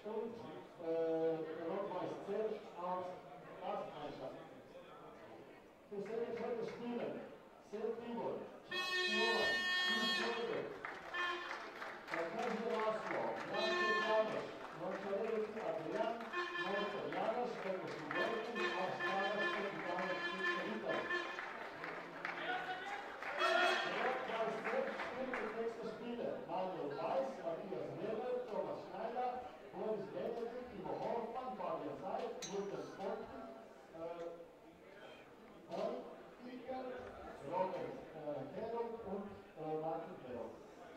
und Rot-Weiß Zell als Gastmannschaft. Wir sehen jetzt heute spielen Sepp Tibor, Jovan, Kim Arkadio Laszlo, Ranko Janos, Mončarevski Adrian, Mončar Janos, Ergo Sigurkus, Astanas Kapitanos Ritter. Rot-Weiß Zell spielt die nächste Spiele. Manuel Weiß, Matthias Weber, Thomas Schneider, Boris Benedikt, Timo Hoffmann, Fabian Seid, Jürgen Sporten, Holtiger, Robert Herold und Martin Herold.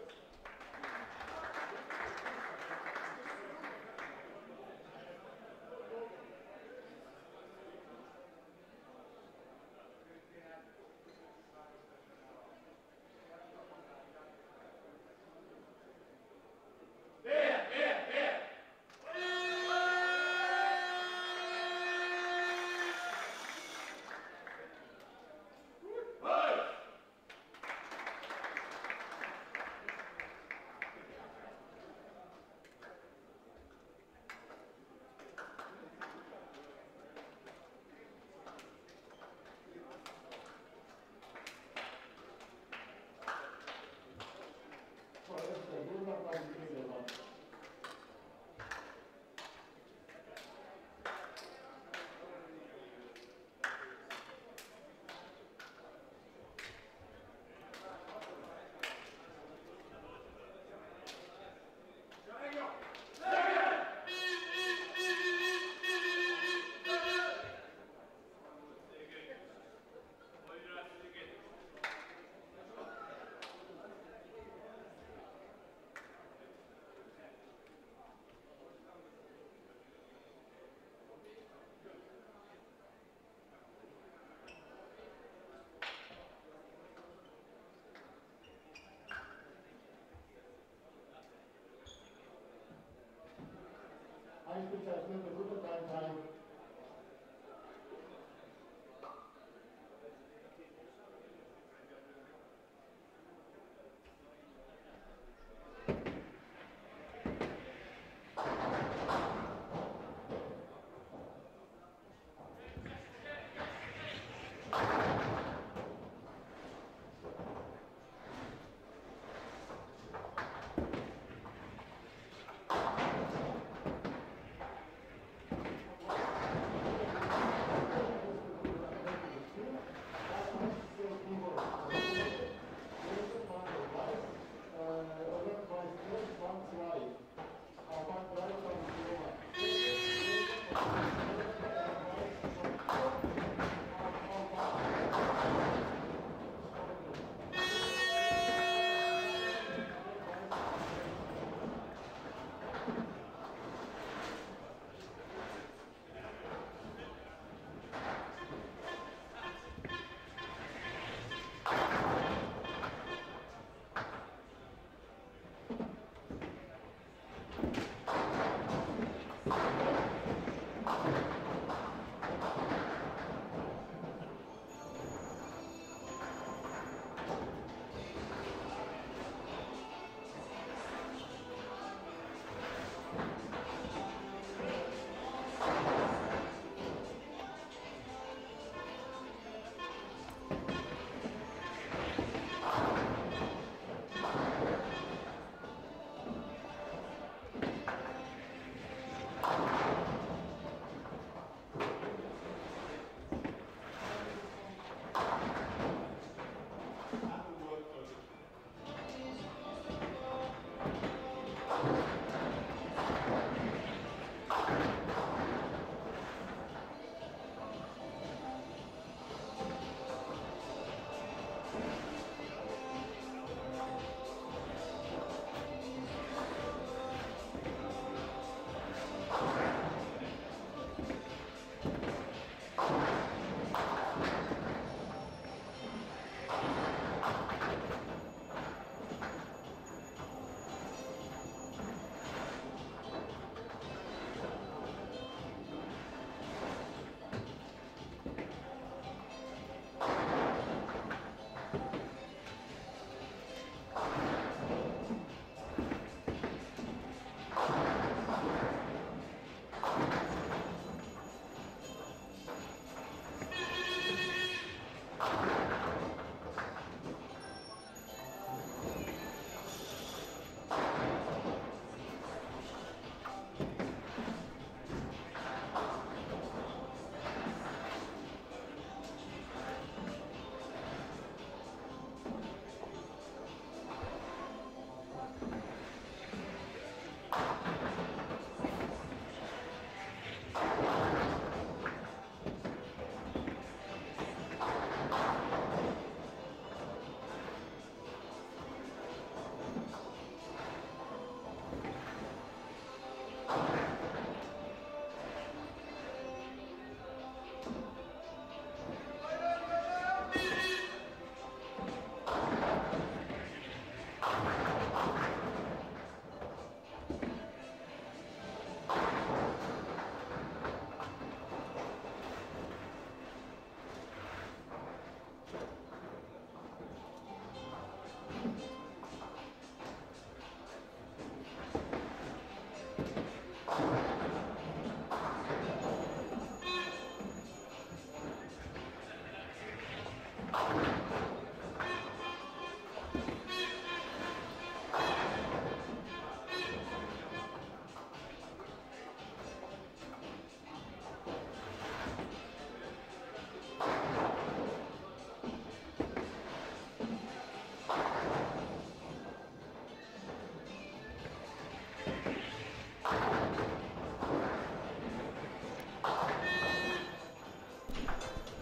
Einspielzeit 5 Minuten, Time.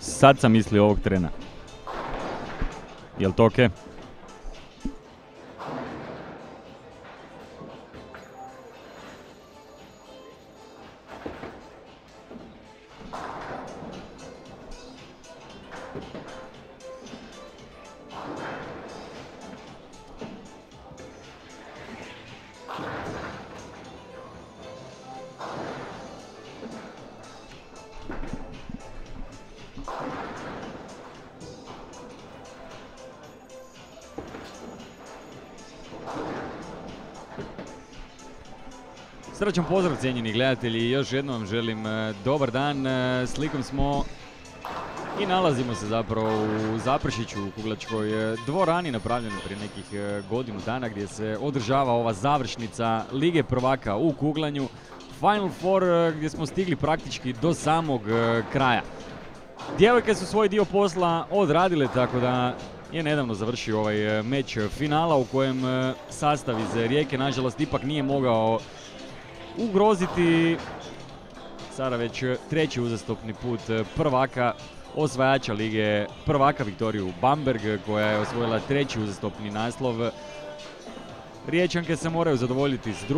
sad sam mislio ovog trena. Jel to okej? Srećan pozdrav cijenjeni gledatelji, još jednom vam želim dobar dan. Slikom smo i nalazimo se zapravo u Zaprešiću, u kuglačkoj dvorani napravljenoj prije nekih godinu dana gdje se održava ova završnica Lige prvaka u kuglanju. Final Four gdje smo stigli praktički do samog kraja. Djevojke su svoj dio posla odradile, tako da je nedavno završio ovaj meč finala u kojem sastav iz Rijeke nažalost ipak nije mogao ugroziti sada već treći uzastopni put prvaka, osvajača Lige prvaka Viktoriju Bamberg, koja je osvojila treći uzastopni naslov. Riječanke se moraju zadovoljiti s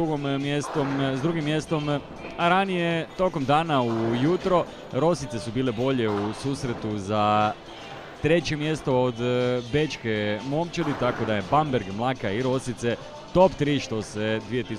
drugim mjestom, a ranije tokom dana ujutro Rosice su bile bolje u susretu za treće mjesto od bečke momčadi, tako da je Bamberg, Mlaka i Rosice top 3 što se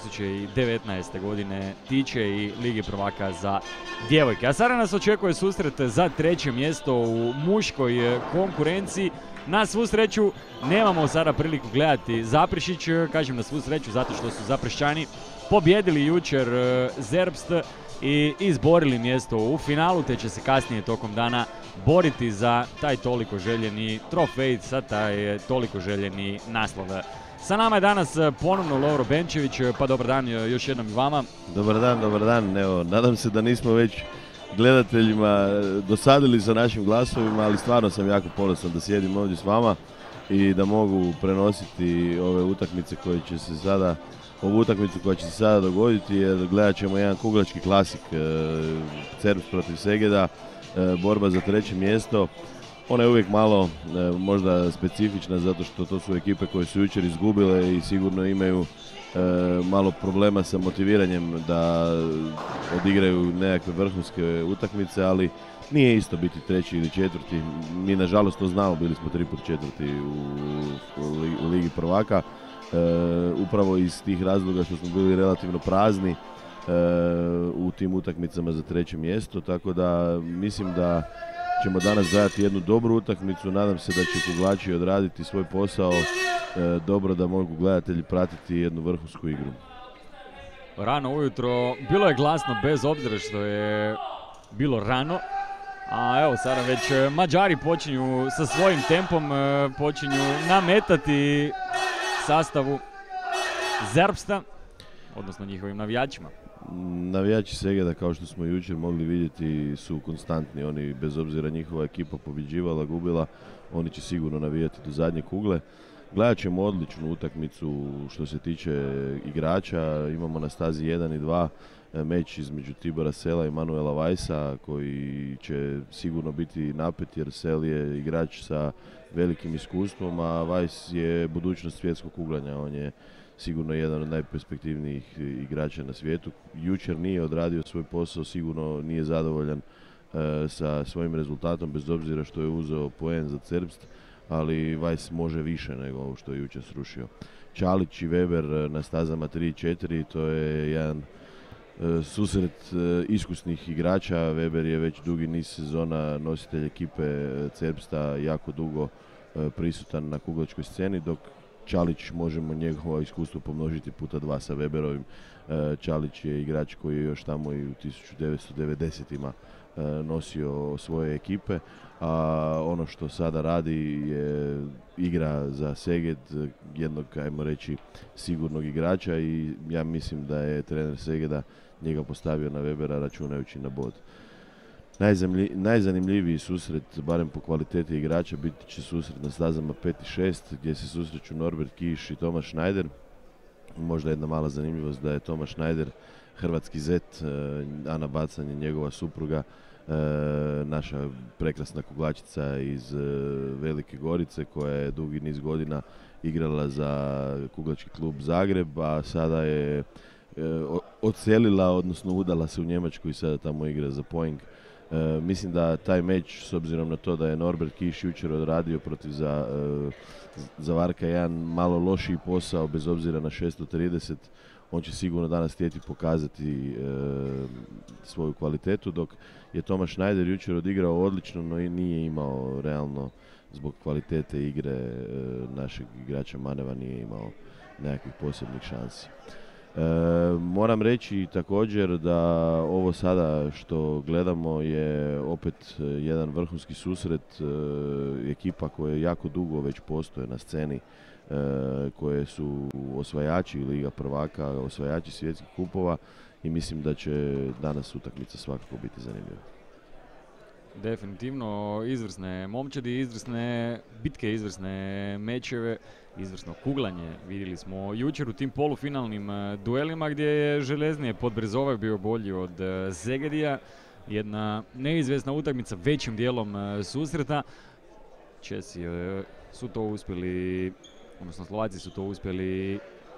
2019. godine tiče i Lige prvaka za djevojke. A sada nas očekuje susret za treće mjesto u muškoj konkurenciji. Na svu sreću nemamo sada priliku gledati Zaprešić, kažem na svu sreću zato što su Zaprešćani pobjedili jučer Zerbst i izborili mjesto u finalu, te će se kasnije tokom dana boriti za taj toliko željeni trofej, za taj toliko željeni naslov. Sa nama je danas ponovno Lovro Benčević, pa dobar dan još jednom i vama. Dobar dan. Evo, nadam se da nismo već gledateljima dosadili sa našim glasovima, ali stvarno sam jako ponosan da sjedim ovdje s vama i da mogu prenositi ove utakmice koje će se sada, ovu utakmicu koja će se sada dogoditi, jer gledat ćemo jedan kuglački klasik, Cerbst protiv Segeda, borba za treće mjesto. Ona je uvijek malo možda specifična zato što to su ekipe koje su jučer izgubile i sigurno imaju malo problema sa motiviranjem da odigraju nekakve vrhunske utakmice, ali nije isto biti treći ili četvrti. Mi nažalost to znamo, bili smo 3 puta četvrti u Ligi prvaka, upravo iz tih razloga što smo bili relativno prazni u tim utakmicama za treće mjesto, tako da mislim da ćemo danas gledati jednu dobru utakmicu. Nadam se da će kuglači odraditi svoj posao dobro, da mogu gledatelji pratiti jednu vrhunsku igru. Rano ujutro, bilo je glasno bez obzira što je bilo rano, a evo sada već Mađari počinju sa svojim tempom, počinju nametati sastavu Zerbsta, odnosno njihovim navijačima. Navijači Segeda, kao što smo jučer mogli vidjeti, su konstantni. Oni, bez obzira njihova ekipa pobjeđivala, gubila, oni će sigurno navijati do zadnje kugle. Gledat ćemo odličnu utakmicu što se tiče igrača. Imamo na stazi 1 i 2 meč između Tibora Sela i Manuela Weissa, koji će sigurno biti napet, jer Sel je igrač sa velikim iskustvom, a Weiss je budućnost svjetskog kuglanja. On je sigurno jedan od najperspektivnijih igrača na svijetu. Jučer nije odradio svoj posao, sigurno nije zadovoljan sa svojim rezultatom, bez obzira što je uzeo poen za Cerbst, ali Weiss može više nego ovo što je jučer srušio. Čalić i Weber na stazama 3 i 4, to je jedan susret iskusnih igrača. Weber je već dugi niz sezona nositelj ekipe Cerbsta, jako dugo prisutan na kuglačkoj sceni, dok Čalić možemo njegovo iskustvo pomnožiti puta 2 sa Weberovim. Čalić je igrač koji je još tamo i u 1990-ima nosio svoje ekipe, a ono što sada radi je igra za Seged, jednog, ajmo reći, sigurnog igrača, i ja mislim da je trener Segeda njega postavio na Webera računajući na bod. Najzanimljiviji susret, barem po kvaliteti igrača, biti će susret na stazama 5 i 6, gdje se susreću Norbert Kiš i Thomas Schneider. Možda jedna mala zanimljivost da je Thomas Schneider hrvatski zet, Ana Bacan je njegova supruga, naša prekrasna kuglačica iz Velike Gorice koja je dugi niz godina igrala za kuglački klub Zagreb, a sada je odselila, odnosno udala se u Njemačku i sada tamo igra za Poing. Mislim da taj meč, s obzirom na to da je Norbert Kiš jučer odradio protiv za Varka jedan malo lošiji posao, bez obzira na 630, on će sigurno danas htjeti pokazati svoju kvalitetu, dok je Tomaš Schneider jučer odigrao odlično, no i nije imao realno, zbog kvalitete igre našeg igrača Maneva, nije imao nekakvih posebnih šansi. Moram reći također da ovo sada što gledamo je opet jedan vrhunski susret ekipa koje jako dugo već postoje na sceni, koje su osvajači Liga prvaka, osvajači svjetskih kupova, i mislim da će danas utakmica svakako biti zanimljiva. Definitivno izvrsne momčadi, izvrsne bitke, izvrsne mečeve, izvrsno kuglanje. Vidjeli smo jučer u tim polufinalnim duelima gdje je Železnije Podbrezovak bio bolji od Zegedija. Jedna neizvjesna utakmica većim dijelom susreta. Česi su to uspjeli, odnosno Slovaci su to uspjeli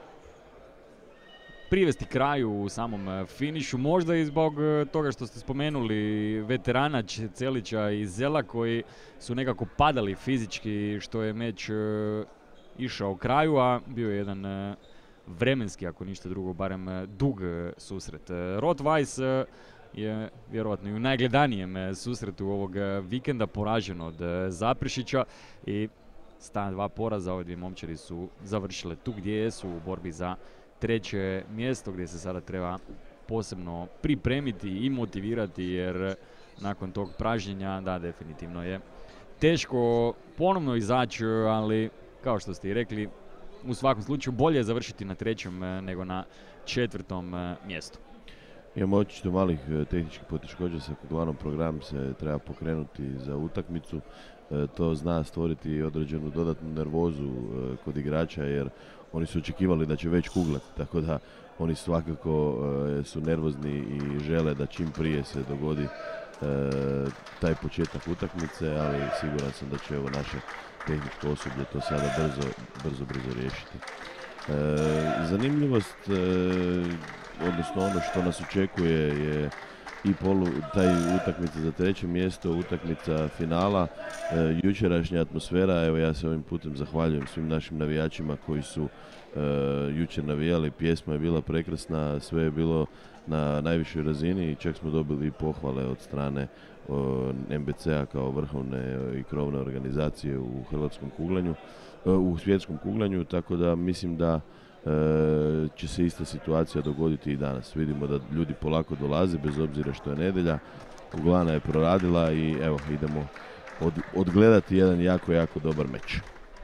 privesti kraju u samom finišu, možda i zbog toga što ste spomenuli veterana Celića i Zela koji su nekako padali fizički što je meč išao kraju, a bio je jedan vremenski, ako ništa drugo, barem dug susret. Rot Weiss je vjerojatno i u najgledanijem susretu ovog vikenda poražen od Zaprešića i sa 2 poraza ove dvije momčadi su završile tu gdje jesu u borbi za treće mjesto, gdje se sada treba posebno pripremiti i motivirati, jer nakon tog pražnjenja, da, definitivno je teško ponovno izaći, ali kao što ste i rekli, u svakom slučaju bolje je završiti na 3. nego na 4. mjestu. Imamo očito malih tehničkih poteškoća sa kuglanom, program se treba pokrenuti za utakmicu. To zna stvoriti određenu dodatnu nervozu kod igrača, jer oni su očekivali da će već kuglati, tako da oni svakako su nervozni i žele da čim prije se dogodi taj početak utakmice, ali siguran sam da će ovo naše tehničko osoblje to sada brzo riješiti. Zanimljivost, odnosno ono što nas očekuje je i taj utakmica za 3. mjesto, utakmica finala, jučerašnja atmosfera. Evo, ja se ovim putem zahvaljujem svim našim navijačima koji su jučer navijali, pjesma je bila prekrasna, sve je bilo na najvišoj razini i čak smo dobili pohvale od strane MBC-a kao vrhovne i krovne organizacije u hrvatskom kuglanju, u svjetskom kuglanju, tako da mislim da će se ista situacija dogoditi i danas. Vidimo da ljudi polako dolaze, bez obzira što je nedjelja. Kuglana je proradila i evo, idemo odgledati jedan jako dobar meč.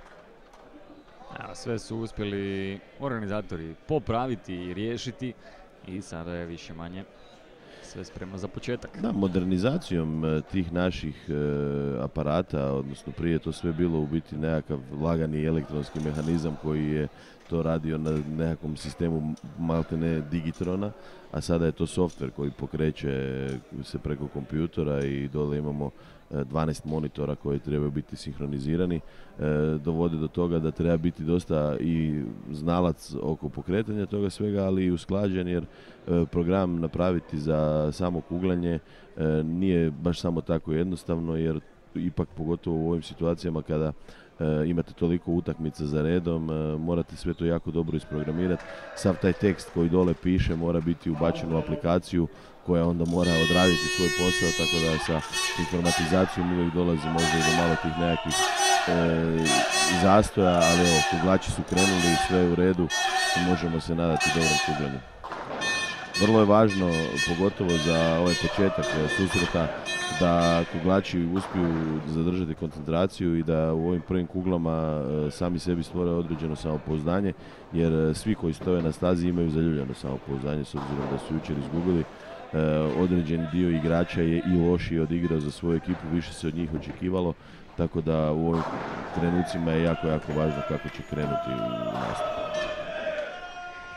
Sve su uspjeli organizatori popraviti i riješiti i sada je više manje sve spremno za početak. Da, modernizacijom tih naših aparata, odnosno prije to sve bilo u biti nekakav lagani elektronski mehanizam koji je to radio na nekakvom sistemu maltene Digitrona, a sada je to softver koji pokreće se preko kompjutora i dole imamo 12 monitora koji trebaju biti sinhronizirani. Dovode do toga da treba biti dosta i znalac oko pokretanja toga svega, ali i usklađen, jer program napraviti za samo kuglanje nije baš samo tako jednostavno, jer ipak pogotovo u ovim situacijama kada imate toliko utakmica za redom, morate sve to jako dobro isprogramirati. Sav taj tekst koji dole piše mora biti ubačen u aplikaciju koja onda mora odraditi svoj posao, tako da sa informatizacijom uvijek dolazi možda i do malo tih nekakvih zastoja, ali evo, kuglači su krenuli, sve je u redu i možemo se nadati dobrom kuglanju. Vrlo je važno, pogotovo za ovaj početak susreta, da kuglači uspiju zadržati koncentraciju i da u ovim prvim kuglama sami sebi stvore određeno samopouzdanje, jer svi koji stoje na stazi imaju zaljuljano samopouzdanje, s obzirom da su jučer izgubili. Određeni dio igrača je i lošije odigrao za svoju ekipu, više se od njih očekivalo, tako da u ovim trenucima je jako važno kako će krenuti u nastup.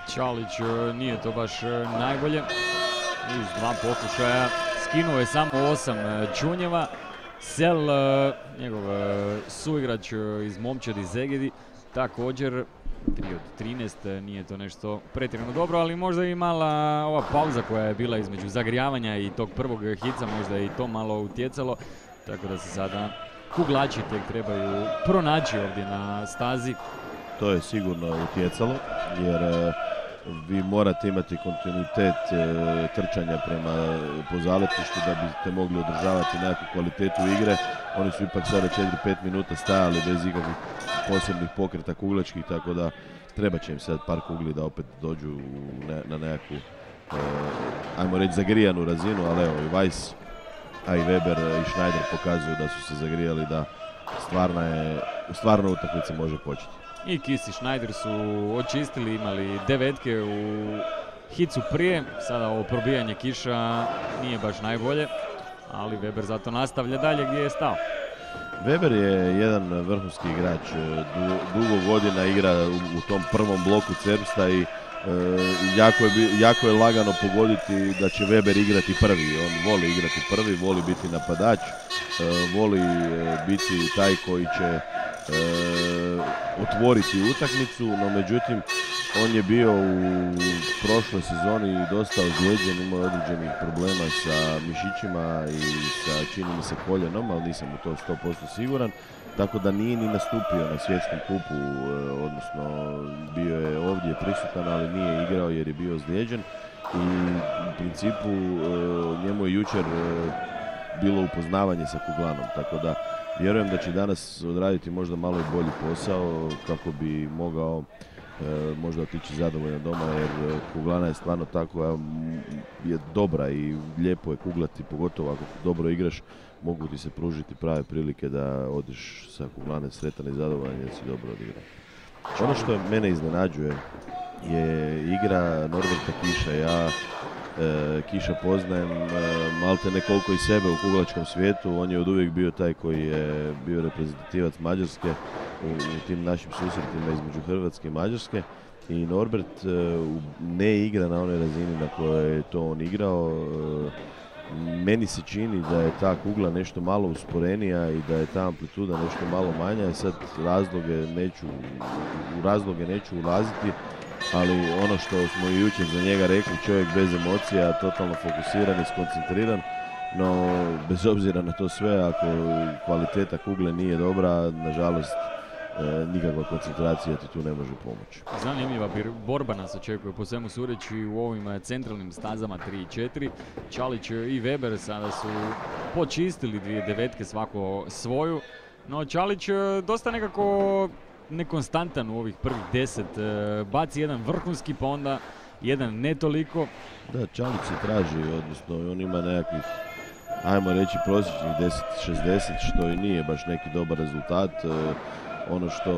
Čalić nije to baš najbolje. Iz 2 pokušaja skinuo je samo 8 čunjeva. Sel, njegov suigrač iz Momčadi Zegedi, također 3 od 13, nije to nešto pretjerano dobro, ali možda i mala ova pauza koja je bila između zagrijavanja i tog prvog hica, možda je i to malo utjecalo, tako da se sada kuglači tek trebaju pronaći ovdje na stazi. To je sigurno utjecalo, jer vi morate imati kontinuitet trčanja prema po zaletištu da biste mogli održavati nekakvu kvalitetu igre. Oni su ipak sada 4-5 minuta stajali bez ikakvih posebnih pokreta kuglačkih, tako da treba će im sad par kugli da opet dođu na nekakvu, ajmo reći, zagrijanu razinu, ali evo i Weiss, a i Weber i Schneider pokazuju da su se zagrijali, da stvarno utakmica može početi. I Kiss i Schneider su očistili, imali 9 u hicu prije, sada ovo probijanje Kiša nije baš najbolje, ali Weber zato nastavlja dalje gdje je stao. Weber je jedan vrhunski igrač, dugo godina igra u tom prvom bloku Cerbsta i jako je lagano pogoditi da će Weber igrati prvi. On voli igrati prvi, voli biti napadač, voli biti taj koji će otvoriti utakmicu, no međutim on je bio u prošloj sezoni dosta ozlijeđen, imao određenih problema sa mišićima i sa, čini mi se, koljenom, ali nisam u to 100% siguran, tako da nije ni nastupio na svjetskom kupu, odnosno bio je ovdje prisutan, ali nije igrao jer je bio ozlijeđen i u principu njemu je jučer bilo upoznavanje sa kuglanom, tako da vjerujem da će danas odraditi možda malo i bolji posao kako bi mogao možda otići zadovoljan doma, jer kuglana je stvarno tako, je dobra i lijepo je kuglati, pogotovo ako dobro igraš, mogu ti se pružiti prave prilike da odiš sa kuglane sretan i zadovoljan jer si dobro odigrao. Ono što mene iznenađuje je igra Norberta Kiša. Ja Kiša poznajem malte nekoliko i sebe u kuglačkom svijetu, on je od uvijek bio taj koji je bio reprezentativac Mađarske u tim našim susretima između Hrvatske i Mađarske i Norbert ne igra na onoj razini na kojoj je to on igrao. Meni se čini da je ta kugla nešto malo usporenija i da je ta amplituda nešto malo manja i sad u razloge neću ulaziti, ali ono što smo i jučer za njega rekli, čovjek bez emocija, totalno fokusiran i skoncentriran, no bez obzira na to sve, ako kvaliteta kugle nije dobra, nažalost nikakva koncentracija ti tu ne može pomoći. Zanimljiva borba nas očekuje po svemu sudeći u ovim centralnim stazama 3 i 4. Čalić i Weber sada su počistili 2 devetke svako svoju, no Čalić dosta nekako nekonstantan u ovih prvih 10, baci jedan vrhunski pa onda jedan ne toliko. Da, Čalić se traži, odnosno on ima nekakvih, ajmo reći, prosječnih 10-60, što i nije baš neki dobar rezultat. Ono što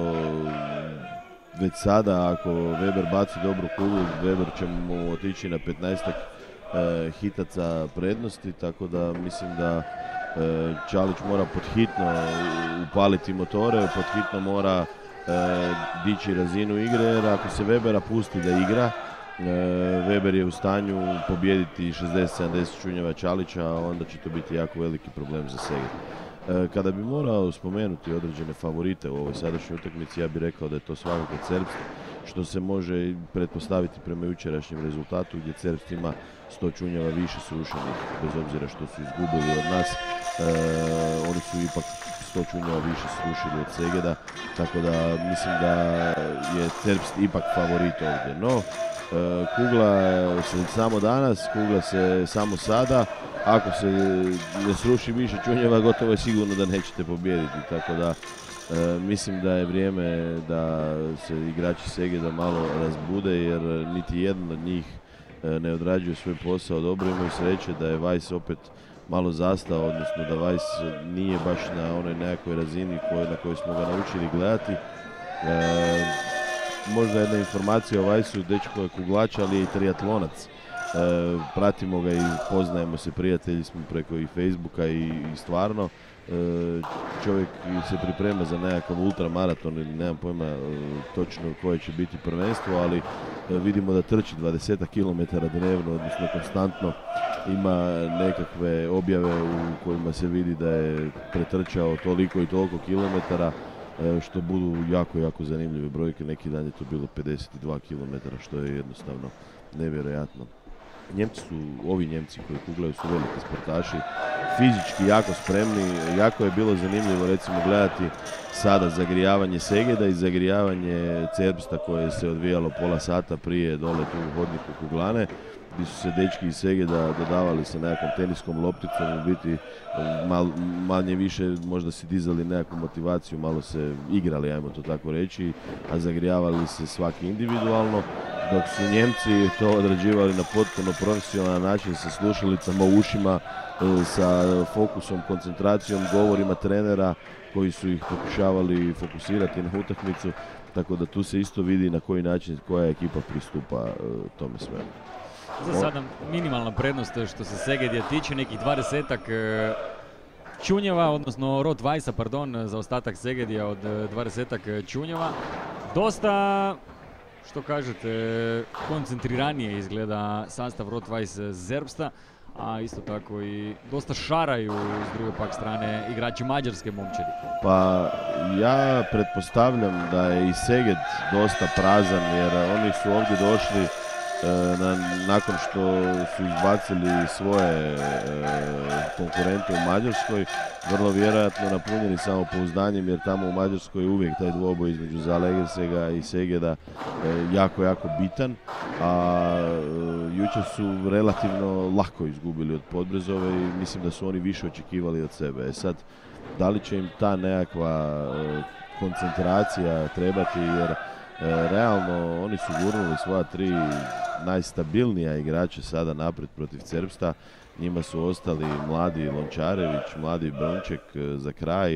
već sada, ako Weber baci dobru kuglu, Weber će mu otići na 15 hitaca prednosti, tako da mislim da Čalić mora podhitno upaliti motore, podhitno mora dići razinu igre, jer ako se Webera pusti da igra, Weber je u stanju pobijediti 60-70 čunjeva Čalića, a onda će to biti jako veliki problem za Seget. Kada bi morao spomenuti određene favorite u ovoj sadašnjoj utakmici, ja bih rekao da je to svakako Cerbst, što se može pretpostaviti prema jučerašnjem rezultatu gdje Cerbst ima 100 čunjeva više srušenih, bez obzira što su izgubili od nas. Oni su ipak 100 čunjeva više srušili od Segeda, tako da mislim da je Cerbst ipak favorit ovdje. No, kugla se samo danas, kugla se samo sada. Ako se ne sruši više čunjeva, gotovo je sigurno da nećete pobijediti, tako da mislim da je vrijeme da se igrači Segeda malo razbude, jer niti jedan od njih ne odrađuje svoj posao dobro. Imaju sreće da je Weiss opet malo zastao, odnosno da Weiss nije baš na onoj nekakvoj razini na kojoj smo ga naučili gledati. Možda jedna informacija o Weissu, dečko je kuglač, ali je i triatlonac. pratimo ga i poznajemo se, prijatelji smo preko i Facebooka i stvarno čovjek se priprema za nekakav ultramaraton ili nemam pojma točno koje će biti prvenstvo, ali vidimo da trči 20 km dnevno, odnosno konstantno ima nekakve objave u kojima se vidi da je pretrčao toliko i toliko kilometara, što budu jako, jako zanimljive brojke. Neki dan je to bilo 52 km, što je jednostavno nevjerojatno. Ovi Njemci koji kuglaju su veliki sportaši, fizički jako spremni. Jako je bilo zanimljivo recimo gledati sada zagrijavanje Segeda i zagrijavanje Cerbsta koje se odvijalo pola sata prije dole tu u hodniku kuglane, gdje su se dečki iz Segeda dodavali sa nekakvom teniskom lopticom, u biti manje više možda si dizali nekakvu motivaciju, malo se igrali, ajmo to tako reći, a zagrijavali se svaki individualno, dok su Njemci to odrađivali na potpuno profesionalan način sa slušalicama u ušima, sa fokusom, koncentracijom, govorima trenera koji su ih pokušavali fokusirati na utakmicu, tako da tu se isto vidi na koji način koja ekipa pristupa tome svemu. Za sada minimalna prednost što se Segedija tiče, nekih 20-ak čunjeva, odnosno Rot-Weissa, pardon, za ostatak Segedija od 20-ak čunjeva. Dosta, što kažete, koncentriranije izgleda sastav Rot-Weiss Zerbsta, a isto tako i dosta šaraju s druge pak strane igrači mađarske momčadi. Pa ja pretpostavljam da je i Seged dosta prazan, jer oni su ovdje došli nakon što su izbacili svoje konkurente u Mađarskoj, vrlo vjerojatno napunjeni samopouzdanjem, jer tamo u Mađarskoj uvijek taj dvoboj između Zalaegersega i Segeda jako, jako bitan, a jučer su relativno lako izgubili od Podbrezove i mislim da su oni više očekivali od sebe. Sad, da li će im ta nekakva koncentracija trebati, jer realno oni su gurnuli svoja tri najstabilnija igrača sada naprijed protiv Cerbsta. Njima su ostali mladi Lončarević, mladi Brnček za kraj,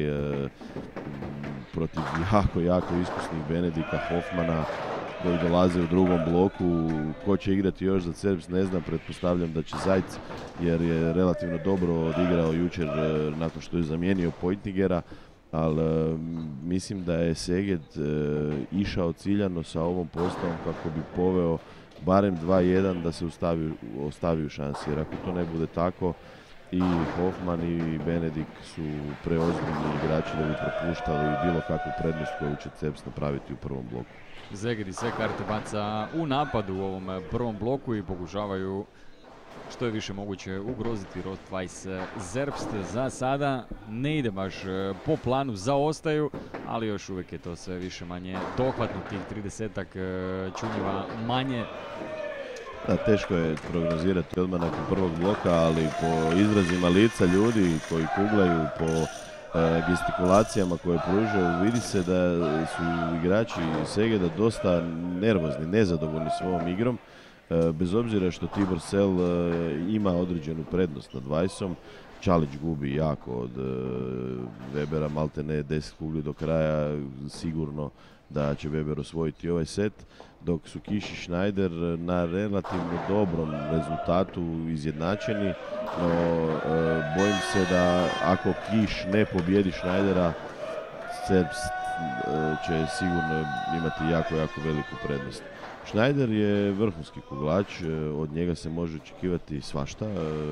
protiv jako, jako iskusnih Benedika Hofmana koji dolaze u drugom bloku. Ko će igrati još za Cerbst ne znam, pretpostavljam da će Zajc, jer je relativno dobro odigrao jučer nakon što je zamijenio Pojtnigera, ali mislim da je Seged išao ciljano sa ovom postavom kako bi poveo barem 2-1 da se ostavi u šansi, jer ako to ne bude tako, i Hofman i Benedik su preozbiljni igrači da bi propuštali bilo kakvu prednost koju će Cerbst napraviti u prvom bloku. Seged i sve karte baca u napadu u ovom prvom bloku i pokušavaju što je više moguće ugroziti Rot-Weiss Zerbst. Za sada ne ide baš po planu, zaostaju, ali još uvijek je to sve više manje dohvatno, tih 30-ak čunjeva manje. Da, teško je prognozirati odmah nakon prvog bloka, ali po izrazima lica ljudi koji kuglaju, po gestikulacijama koje pružaju, vidi se da su igrači Segeda dosta nervozni, nezadovoljni svojom igrom. Bez obzira što Tibor Sel ima određenu prednost nad Weissom, Čalić gubi jako od Webera, malte ne 10 kugli do kraja, sigurno da će Weber osvojiti ovaj set, dok su Kiš i Schneider na relativno dobrom rezultatu izjednačeni, no bojim se da ako Kiš ne pobjedi Schneidera, Cerbst će sigurno imati jako, jako veliku prednost. Schneider je vrhunski kuglač, od njega se može očekivati svašta.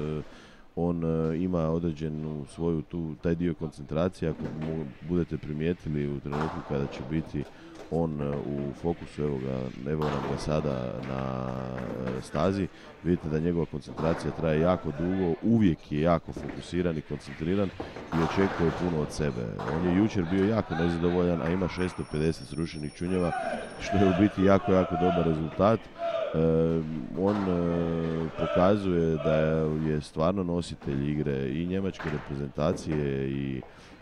On ima određenu svoju taj dio koncentracije, ako mu budete primijetili u trenutku kada će biti on u fokusu, evo nam ga sada na stazi, vidite da njegova koncentracija traje jako dugo, uvijek je jako fokusiran i koncentriran i očekuje puno od sebe. On je jučer bio jako nezadovoljan, a ima 650 srušenih čunjeva, što je u biti jako, jako dobar rezultat. On pokazuje da je stvarno nositelj igre i njemačke reprezentacije i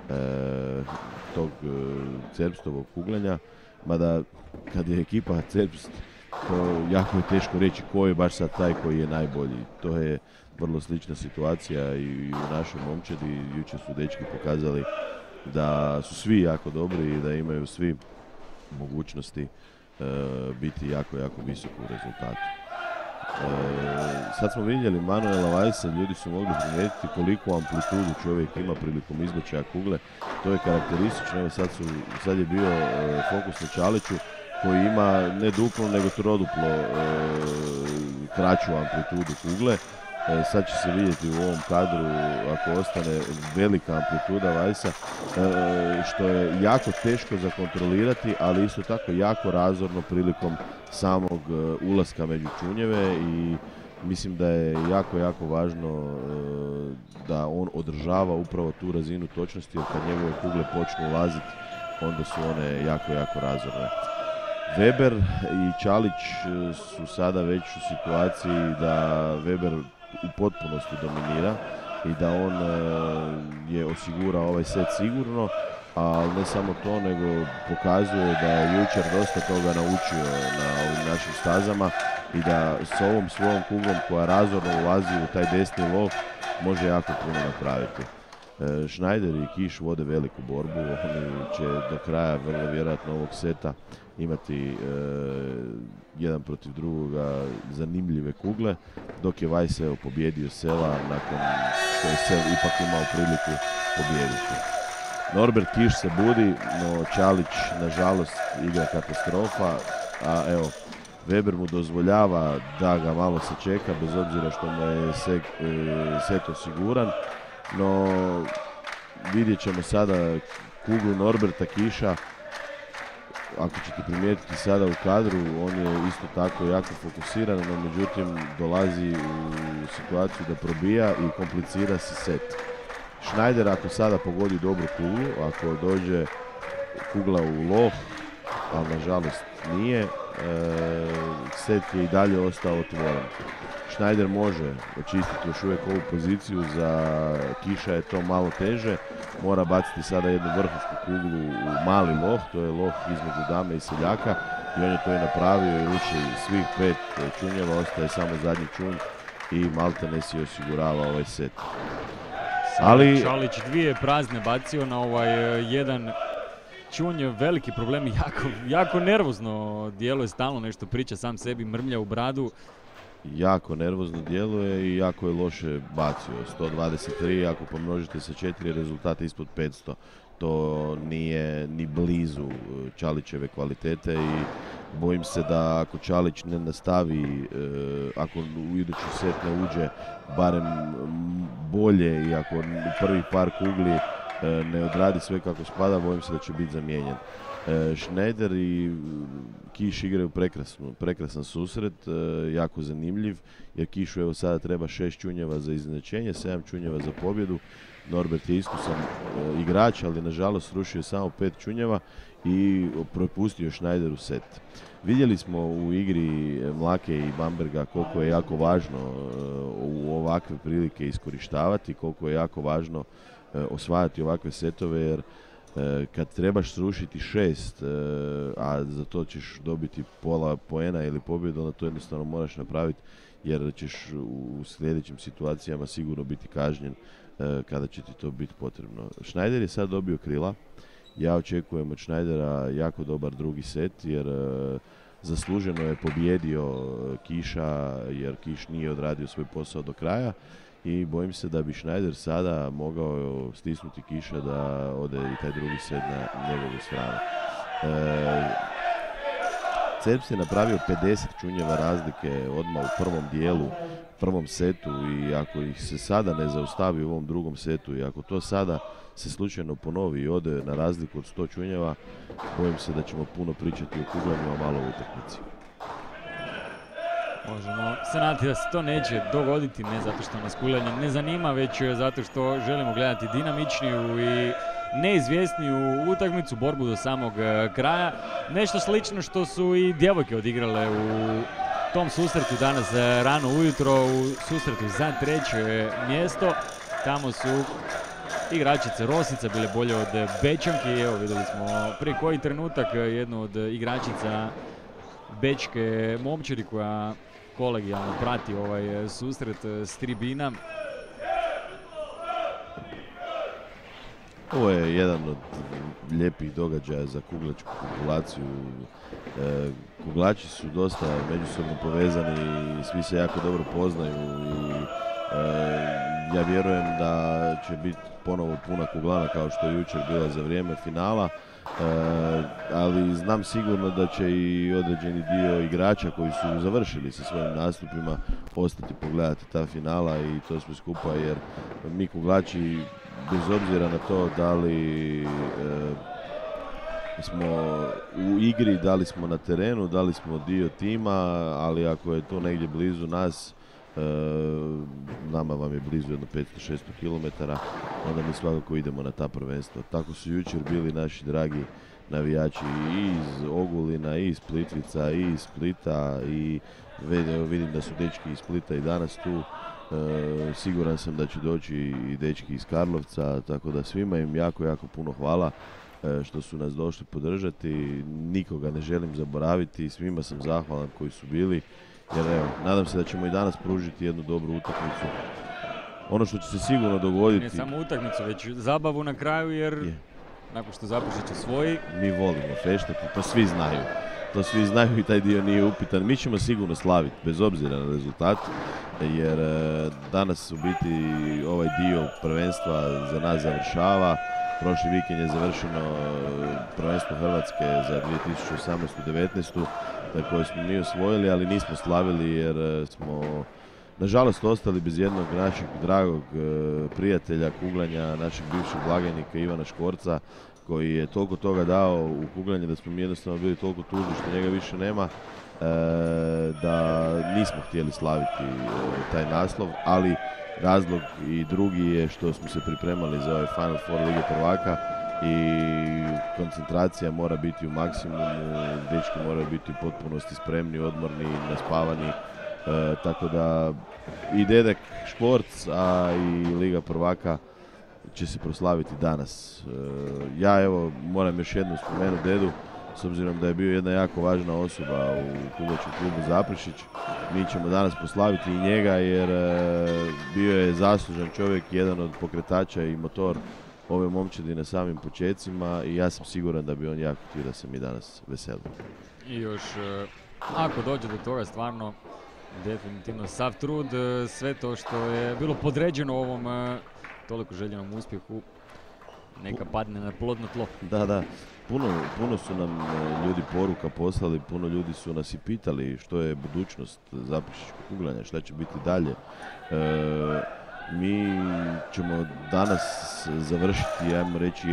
tog Cerbstovog kuglanja, mada kad je ekipa Cerbst, to jako je teško reći ko je baš sad taj koji je najbolji. To je vrlo slična situacija i u našoj momčadi. Jučer su dečki pokazali da su svi jako dobri i da imaju svi mogućnosti biti jako, jako visoko u rezultatu. Sad smo vidjeli Manuela Vajsa, ljudi su mogli primijetiti koliko amplitudu čovjek ima prilikom izbačaja kugle. To je karakteristično. Evo sad je bio fokus na Čaliću koji ima ne duplo nego troduplo kraću amplitudu kugle. Sad će se vidjeti u ovom kadru, ako ostane velika amplituda Vajsa, što je jako teško za kontrolirati, ali isto tako jako razorno prilikom samog ulaska među čunjeve i mislim da je jako važno da on održava upravo tu razinu točnosti, jer kad njegove kugle počnu ulaziti, onda su one jako razorne. Weber i Čalić su sada već u situaciji da Weber u potpunosti dominira i da on je osigurao ovaj set sigurno, a ne samo to, nego pokazuje da je jučer dosta toga naučio na ovim našim stazama i da s ovom svojom kuglom koja razorno ulazi u taj desni lov može jako puno napraviti. Schneider i Kiš vode veliku borbu, oni će do kraja vrlo vjerojatno ovog seta imati jedan protiv drugoga zanimljive kugle, dok je Vajs pobjedio Sela nakon što je Sel ipak imao priliku pobijediti. Norbert Kiš se budi, no Čalić nažalost igra katastrofa, a evo Weber mu dozvoljava da ga malo sačeka bez obzira što mu je set osiguran, no vidjet ćemo sada kuglu Norberta Kiša. Ako ćete primijetiti sada u kadru, on je isto tako jako fokusiran, no međutim dolazi u situaciju da probija i komplicira se set. Schneider ako sada pogodi dobru kuglu, ako dođe kugla u loh, ali nažalost nije, set je i dalje ostao otvoren. Schneider može očistiti još uvijek ovu poziciju, za Kiša je to malo teže, mora baciti sada jednu vrhunsku kuglu u mali loh, to je loh između dame i seljaka i on je to i napravio i ruši svih 5 čunjeva, ostaje samo zadnji čunj i maltene si osigurava ovaj set. Ali Čalić dvije prazne bacio na ovaj jedan čunj, veliki problem, jako nervozno djeluje, stalno nešto priča sam sebi, mrmlja u bradu. Jako nervozno djeluje i jako je loše bacio. 123, ako pomnožite sa 4 rezultate ispod 500, to nije ni blizu Čalićeve kvalitete i bojim se da ako Čalić ne nastavi, ako u idući set ne uđe barem bolje i ako u prvi par kugli ne odradi sve kako spada, bojim se da će biti zamijenjen. Schneider i Kiš igraju prekrasan susret, jako zanimljiv, jer Kišu evo sada treba 6 čunjeva za iznenačenje, 7 čunjeva za pobjedu. Norbert je iskusan igrač, ali nažalost srušio samo 5 čunjeva i propustio Schneideru set. Vidjeli smo u igri Mlake i Bamberga koliko je jako važno u ovakve prilike iskorištavati, koliko je jako važno osvajati ovakve setove, jer kad trebaš srušiti 6, a za to ćeš dobiti pola poena ili pobjedu, onda to jednostavno moraš napraviti, jer ćeš u sljedećim situacijama sigurno biti kažnjen kada će ti to biti potrebno. Schneider je sad dobio krila. Ja očekujem od Schneidera jako dobar drugi set, jer zasluženo je pobjedio Kiša, jer Kiš nije odradio svoj posao do kraja. I bojim se da bi Schneider sada mogao stisnuti Kiša da ode i taj drugi set na njegovu stranu. Cerps je napravio 50 čunjeva razlike odmah u prvom dijelu, prvom setu, i ako ih se sada ne zaustavi u ovom drugom setu i ako to sada se slučajno ponovi i ode na razliku od 100 čunjeva, bojim se da ćemo puno pričati o kuglanju, a malo o utakmici. Možemo se nadati da se to neće dogoditi, ne zato što nas kuglanje ne zanima, već zato što želimo gledati dinamičniju i neizvjesniju utakmicu, borbu do samog kraja. Nešto slično što su i djevojke odigrale u tom susretu danas rano ujutro, u susretu za 3. mjesto. Tamo su igračice Rosnica bile bolje od Bečanki. Evo, vidjeli smo prije koji trenutak jednu od igračica bečke momčadi koja kolegijalno prati ovaj susret s tribina. Ovo je jedan od lijepih događaja za kuglačku populaciju. Kuglači su dosta međusobno povezani i svi se jako dobro poznaju i ja vjerujem da će biti ponovo puna kuglana kao što je jučer bila za vrijeme finala. Ali znam sigurno da će i određeni dio igrača koji su završili sa svojim nastupima ostati pogledati ta finala i to sve skupa, jer mi kuglači, bez obzira na to da li smo u igri, da li smo na terenu, da li smo dio tima, ali ako je to negdje blizu nas, nama vam je blizu jedno 500-600 km, onda mi svakako idemo na ta prvenstva. Tako su jučer bili naši dragi navijači i iz Ogulina, i iz Plitvica, i iz Splita, i vidim da su dečki iz Splita i danas tu. Siguran sam da će doći i dečki iz Karlovca, tako da svima im jako puno hvala što su nas došli podržati. Nikoga ne želim zaboraviti, svima sam zahvalan koji su bili, jer evo, nadam se da ćemo i danas pružiti jednu dobru utakmicu. Ono što će se sigurno dogoditi... Ne samo utakmicu, već zabavu na kraju, jer nakon što Zaprešić osvoji... Mi volimo feštati, to svi znaju. To svi znaju i taj dio nije upitan. Mi ćemo sigurno slaviti, bez obzira na rezultat, jer danas u biti ovaj dio prvenstva za nas završava. Prošli vikend je završeno prvenstvo Hrvatske za 2018-19. koje smo mi osvojili, ali nismo slavili jer smo nažalost ostali bez jednog našeg dragog prijatelja kuglanja, našeg bivšeg blagajnika Ivana Škorca, koji je toliko toga dao u kuglanje da smo mi jednostavno bili toliko tužni što njega više nema, da nismo htjeli slaviti taj naslov, ali razlog i drugi je što smo se pripremali za ovaj Final Four Lige prvaka i koncentracija mora biti u maksimumu, dečki moraju biti u potpunosti spremni, odmorni, naspavani, tako da i Dedek Šporc, a i Liga prvaka će se proslaviti danas. Ja evo moram još jednom spomenuti Dedu, s obzirom da je bio jedna jako važna osoba u kuglačkom klubu Zaprešić. Mi ćemo danas proslaviti i njega jer bio je zaslužan čovjek, jedan od pokretača i motor ove momčadi na samim počecima i ja sam siguran da bi on jako htio da se mi danas veselimo. I još, ako dođe do toga, stvarno definitivno sav trud, sve to što je bilo podređeno ovom toliko željenom uspjehu, neka padne na plodno tlo. Da. Puno su nam ljudi poruka poslali, puno ljudi su nas i pitali što je budućnost zaprešičkog kuglanja, šta će biti dalje. Mi ćemo danas završiti, ajmo reći,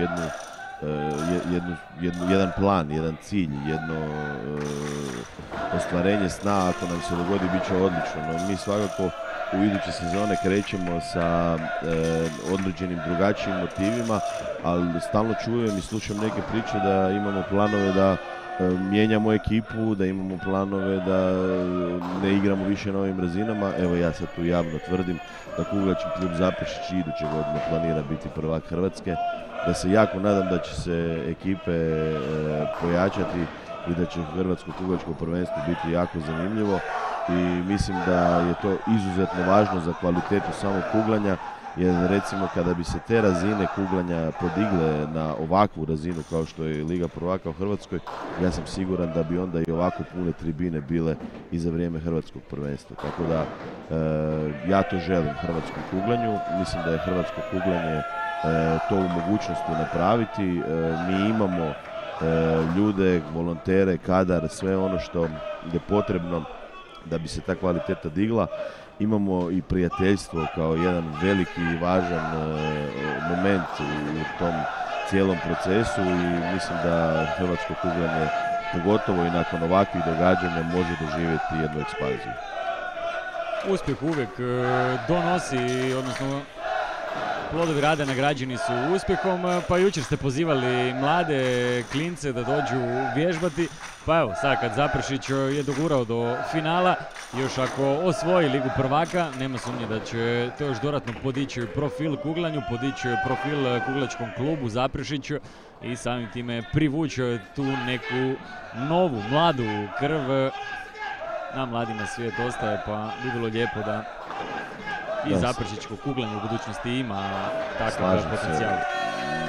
jedan plan, jedan cilj, jedno ostvarenje sna. Ako nam se dogodi, bit će odlično, no mi svakako u iduće sezone krećemo sa određenim drugačijim motivima, ali stalno čujem i slušam neke priče da imamo planove da mijenjamo ekipu, da imamo planove da ne igramo više na ovim razinama. Evo ja sad tu javno tvrdim da kuglački klub Zaprešić iduće godine planira biti prvak Hrvatske, da se jako nadam da će se ekipe pojačati i da će hrvatsko kuglačko prvenstvo biti jako zanimljivo i mislim da je to izuzetno važno za kvalitetu samog kuglanja, jer recimo kada bi se te razine kuglanja podigle na ovakvu razinu kao što je Liga prvaka u Hrvatskoj, ja sam siguran da bi onda i ovako pune tribine bile i za vrijeme hrvatskog prvenstva. Tako da ja to želim hrvatskom kuglanju, mislim da je hrvatsko kuglanje to u mogućnosti napraviti. Mi imamo ljude, volontere, kadar, sve ono što je potrebno da bi se ta kvaliteta digla. Imamo i prijateljstvo kao jedan veliki i važan moment u tom cijelom procesu i mislim da hrvatsko kuglanje, pogotovo i nakon ovakvih događanja, može doživjeti jednu ekspanziju. Uspjeh uvijek donosi, odnosno plodovi rada nagrađeni su uspjehom, pa jučer ste pozivali mlade klince da dođu vježbati, pa evo sad kad Zaprešić je dogurao do finala, još ako osvoji Ligu prvaka, nema sumnje da će to još dodatno podići profil kuglanju, podići profil kuglačkom klubu Zaprešiću i samim time privući tu neku novu, mladu krv. Na mladima svijet ostaje, pa bi bilo lijepo da i zaprešičko kuglanje u budućnosti ima takav potencijal.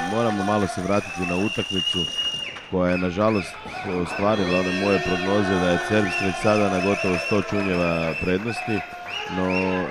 moramo malo se vratiti na utakmicu koja je nažalost ostvarila one moje prognoze da je Cerbst već sada na gotovo 100 čunjeva prednosti, no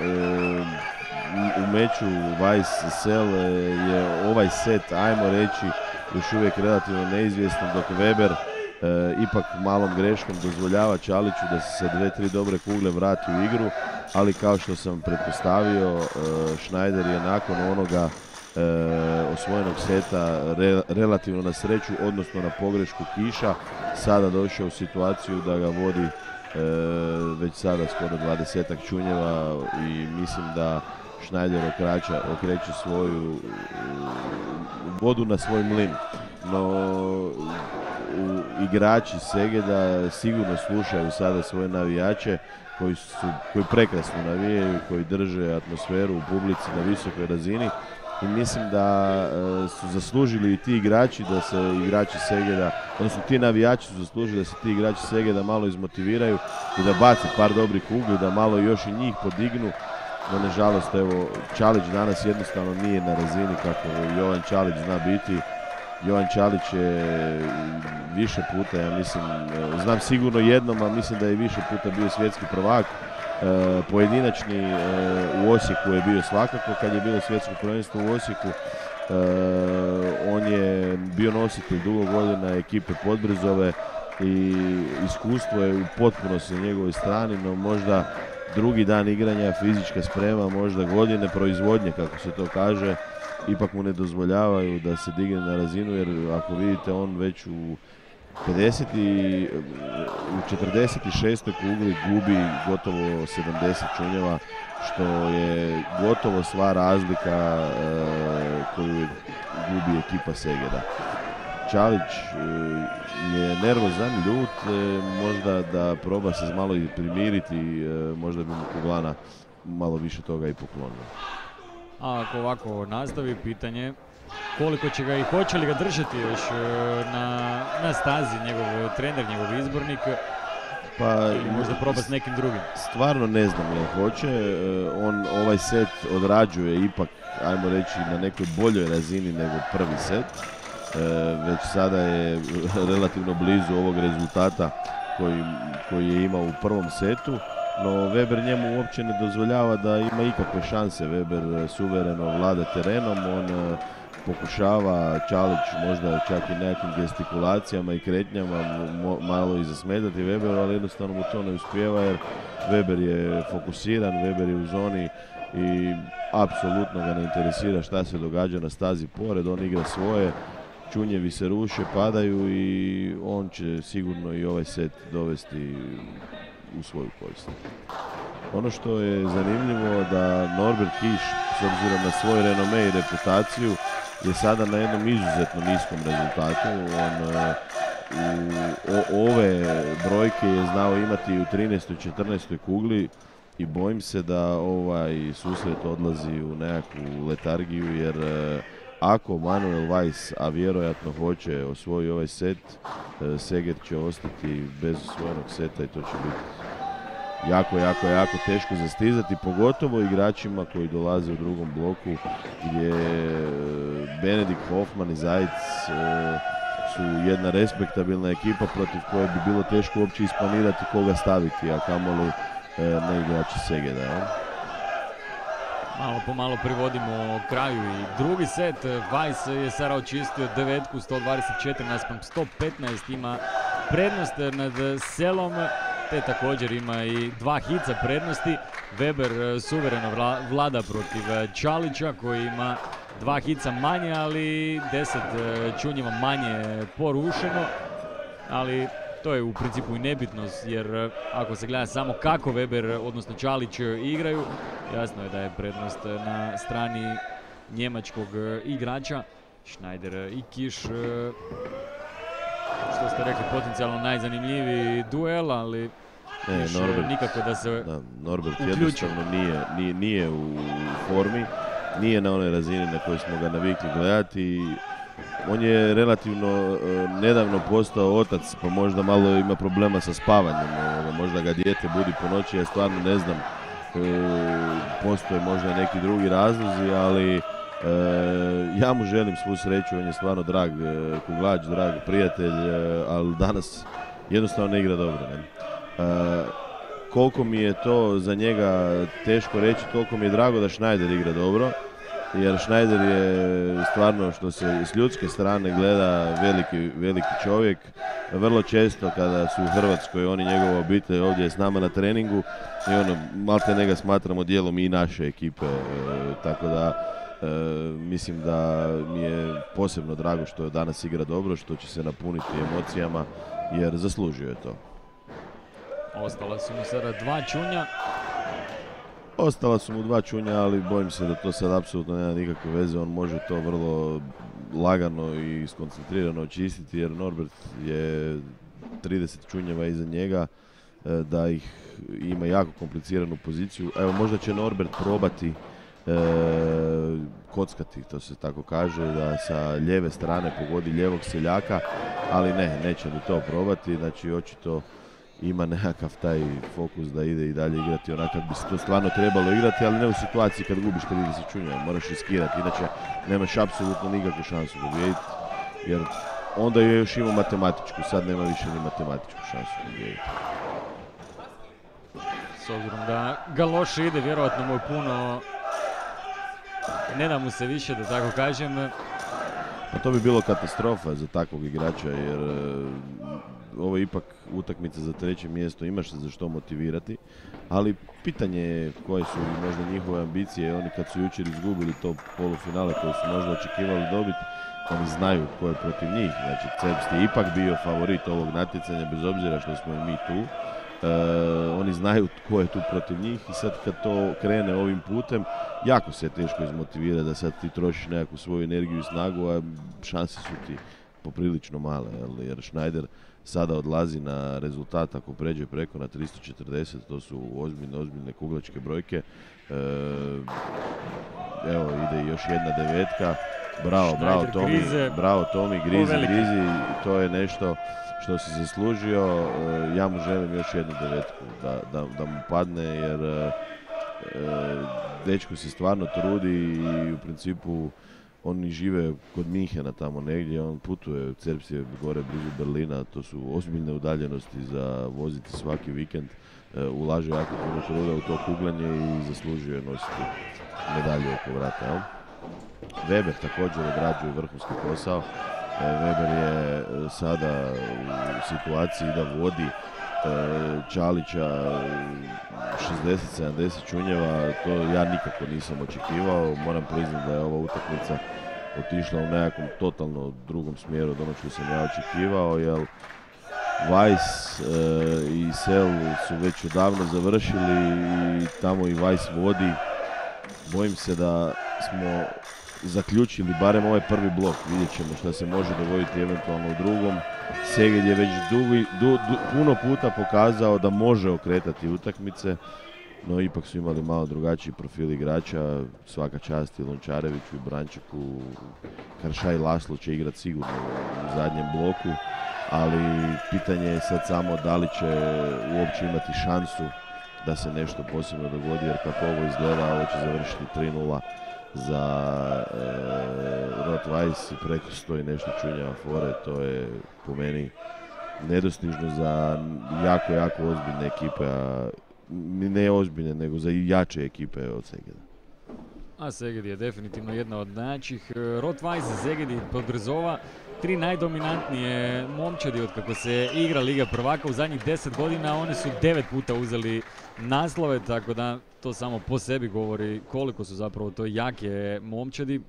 u meču Weiss-Sel je ovaj set, ajmo reći, još uvijek relativno neizvjestan, dok Weber ipak malom greškom dozvoljava Čaliću da se sa 2-3 dobre kugle vrati u igru, ali kao što sam pretpostavio, Schneider je nakon onoga osvojenog seta relativno na sreću, odnosno na pogrešku Kiša, sada došao u situaciju da ga vodi već sada skoro 20-ak čunjeva i mislim da Schneider okreće svoju vodu na svoj mlin. No, igrači Segeda sigurno slušaju sada svoje navijače koji prekrasno navijaju, koji drže atmosferu u publici na visokoj razini i mislim da su zaslužili i ti igrači da se igrači Segeda, odnosno ti navijači su zaslužili da se ti igrači Segeda malo izmotiviraju i da bace par dobrih kugli, da malo još i njih podignu. No, nažalost, evo, Čalić danas jednostavno nije na razini kako Jovan Čalić zna biti. Jovan Čalić je više puta, ja mislim, znam sigurno jednom, a mislim da je više puta bio svjetski prvak. Pojedinačni u Osijeku je bio svakako, kad je bilo svjetsko prvenstvo u Osijeku. On je bio nositelj dugo godina ekipe Podbrzove i iskustvo je u potpunosti na njegovoj strani, no možda drugi dan igranja, fizička sprema, možda godine proizvodnje, kako se to kaže, ipak mu ne dozvoljavaju da se digne na razinu, jer ako vidite, on već u 46. kugli gubi gotovo 70 čunjeva, što je gotovo sva razlika koju gubi ekipa Segeda. Čalić je nervozan, ljut, možda da proba se malo i primiriti, možda bi mu Kuglana malo više toga i poklonio. A ako ovako nastavi, pitanje koliko će ga i hoće li ga držati još na stazi njegov trener, njegov izbornik, ili možda proba s nekim drugim. Stvarno ne znam jel hoće, on ovaj set odrađuje ipak, ajmo reći, na nekoj boljoj razini nego prvi set. Već sada je relativno blizu ovog rezultata koji je imao u prvom setu, no Weber njemu uopće ne dozvoljava da ima ikakve šanse. Weber suvereno vlada terenom, on pokušava Čalić možda čak i nekakvim gestikulacijama i kretnjama malo i zasmetati Weberu, ali jednostavno mu to ne uspijeva jer Weber je fokusiran, Weber je u zoni i apsolutno ga ne interesira šta se događa na stazi pored, on igra svoje. Čunjevi se ruše, padaju i on će sigurno i ovaj set dovesti u svoju korist. Ono što je zanimljivo da Norbert Kiš, s obzirom na svoj renome i reputaciju, je sada na jednom izuzetno niskom rezultatu. On ove brojke je znao imati u 13. i 14. kugli i bojim se da ovaj susret odlazi u nekakvu letargiju, jer ako Manuel Weiss, a vjerojatno hoće, osvoji ovaj set, Seger će ostati bez osvojenog seta i to će biti jako teško zastizati, pogotovo igračima koji dolaze u drugom bloku gdje Benedikt Hoffman i Zajec su jedna respektabilna ekipa protiv koje bi bilo teško uopće isplanirati koga staviti, a kamoli ne igrači Segeda. Ja? Malo po malo privodimo kraju i drugi set. Weiss je sada očistio devetku, 124:115, ima prednost nad Selom, te također ima i dva hica prednosti. Weber suvereno vlada protiv Čalića koji ima dva hica manje, ali 10 čunjeva manje porušeno, ali to je u principu i nebitno, jer ako se gleda samo kako Weber, odnosno Čalić igraju, jasno je da je prednost na strani njemačkog igrača. Schneider i Kiš, što ste rekli, potencijalno najzanimljiviji duel, ali nikako da se Norbert uključi. Jednostavno nije u formi, nije na onoj razini na kojoj smo ga navikli gledati. On je relativno nedavno postao otac, pa možda malo ima problema sa spavanjem, možda ga dijete budi po noći, ja stvarno ne znam, postoje možda neki drugi razlozi, ali Ja mu želim svu sreću, on je stvarno drag kuglač, drag prijatelj, ali danas jednostavno ne igra dobro. Ne? Koliko mi je to za njega teško reći, toliko mi je drago da Schneider igra dobro, jer Schneider je stvarno, što se s ljudske strane gleda, veliki čovjek. Vrlo često kada su u Hrvatskoj, on i njegova obitelj ovdje je s nama na treningu i malte ne ga smatramo dijelom i naše ekipe, tako da mislim da mi je posebno drago što danas igra dobro, što će se napuniti emocijama, jer zaslužio je to. Ostala su mu sada 2 čunja. Ostala su mu 2 čunja, ali bojim se da to sad apsolutno nema nikakve veze. On može to vrlo lagano i skoncentrirano očistiti, jer Norbert je 30 čunjeva iza njega, da ih ima jako kompliciranu poziciju. Evo, možda će Norbert probati kockati, to se tako kaže, da sa lijeve strane pogodi lijevog seljaka, ali neće ni to probati. Znači, očito ima nekakav taj fokus da ide i dalje igrati onako kad bi se to stvarno trebalo igrati, ali ne u situaciji kad gubiš 30 čunjeva, moraš riskirati, inače nemaš apsolutno nikakvu šansu pobijediti, jer onda je još imao matematičku, sad nema više ni matematičku šansu pobijediti. S obzirom da ga loše ide, vjerojatno mu je puno, ne da mu se više, da tako kažem. Pa to bi bilo katastrofa za takvog igrača, jer ovo je ipak utakmica za 3. mjesto, imaš se za što motivirati, ali pitanje je koje su možda njihove ambicije. Oni kad su jučer izgubili to polufinale koje su možda očekivali dobiti, oni znaju ko je protiv njih. Znači, Cerbst je ipak bio favorit ovog natjecanja, bez obzira što smo i mi tu. Oni znaju tko je tu protiv njih i sad kad to krene ovim putem, jako se je teško izmotivirati da sad ti trošiš nekakvu svoju energiju i snagu, a šanse su ti poprilično male, jer Schneider sada odlazi na rezultat ako pređe preko na 340, to su ozbiljne kuglačke brojke. Evo, ide još jedna devetka. Bravo Tomi, grizi, to je nešto što si zaslužio. Ja mu želim još jednu devetku da mu padne, jer dečko se stvarno trudi i u principu oni žive kod Minhena tamo negdje, on putuje, Cerbst je gore blizu Berlina, to su ozbiljne udaljenosti za voziti svaki vikend, ulaže jako puno truda u to kuglanje i zaslužuje nositi medalju oko vrata. Ja? Weber također odrađuje vrhunski posao. Weber je sada u situaciji da vodi Čalića 60-70 čunjeva, to ja nikako nisam očekivao. Moram priznati da je ova utakmica otišla u nekakvom totalno drugom smjeru od onog što sam ja očekivao, jer Weiss i Sel su već odavno završili i tamo i Weiss vodi. Bojim se da smo zaključili barem ovaj prvi blok, vidjet ćemo šta se može dogoditi eventualno u drugom. Szeged je već puno puta pokazao da može okretati utakmice, no ipak su imali malo drugačiji profil igrača, svaka čast i Lončareviću i Brančaku. Karšaj Laslo će igrati sigurno u zadnjem bloku, ali pitanje je sad samo da li će uopće imati šansu da se nešto posebno dogodi, jer kako ovo izgleda, ovo će završiti 3-0 za Rot Weiss i preko 100 i nešto čunjava fore. To je po meni nedostižno za jako ozbiljne ekipe, ne ozbiljne, nego za jače ekipe od Szegeda. A Szeged je definitivno jedna od najjačih. Rot Weiss Szeged podrazova 3 najdominantnije momčadi od kako se igra Liga prvaka u zadnjih 10 godina. Oni su 9 puta uzeli naslove, tako da to samo po sebi govori koliko su zapravo to jake momčadi.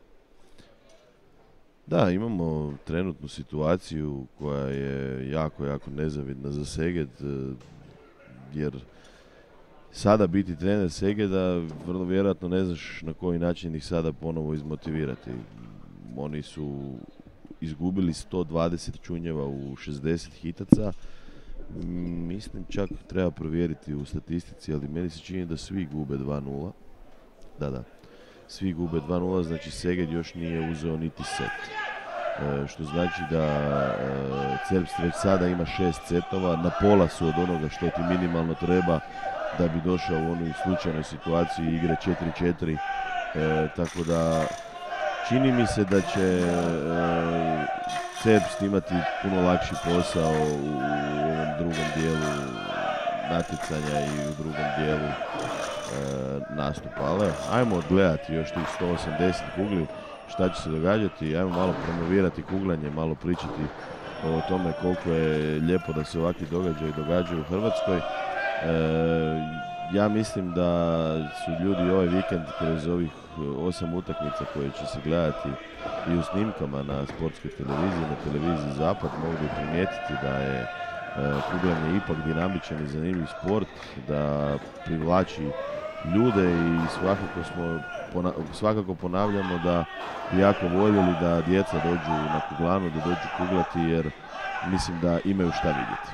Da, imamo trenutnu situaciju koja je jako nezavidna za Szeged, jer sada biti trener Szegeda, vrlo vjerojatno ne znaš na koji način ih sada ponovo izmotivirati. Oni su izgubili 120 čunjeva u 60 hitaca. Mislim, čak treba provjeriti u statistici, ali meni se čini da svi gube 2-0. Da. Svi gube 2-0, znači Szeged još nije uzeo niti set. Što znači da Cerbst već sada ima 6 setova, na pola su od onoga što ti minimalno treba da bi došao u onu slučajnoj situaciji igre 4-4. Tako da Čini mi se da će Cerbst imati puno lakši posao u ovom drugom dijelu natjecanja i u drugom dijelu nastupa. Ali ajmo odgledati još tih 180 kugli, šta će se događati, ajmo malo promovirati kuglanje, malo pričati o tome koliko je lijepo da se ovakvi događaji događaju u Hrvatskoj. Ja mislim da su ljudi ovaj vikend kroz ovih 8 utakmica koje će se gledati i u snimkama na sportskoj televiziji, na televiziji Zapad, mogu primijetiti da je kuglanje ipak dinamičan i zanimljiv sport, da privlači ljude i svakako ponavljamo da bi jako voljeli da djeca dođu na kuglanu, da dođu kuglati jer mislim da imaju šta vidjeti.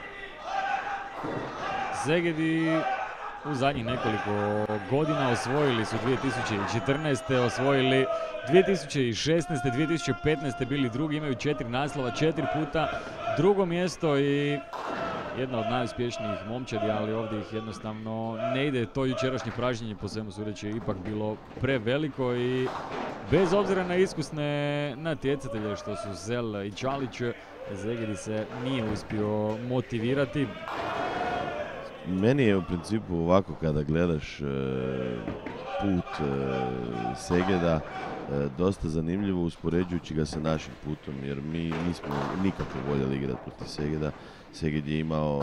Szegedi u zadnjih nekoliko godina osvojili su 2014. osvojili 2016. 2015. bili drugi, imaju 4 naslova, 4 puta drugo mjesto i jedna od najuspješnijih momčadi, ali ovdje ih jednostavno ne ide. To jučerašnje pražnjenje po svemu sudeći je ipak bilo preveliko i bez obzira na iskusne natjecatelje što su Zel i Čalić, Szegedi se nije uspio motivirati. Meni je u principu ovako kada gledaš put Szegeda dosta zanimljivo uspoređujući ga sa našim putom, jer mi nismo nikako voljeli igrati protiv Szegeda. Szeged je imao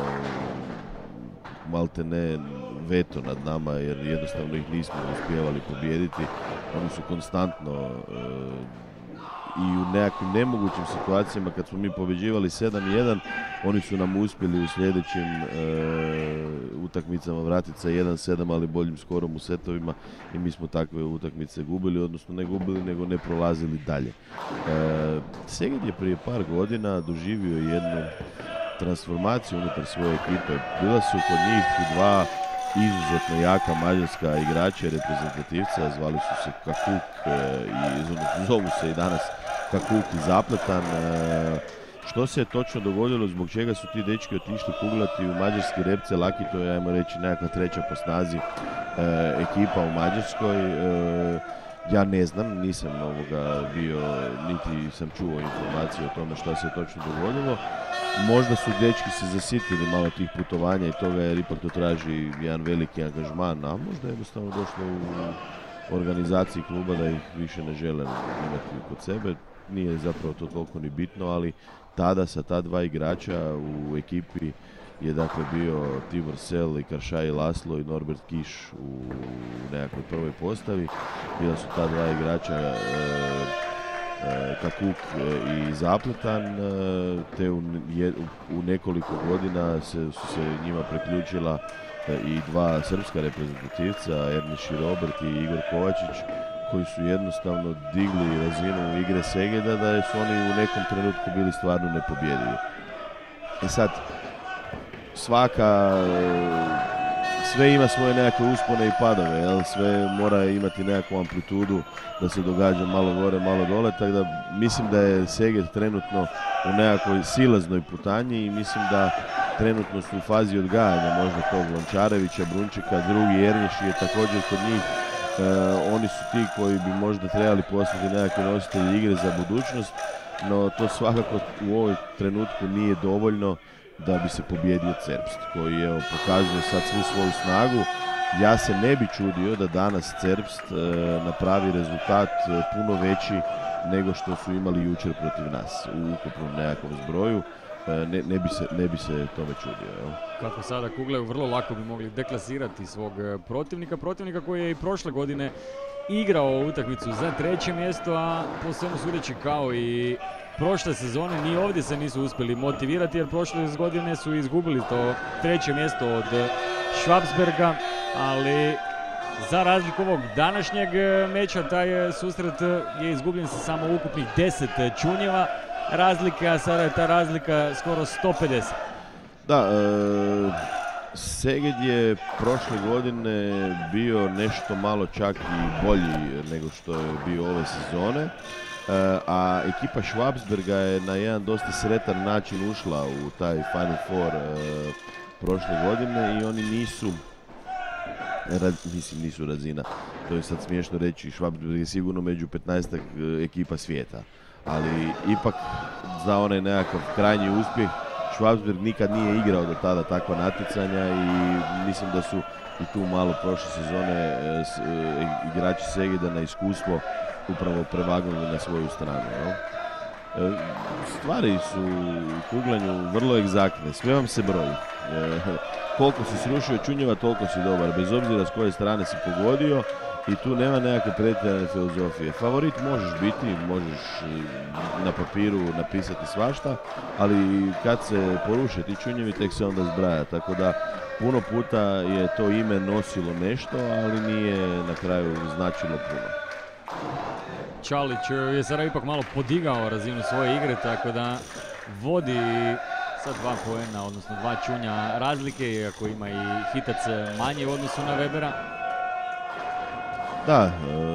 maltene veto nad nama jer jednostavno ih nismo uspijevali pobijediti. Oni su konstantno i u nekakvim nemogućim situacijama kad smo mi pobjeđivali 7-1, oni su nam uspjeli u sljedećim utakmicama vratiti sa 1-7, ali boljim skorom u setovima i mi smo takve utakmice gubili, odnosno ne gubili, nego ne prolazili dalje. Szeged je prije par godina doživio jednu transformaciju unutar svoje ekipe. Bila su kod njih dva izuzetno jaka mađarska igrača i reprezentativca, zvali su se Kakuk i zovu se i danas Kakuk i Zapletan. Što se je točno dogodilo, zbog čega su ti dečki otišli kuglati u mađarski Repce Laki, to je, ajmo reći, nekakva treća po snazi ekipa u Mađarskoj. Ja ne znam, nisam bio, niti sam čuo informacije o tome što se je točno dogodilo. Možda su dečki se zasitili malo tih putovanja i toga jer ipak to traži jedan veliki angažman, a možda je jednostavno došlo u organizaciji kluba da ih više ne žele imati kod sebe. Nije zapravo to toliko ni bitno, ali tada sa ta dva igrača u ekipi je dakle bio Tibor Sel i Karšaj Laslo i Norbert Kiš u nekakvoj prvoj postavi. Bila su ta dva igrača Kakuk i Zapletan, te u nekoliko godina su se njima priključila i dva srpska reprezentativca, Erniš i Robert i Igor Kovačić, koji su jednostavno digli razinu igre Szegeda da su oni u nekom trenutku bili stvarno nepobjedivi. I sad, sve ima svoje nekakve uspone i padove, jel? Sve mora imati nekakvu amplitudu da se događa malo gore, malo dole, tako da mislim da je Szeged trenutno u nekakvoj silaznoj putanji i mislim da trenutno su u fazi odgajanja možda tog Lončarevića, Brunčika, drugi Erniš je također kod njih. Oni su ti koji bi možda trebali postati nekakve nositelji igre za budućnost, no to svakako u ovoj trenutku nije dovoljno da bi se pobjedio Cerbst, koji evo pokazuje sad svu svoju snagu. Ja se ne bi čudio da danas Cerbst napravi rezultat puno veći nego što su imali jučer protiv nas u ukupnom nekakvom zbroju. Ne bi se tome čudio. Jel? Kako sada kuglaju, vrlo lako bi mogli deklasirati svog protivnika koji je i prošle godine igrao utakmicu za treće mjesto, a po svemu sudeći kao i prošle sezone ni ovdje se nisu uspjeli motivirati jer prošle godine su izgubili to treće mjesto od Schwabsberga, ali za razliku ovog današnjeg meča taj susret je izgubljen sa samo ukupnih 10 čunjeva razlike, a sada je ta razlika skoro 150. Da, Szeged je prošle godine bio nešto malo čak i bolji nego što je bio ove sezone, a ekipa Schwabsberga je na jedan dosta sretan način ušla u taj Final Four prošle godine i oni nisu mislim nisu razina, to je sad smiješno reći, Schwabsburg je sigurno među 15 ekipa svijeta, ali ipak za onaj nekakav krajnji uspjeh Schwabsburg nikad nije igrao do tada takva natjecanja i mislim da su i tu malo prošle sezone igrači Segeda na iskustvo upravo prevagnuli na svoju stranu. No? Stvari su u kuglanju vrlo egzaktne, sve vam se broji. Koliko si srušio čunjeva, toliko si dobar, bez obzira s koje strane si pogodio i tu nema nekakve pretjerane filozofije. Favorit možeš biti, možeš na papiru napisati svašta, ali kad se poruše ti čunjevi tek se onda zbraja, tako da puno puta je to ime nosilo nešto, ali nije na kraju značilo puno. Čalić je sada ipak malo podigao razinu svoje igre, tako da vodi sa 2 poena, odnosno 2 čunja razlike, iako ima i hitac manji u odnosu na Webera. Da,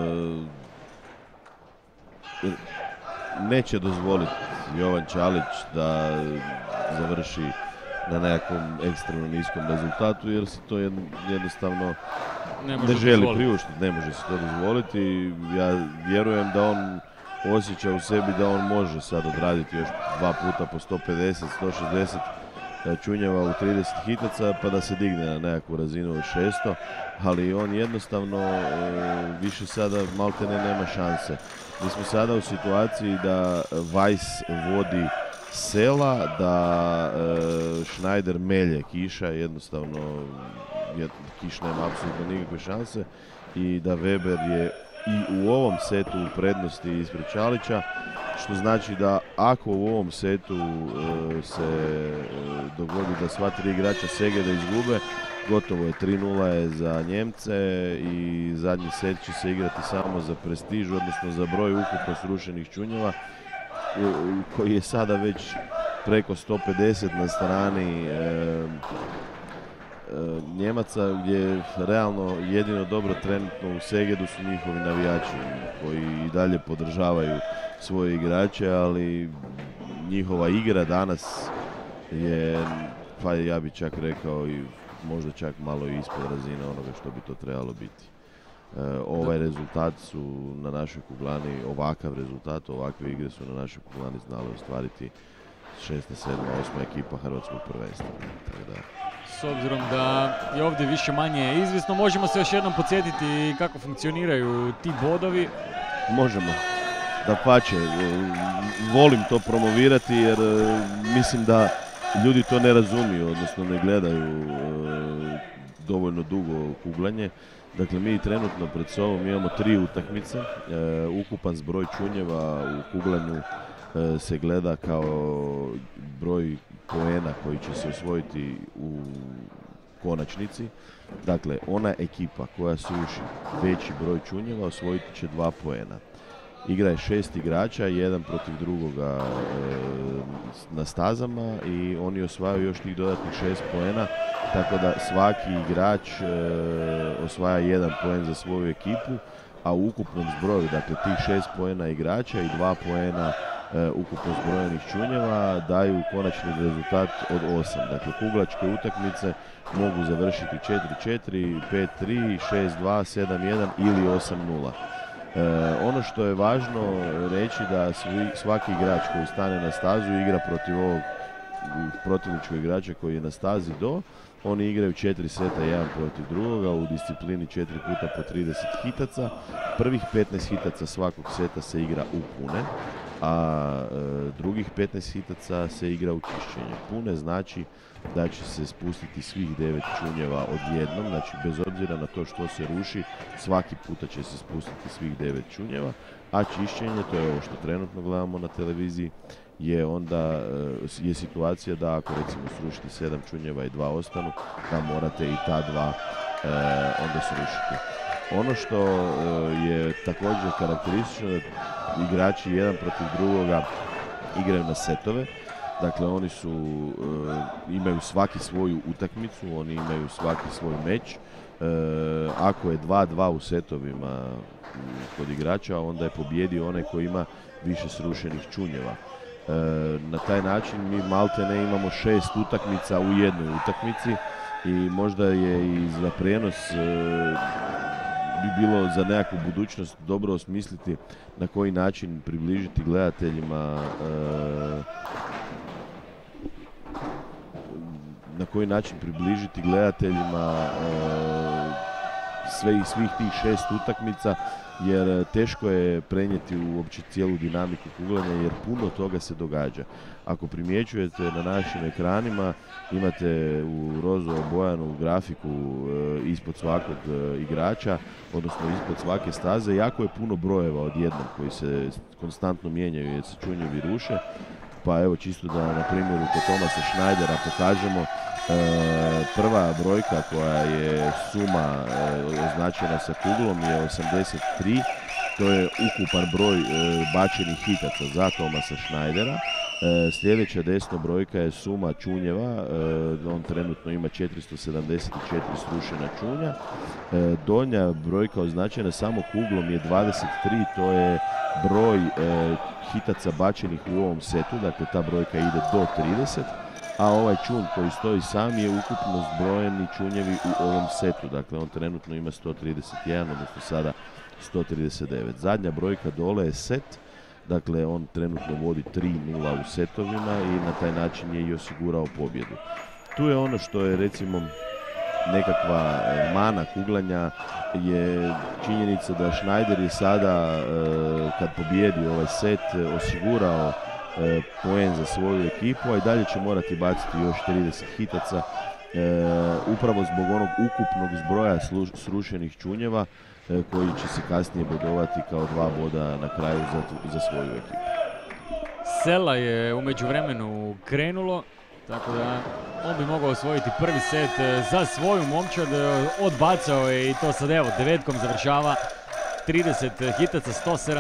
neće dozvoliti Jovan Čalić da završi na nekakvom ekstremno niskom rezultatu, jer se to jednostavno ne želi priuštiti, ne može se to dozvoliti. Ja vjerujem da on osjeća u sebi da on može sad odraditi još 2 puta po 150, 160 čunjeva u 30 hitaca pa da se digne na nekakvu razinu od 600, ali on jednostavno više sada maltene nema šanse. Mi smo sada u situaciji da Weiss vodi sela, da Schneider melje Kiša, jednostavno Kiš nema apsolutno nikakve šanse i da Weber je i u ovom setu u prednosti ispred Čalića, što znači da ako u ovom setu se dogodi da sva 3 igrača Segeda izgube, gotovo je, 3:0 je za Njemce i zadnji set će se igrati samo za prestiž, odnosno za broj ukupno srušenih čunjeva, koji je sada već preko 150 na strani Njemaca, gdje realno jedino dobro trenutno u Segedu su njihovi navijači koji i dalje podržavaju svoje igrače, ali njihova igra danas je, pa ja bih čak rekao, i možda čak malo ispod razine onoga što bi to trebalo biti. Ovaj rezultat su na našoj kuglani, ovakav rezultat, ovakve igre su na našoj kuglani znali ostvariti 6., 7., 8. ekipa hrvatskog prvenstva. S obzirom da je ovdje više manje izvisno, možemo se još jednom podsjetiti kako funkcioniraju ti bodovi. Možemo. Dapače, volim to promovirati jer mislim da ljudi to ne razumiju, odnosno ne gledaju dovoljno dugo kuglanje. Dakle, mi trenutno pred sobom imamo 3 utakmice. Ukupan zbroj čunjeva u kuglanju se gleda kao broj poena koji će se osvojiti u konačnici. Dakle, ona ekipa koja sruši veći broj čunjeva osvojiti će 2 poena. Igra je 6 igrača, jedan protiv drugoga na stazama i oni osvajaju još tih dodatnih 6 poena, tako da svaki igrač osvaja 1 poen za svoju ekipu, a u ukupnom zbroju, dakle tih 6 poena igrača i 2 poena ukupno zbrojenih čunjeva daju konačni rezultat od 8. Dakle, kuglačke utakmice mogu završiti 4-4, 5-3, 6-2, 7-1 ili 8-0. Ono što je važno reći da svaki igrač koji stane na stazu igra protiv ovog protivničkog igrača koji je na stazi do. Oni igraju 4 seta jedan protiv drugoga u disciplini 4 puta po 30 hitaca. Prvih 15 hitaca svakog seta se igra u pune, a drugih 15 hitaca se igra u čišćenje. Pune znači da će se spustiti svih 9 čunjeva odjednom, znači bez obzira na to što se ruši, svaki puta će se spustiti svih 9 čunjeva, a čišćenje, to je ovo što trenutno gledamo na televiziji, je onda je situacija da ako recimo srušite 7 čunjeva i 2 ostanu, da morate i ta 2 onda srušiti. Ono što je također karakteristično, igrači jedan protiv drugoga igraju na setove. Dakle, oni imaju svaki svoju utakmicu, oni imaju svaki svoj meč. Ako je 2-2 u setovima kod igrača, onda je pobjedio onaj koji ima više srušenih čunjeva. Na taj način mi maltene imamo 6 utakmica u jednoj utakmici, i možda je i za prijenos bi bilo za nekakvu budućnost dobro osmisliti na koji način približiti gledateljima svih tih 6 utakmica, jer teško je prenijeti uopće cijelu dinamiku kuglanja, jer puno toga se događa. Ako primjećujete na našim ekranima, imate u rozo obojanu grafiku ispod svakog igrača, odnosno ispod svake staze, jako je puno brojeva odjednom koji se konstantno mijenjaju jer se čunjevi ruše. Pa evo čisto da na primjeru kod Thomasa Schneidera pokažemo, prva brojka koja je suma označena sa kuglom je 83, to je ukupan broj bačenih hitaca za Thomasa Schneidera. Sljedeća desna brojka je suma čunjeva, on trenutno ima 474 srušena čunja. Donja brojka označena samo kuglom je 23, to je broj hitaca bačenih u ovom setu, dakle ta brojka ide do 30, a ovaj čun koji stoji sam je ukupno zbrojeni čunjevi u ovom setu, dakle on trenutno ima 131, odnosno sada 139. Zadnja brojka dole je set, dakle on trenutno vodi 3-0 u setovima i na taj način je i osigurao pobjedu. Tu je ono što je recimo nekakva mana kuglanja, je činjenica da Schneider je sada kad pobjedi ovaj set osigurao poen za svoju ekipu, a i dalje će morati baciti još 30 hitaca upravo zbog onog ukupnog zbroja srušenih čunjeva koji će se kasnije bodovati kao 2 boda na kraju za svoju ekipu. Sela je u međuvremenu krenulo, tako da on bi mogao osvojiti prvi set za svoju momčad. Odbacao je i to sad evo devetkom završava 30 hitaca,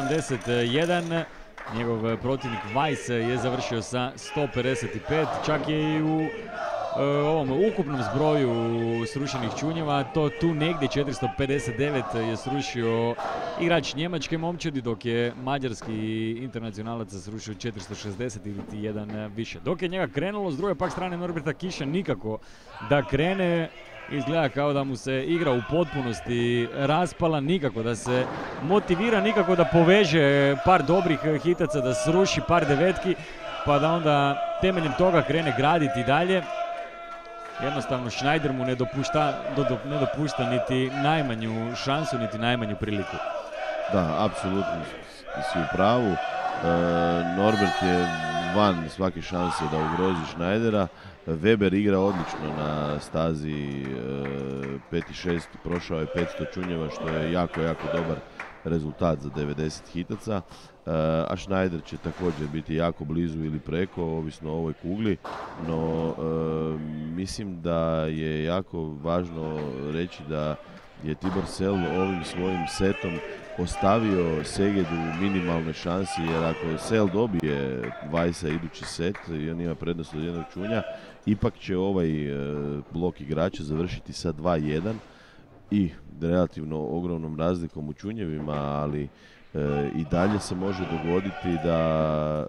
171. Njegov protivnik Weiss je završio sa 155, čak je i u ovom ukupnom zbroju srušenih čunjeva, to tu negdje 459 je srušio igrač njemačke momčadi, dok je mađarski internacionalac srušio 460 ili jedan više. Dok je njega krenulo, s druge pak strane Norberta Kiša nikako da krene, izgleda kao da mu se igra u potpunosti raspala, nikako da se motivira, nikako da poveže par dobrih hitaca, da sruši par devetki, pa da onda temeljem toga krene graditi dalje. Jednostavno Schneider mu ne dopušta niti najmanju šansu, niti najmanju priliku. Da, apsolutno si u pravu. Norbert je van svake šanse da ugrozi Schneidera. Weber igra odlično na stazi 5-6, prošao je 500 čunjeva, što je jako, jako dobar rezultat za 90 hitaca. A Schneider će također biti jako blizu ili preko, ovisno o ovoj kugli, no mislim da je jako važno reći da je Tibor Sell ovim svojim setom ostavio Segedu minimalne šansi, jer ako Sell dobije Weissa idući set i on ima prednost od jednog čunja, ipak će ovaj blok igrača završiti sa 2-1 i relativno ogromnom razlikom u čunjevima, ali i dalje se može dogoditi da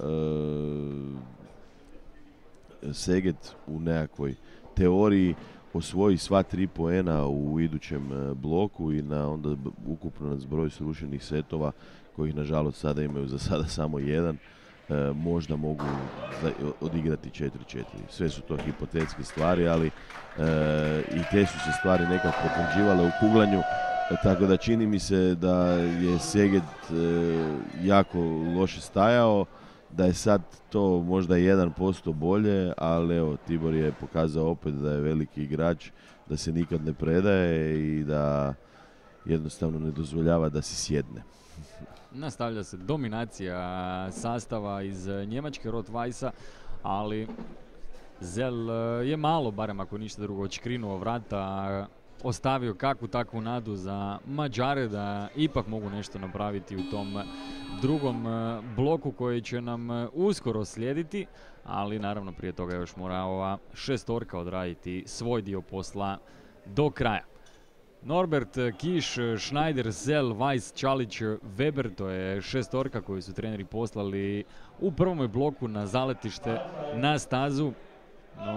Szeged u nekakvoj teoriji osvoji sva 3 poena u idućem bloku i na onda ukupno na zbroj srušenih setova, kojih nažalost sada imaju za sada samo 1, možda mogu odigrati 4-4. Sve su to hipotetske stvari, ali i te su se stvari nekako potvrđivale u kuglanju. Tako da čini mi se da je Szeged jako loše stajao, da je sad to možda 1% bolje, ali evo, Tibor je pokazao opet da je veliki igrač, da se nikad ne predaje i da jednostavno ne dozvoljava da si sjedne. Nastavlja se dominacija sastava iz njemačke Rot-Weissa, ali Sell je malo, barem ako ništa drugo, odškrinuo vrata, ostavio kakvu takvu nadu za Mađare da ipak mogu nešto napraviti u tom drugom bloku koji će nam uskoro slijediti, ali naravno prije toga još mora ova šestorka odraditi svoj dio posla do kraja. Norbert, Kiš, Schneider, Sell, Weiss, Čalić, Weber, to je šestorka koju su treneri poslali u prvome bloku na zaletište na stazu. No,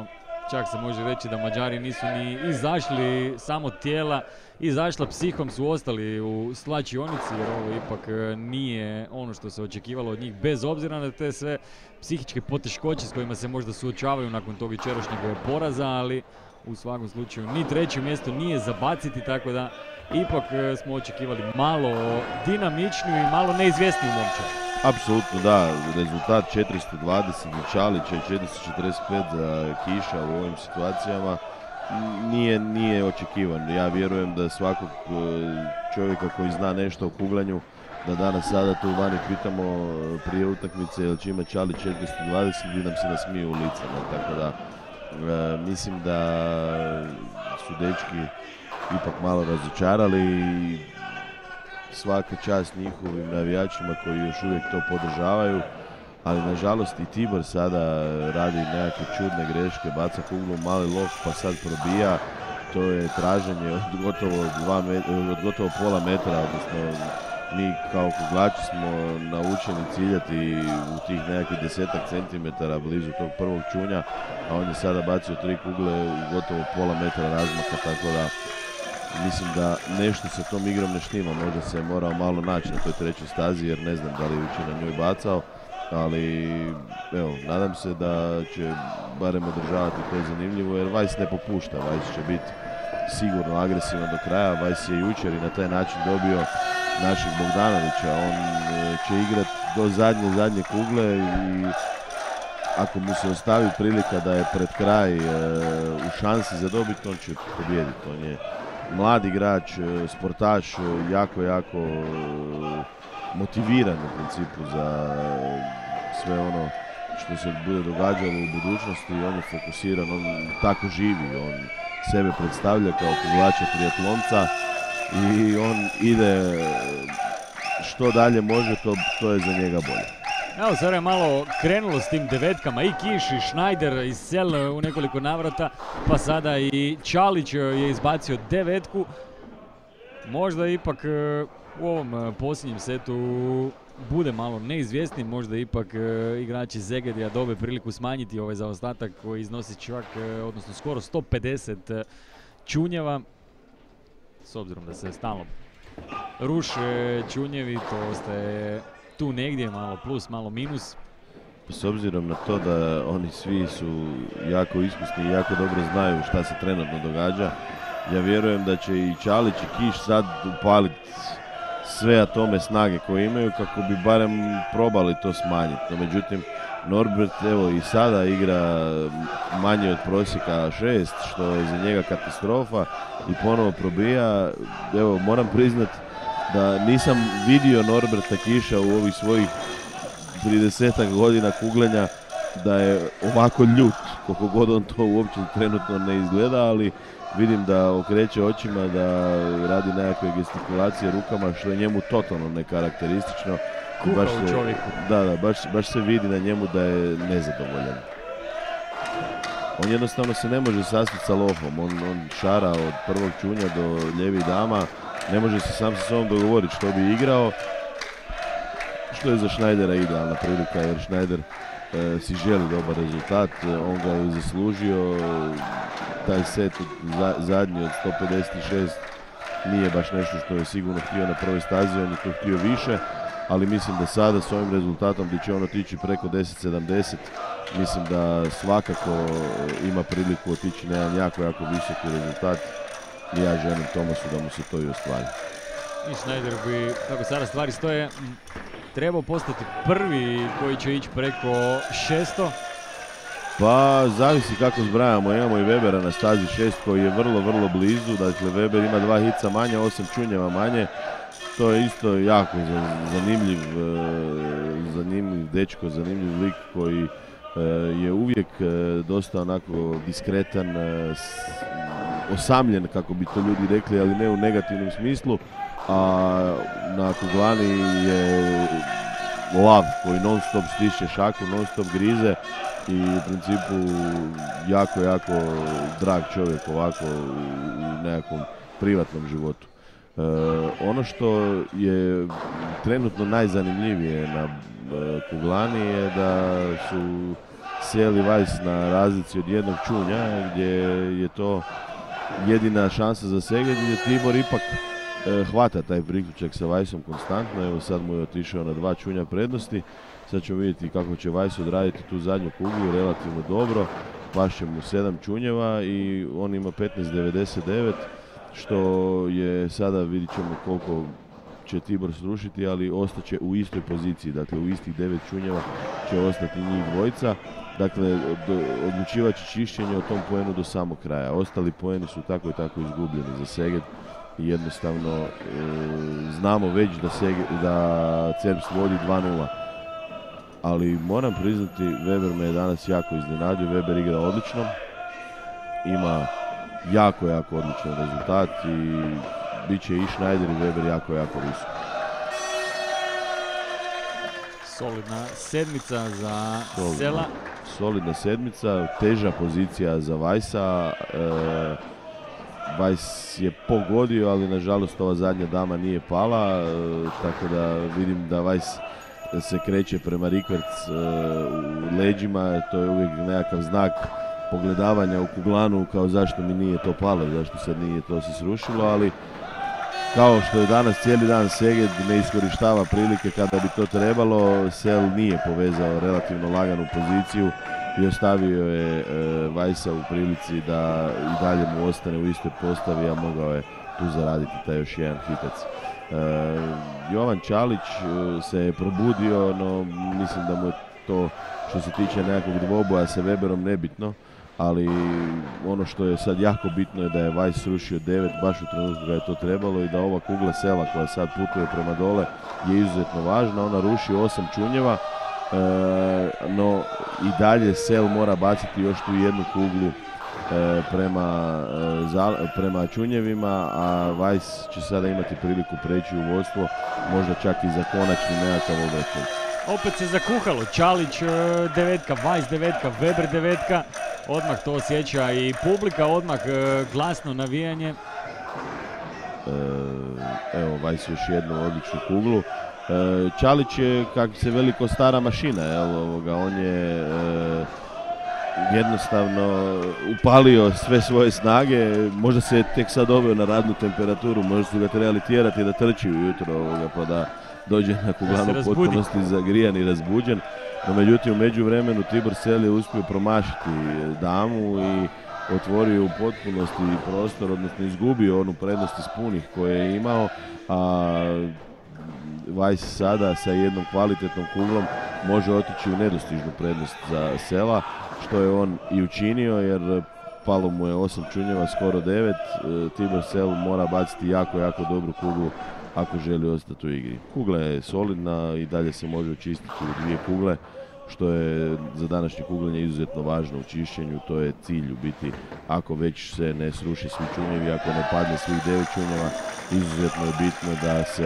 čak se može reći da Mađari nisu ni izašli samo tijela, izašla psihom su ostali u slačionici, jer ovo ipak nije ono što se očekivalo od njih, bez obzira na te sve psihičke poteškoće s kojima se možda suočavaju nakon tog jučerašnjeg poraza, ali u svakom slučaju ni treće mjesto nije zabaciti, tako da ipak smo očekivali malo dinamičniju i malo neizvjesniju momčad. Apsolutno da, rezultat 420 za Čalića i 445 za Kiša u ovim situacijama nije očekivan. Ja vjerujem da svakog čovjeka koji zna nešto o kuglanju, da danas sada tu vani pitamo prije utakmice jel će ima Čalić 420, bi nam se nasmiju u lice. Tako da mislim da su dečki ipak malo razočarali i svaka čast njihovim navijačima koji još uvijek to podržavaju, ali nažalost i Tibor sada radi nekakve čudne greške, baca kuglu mali lov pa sad probija, to je traženje od gotovo pola metra, odnosno mi kao kuglači smo naučeni ciljati u tih nekakvih 10-ak centimetara blizu tog prvog čunja, a on je sada bacio 3 kugle u gotovo pola metra razmaka, tako da mislim da nešto sa tom igrom ne štima, možda se je morao malo naći na toj trećoj stazi jer ne znam da li je jučer na njoj bacao, ali evo, nadam se da će barem održavati, to je zanimljivo jer Vajs ne popušta, Vajs će biti sigurno agresivan do kraja, Vajs je jučer i na taj način dobio našeg Bogdanovića, on će igrati do zadnje kugle i ako mu se ostavi prilika da je pred kraj u šansi za dobit, on će pobijediti. On je mlad igrač, sportaš, jako motiviran u principu za sve ono što se bude događalo u budućnosti. On je fokusiran, on tako živi, on sebe predstavlja kao kuglača triatlonca i on ide što dalje može, to je za njega bolje. Evo, sada je malo krenulo s tim devetkama, i Kiš, i Schneider, i Sel u nekoliko navrata, pa sada i Čalić je izbacio devetku. Možda ipak u ovom posljednjem setu bude malo neizvjesni, možda ipak igrači Zegedija dobe priliku smanjiti ovaj zaostatak koji iznosi čak, odnosno skoro 150 čunjeva. S obzirom da se stalno ruše čunjevi, to ostaje tu negdje, malo plus, malo minus. S obzirom na to da oni svi su jako iskusni i jako dobro znaju šta se trenutno događa, ja vjerujem da će i Čalić i Kiš sad upaliti sve atome snage koje imaju kako bi barem probali to smanjiti. No, međutim, Norbert evo i sada igra manje od prosjeka 6, što je za njega katastrofa i ponovo probija. Evo, moram priznati da nisam vidio Norberta Kiša u ovih svojih 30 godina kuglanja da je ovako ljut, koliko god on to uopće trenutno ne izgleda, ali vidim da okreće očima, da radi nekakve gestikulacije rukama, što je njemu totalno nekarakteristično. Kuha u čovjeku. Da, baš se vidi na njemu da je nezadovoljan. On jednostavno se ne može sastati sa lofom, on šara od prvog čunja do ljevih dama, ne može se sam sa sobom dogovoriti što bi igrao, što je za Schneidera idealna prilika, jer Schneider si želi dobar rezultat, on ga je zaslužio, taj set zadnji od 156 nije baš nešto što je sigurno htio na prvoj stazi, on je to htio više, ali mislim da sada s ovim rezultatom gdje će on otići preko 10.70, mislim da svakako ima priliku otići na jedan jako visoki rezultat i ja želim Tomasu da mu se to i ostvari. I Schneider bi, kako sada stvari stoje, trebao postati prvi koji će ići preko 600. Pa zavisi kako zbrajamo, imamo i Webera na stazi 6 koji je vrlo blizu, dakle Weber ima 2 hica manje, 8 čunjeva manje, to je isto jako zanimljiv dečko, zanimljiv lik koji je uvijek dosta onako diskretan, osamljen kako bi to ljudi rekli, ali ne u negativnom smislu, a na kuglani je lav koji non stop stiše šaku, non stop grize i u principu jako drag čovjek ovako u nekakvom privatnom životu. Ono što je trenutno najzanimljivije na kuglani je da su Sel i Vajs na razlici od jednog čunja, gdje je to jedina šansa za Seget, gdje Tibor ipak hvata taj priključak sa Vajsom konstantno. Evo sad mu je otišao na 2 čunja prednosti. Sad ćemo vidjeti kako će Vajs odraditi tu zadnju kuglu, relativno dobro. Pašće mu 7 čunjeva i on ima 15.99, što je sada, vidit ćemo koliko će Tibor srušiti, ali ostaće u istoj poziciji, dakle u istih 9 čunjeva će ostati njih dvojica. Dakle, odlučivat će čišćenje o tom poenu do samog kraja. Ostali poeni su tako i tako izgubljeni za Seget. Jednostavno znamo već da Cerbst vodi 2:0. Ali moram priznati, Weber me je danas jako iznenadio. Weber igra odlično. Ima jako odličan rezultat i bit će i Schneider i Weber jako visok. Solidna sedmica za Sela. Solidna sedmica, teža pozicija za Vajsa. Vajs je pogodio, ali nažalost ova zadnja dama nije pala, tako da vidim da Vajs se kreće prema rikverc u leđima. To je uvijek nekakav znak pogledavanja u kuglanu, kao zašto mi nije to palo, zašto sad nije to se srušilo, ali kao što je danas cijeli dan Seget ne iskorištava prilike kada bi to trebalo, Sel nije povezao relativno laganu poziciju i ostavio je Vajsa u prilici da i dalje mu ostane u istoj postavi, a mogao je tu zaraditi taj još jedan hitac. Jovan Čalić se je probudio, no mislim da mu je to što se tiče nekakvog dvoboja sa Weberom nebitno, ali ono što je sad jako bitno je da je Vajs srušio 9 baš u trenutku da je to trebalo i da ova kugla Sela koja sad putuje prema dole je izuzetno važna. Ona ruši 8 čunjeva, no i dalje Sel mora baciti još tu jednu kuglu prema čunjevima, a Vajs će sada imati priliku preći u vodstvo, možda čak i za konačni nekakav obračun. Opet se zakuhalo, Čalić 9, Vajs 9, Weber 9, odmah to osjeća i publika, odmah glasno navijanje. Evo Vajs još jednu odličnu kuglu. Čalić je, kako se veliko, stara mašina, on je jednostavno upalio sve svoje snage, možda se je tek sad doveo na radnu temperaturu, možda su ga trebali tjerati da trči ujutro, pa da dođe na kuglanu potpunosti zagrijan i razbuđen. No međutim, u međuvremenu Tibor Sel je uspio promašiti damu i otvorio u potpunosti prostor, odnosno izgubio onu prednost iz punih koje je imao, a Vajs sada sa jednom kvalitetnom kuglom može otići u nedostižnu prednost za Sela, što je on i učinio, jer palo mu je 8 čunjeva, skoro 9. Tibor Sel mora baciti jako dobru kuglu ako želi ostati u igri. Kugla je solidna i dalje se može očistiti u 2 kugle, što je za današnje kuglanje izuzetno važno u čišćenju. To je cilj u biti, ako već se ne sruši svi čunjevi, ako ne padne svih 9 čunjeva, izuzetno je bitno da se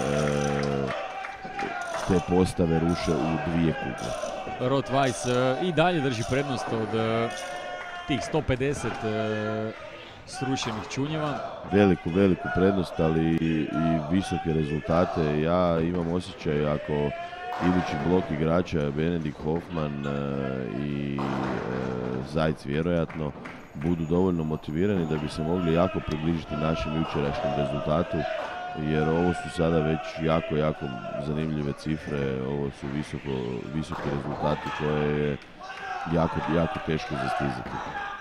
te postave ruše u 2 kugle. Rot Vajs i dalje drži prednost od tih 150 srušenih čunjeva. Veliku prednost, ali i visoke rezultate. Ja imam osjećaj ako idući blok igrača Benedik, Hoffman i Zajc vjerojatno budu dovoljno motivirani da bi se mogli jako približiti našem jučerašnjem rezultatu, jer ovo su sada već jako zanimljive cifre, ovo su visoki rezultati koje je jako teško zastizati.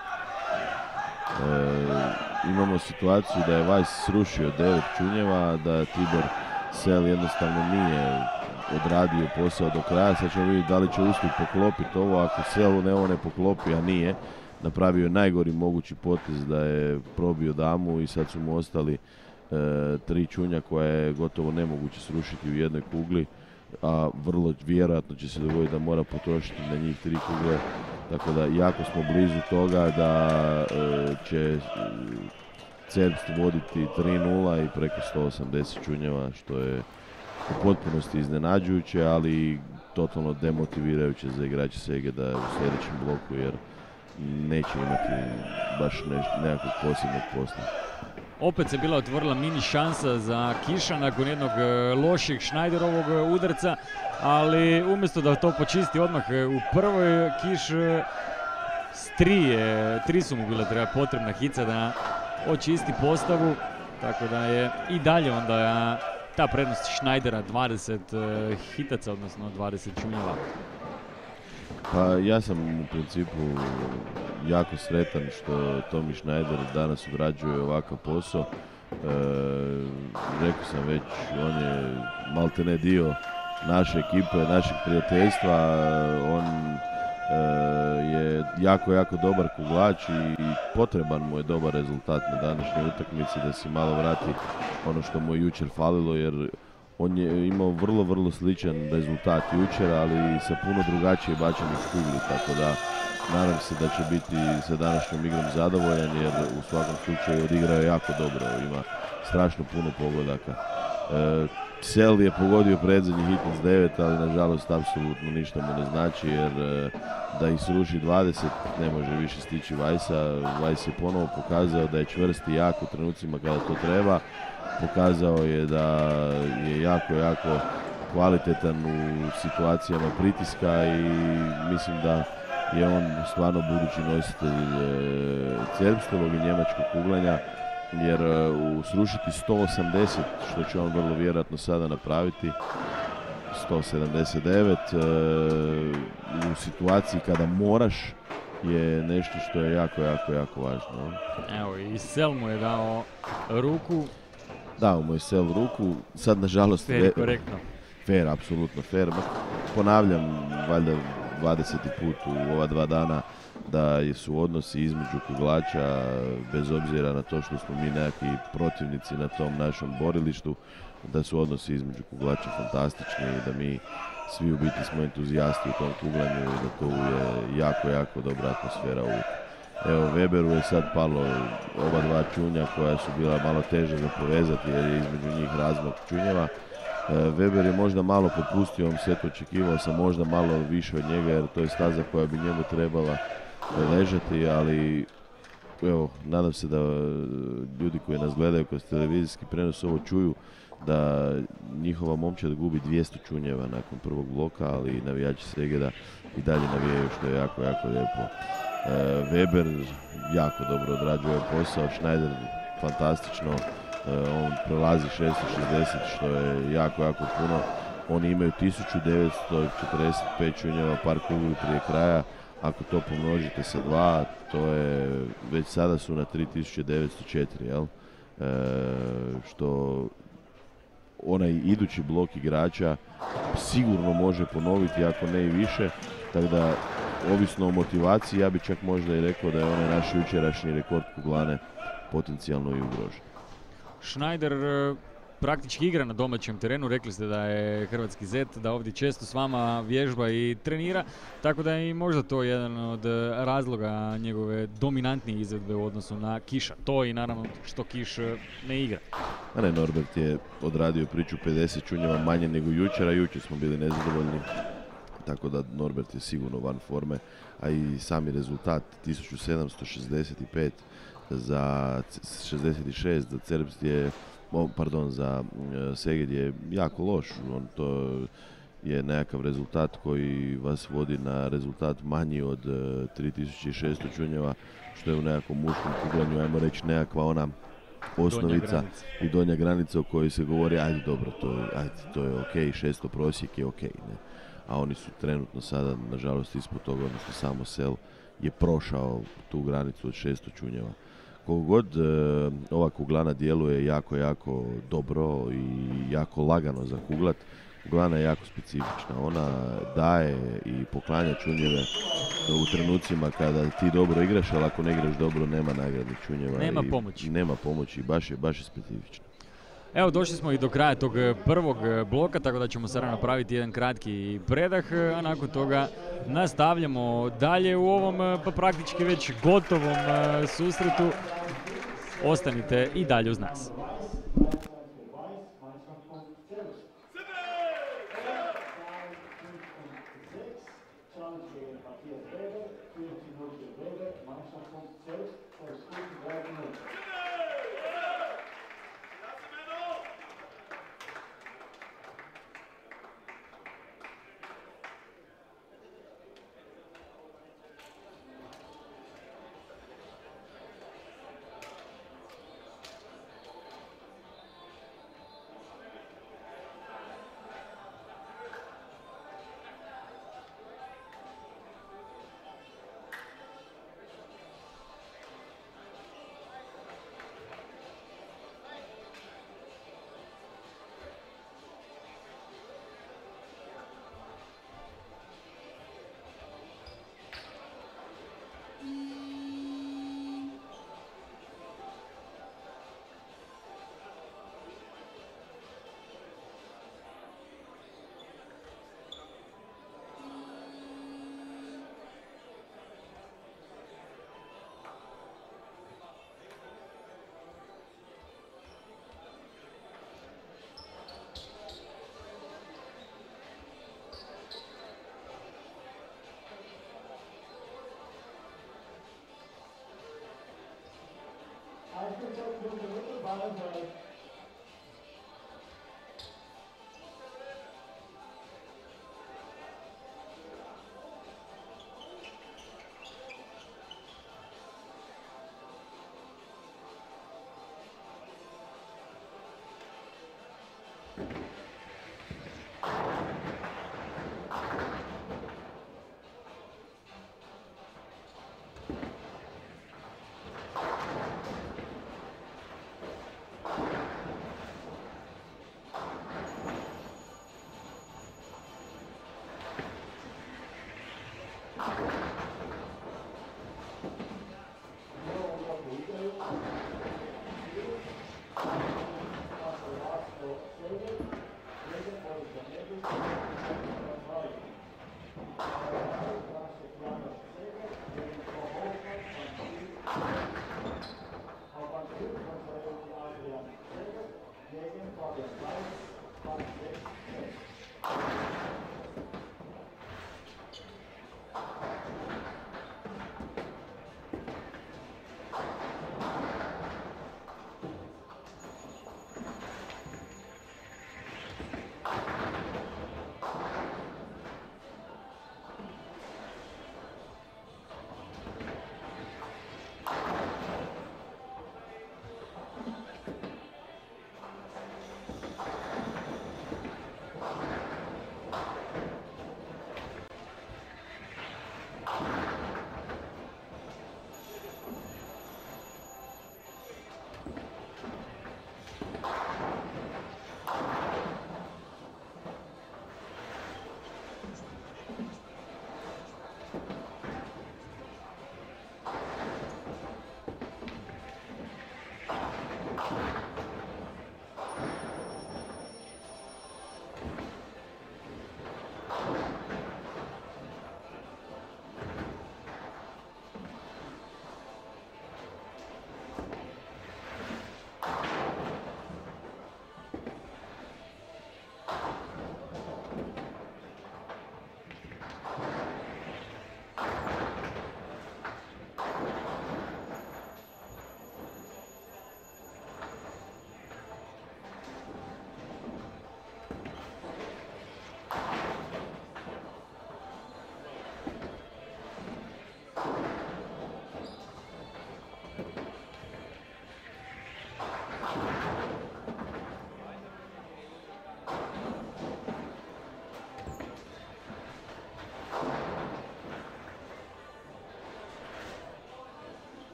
Imamo situaciju da je Vajs srušio 9 čunjeva, da Tibor Sel jednostavno nije odradio posao do kraja. Sad ćemo vidjeti da li će uspjeti poklopiti ovo. Ako Sel ovo ne poklopi, a nije, napravio je najgori mogući potez da je probio damu i sad su mu ostali 3 čunja koja je gotovo nemoguće srušiti u jednoj kugli, a vrlo vjerojatno će se dogoditi da mora potrošiti na njih 3 kugle, tako da jako smo blizu toga da će Cerbst voditi 3:0 i preko 180 čunjeva, što je u potpunosti iznenađujuće, ali i totalno demotivirajuće za igrače Segeda u sljedećem bloku, jer neće imati baš nekakvog posebnog posla. opet se bila otvorila mini šansa za Kiša nakon jednog lošeg Schneiderovog udarca, ali umjesto da to počisti odmah u prvoj, Kiš s tri su mu bila treba potrebna hica da očisti postavu, tako da je i dalje onda ta prednost Schneidera 20 hitaca, odnosno 20 čunjeva. Pa ja sam u principu jako sretan što Tomi Schneider danas odrađuje ovakav posao. Rekao sam već, on je maltene dio naše ekipe, našeg prijateljstva. On je jako dobar kuglač i potreban mu je dobar rezultat na današnjoj utakmici da si malo vrati ono što mu je jučer falilo, jer on je imao vrlo sličan rezultat jučer, ali sa puno drugačije bačenih kugli, tako da nadam se da će biti sa današnjom igrom zadovoljan, jer u svakom slučaju odigrao je jako dobro, ima strašno puno pogodaka. Sel je pogodio predzadnji hitac 9, ali nažalost apsolutno ništa mu ne znači, jer da ih sruši 20 ne može više stići Vajsa. Vajs je ponovo pokazao da je čvrst i jak u trenucima kada to treba. Pokazao je da je jako kvalitetan u situacijama pritiska i mislim da je on stvarno budući nositelj Cerbstovog i njemačkog kuglanja, jer srušiti 180, što će on vrlo vjerojatno sada napraviti, 179 u situaciji kada moraš, je nešto što je jako važno. Evo, i Sel mu je dao ruku. Dao mu je Sel ruku, sad nažalost... Fair, korektno. Fair, apsolutno fair. Ponavljam, valjda 20. put u ova 2 dana, da su odnosi između kuglača, bez obzira na to što smo mi nekakvi protivnici na tom našom borilištu, da su odnosi između kuglača fantastični i da mi svi u biti smo entuzijasti u tom kuglanju i da to je jako dobra atmosfera uvijek. Evo, Weberu je sad palo oba 2 čunja koja su bila malo teže za povezati, jer je između njih razmak čunjeva. Weber je možda malo popustio ovom setu, očekivao sam možda malo više od njega, jer to je staza koja bi njemu trebala ležati, ali evo, nadam se da ljudi koji nas gledaju kroz televizijski prenos ovo čuju, da njihova momčad gubi 200 čunjeva nakon prvog bloka, ali navijači Segeda i dalje navijaju, što je jako lijepo. Weber jako dobro odrađuje posao, Schneider fantastično, on prelazi 660, što je jako puno. Oni imaju 1945 čunjeva par kugli prije kraja. Ako to pomnožite sa 2, to je, već sada su na 3904, jel? Što onaj idući blok igrača sigurno može ponoviti, ako ne i više, tako da, ovisno o motivaciji, ja bi čak možda i rekao da je onaj naš jučerašnji rekord kuglane potencijalno i ugrožen. Schneider praktički igra na domaćem terenu, rekli ste da je hrvatski zet, da ovdje često s vama vježba i trenira, tako da je i možda to jedan od razloga njegove dominantnije izvedbe u odnosu na Kiša. To i naravno što Kiš ne igra. A ne, Norbert je odradio priču 50 čunjeva manje nego jučer, a jučer smo bili nezadovoljni. Tako da Norbert je sigurno van forme, a i sami rezultat 1765 za 66 za Cerbst je, za Szeged je jako loš. To je nekakav rezultat koji vas vodi na rezultat manji od 3600 čunjeva, što je u nekakvom muškom kuglanju, ajmo reći, nekakva ona osnovica i donja granica o kojoj se govori, ajde dobro, to je ok, 600 prosjek je ok, ne? A oni su trenutno sada, nažalost, ispod toga, odnosno samo Sel je prošao tu granicu od 600 čunjeva. Koliko god ova kuglana djeluje jako dobro i jako lagano za kuglat, kuglana je jako specifična. Ona daje i poklanja čunjeve u trenucima kada ti dobro igraš, ali ako ne igraš dobro nema nagradnih čunjeva. Nema pomoći, baš je specifična. Evo, došli smo i do kraja tog prvog bloka, tako da ćemo sada napraviti jedan kratki predah, a nakon toga nastavljamo dalje u ovom pa praktički već gotovom susretu. Ostanite i dalje uz nas. Nachmittag 5 Minuten, Ball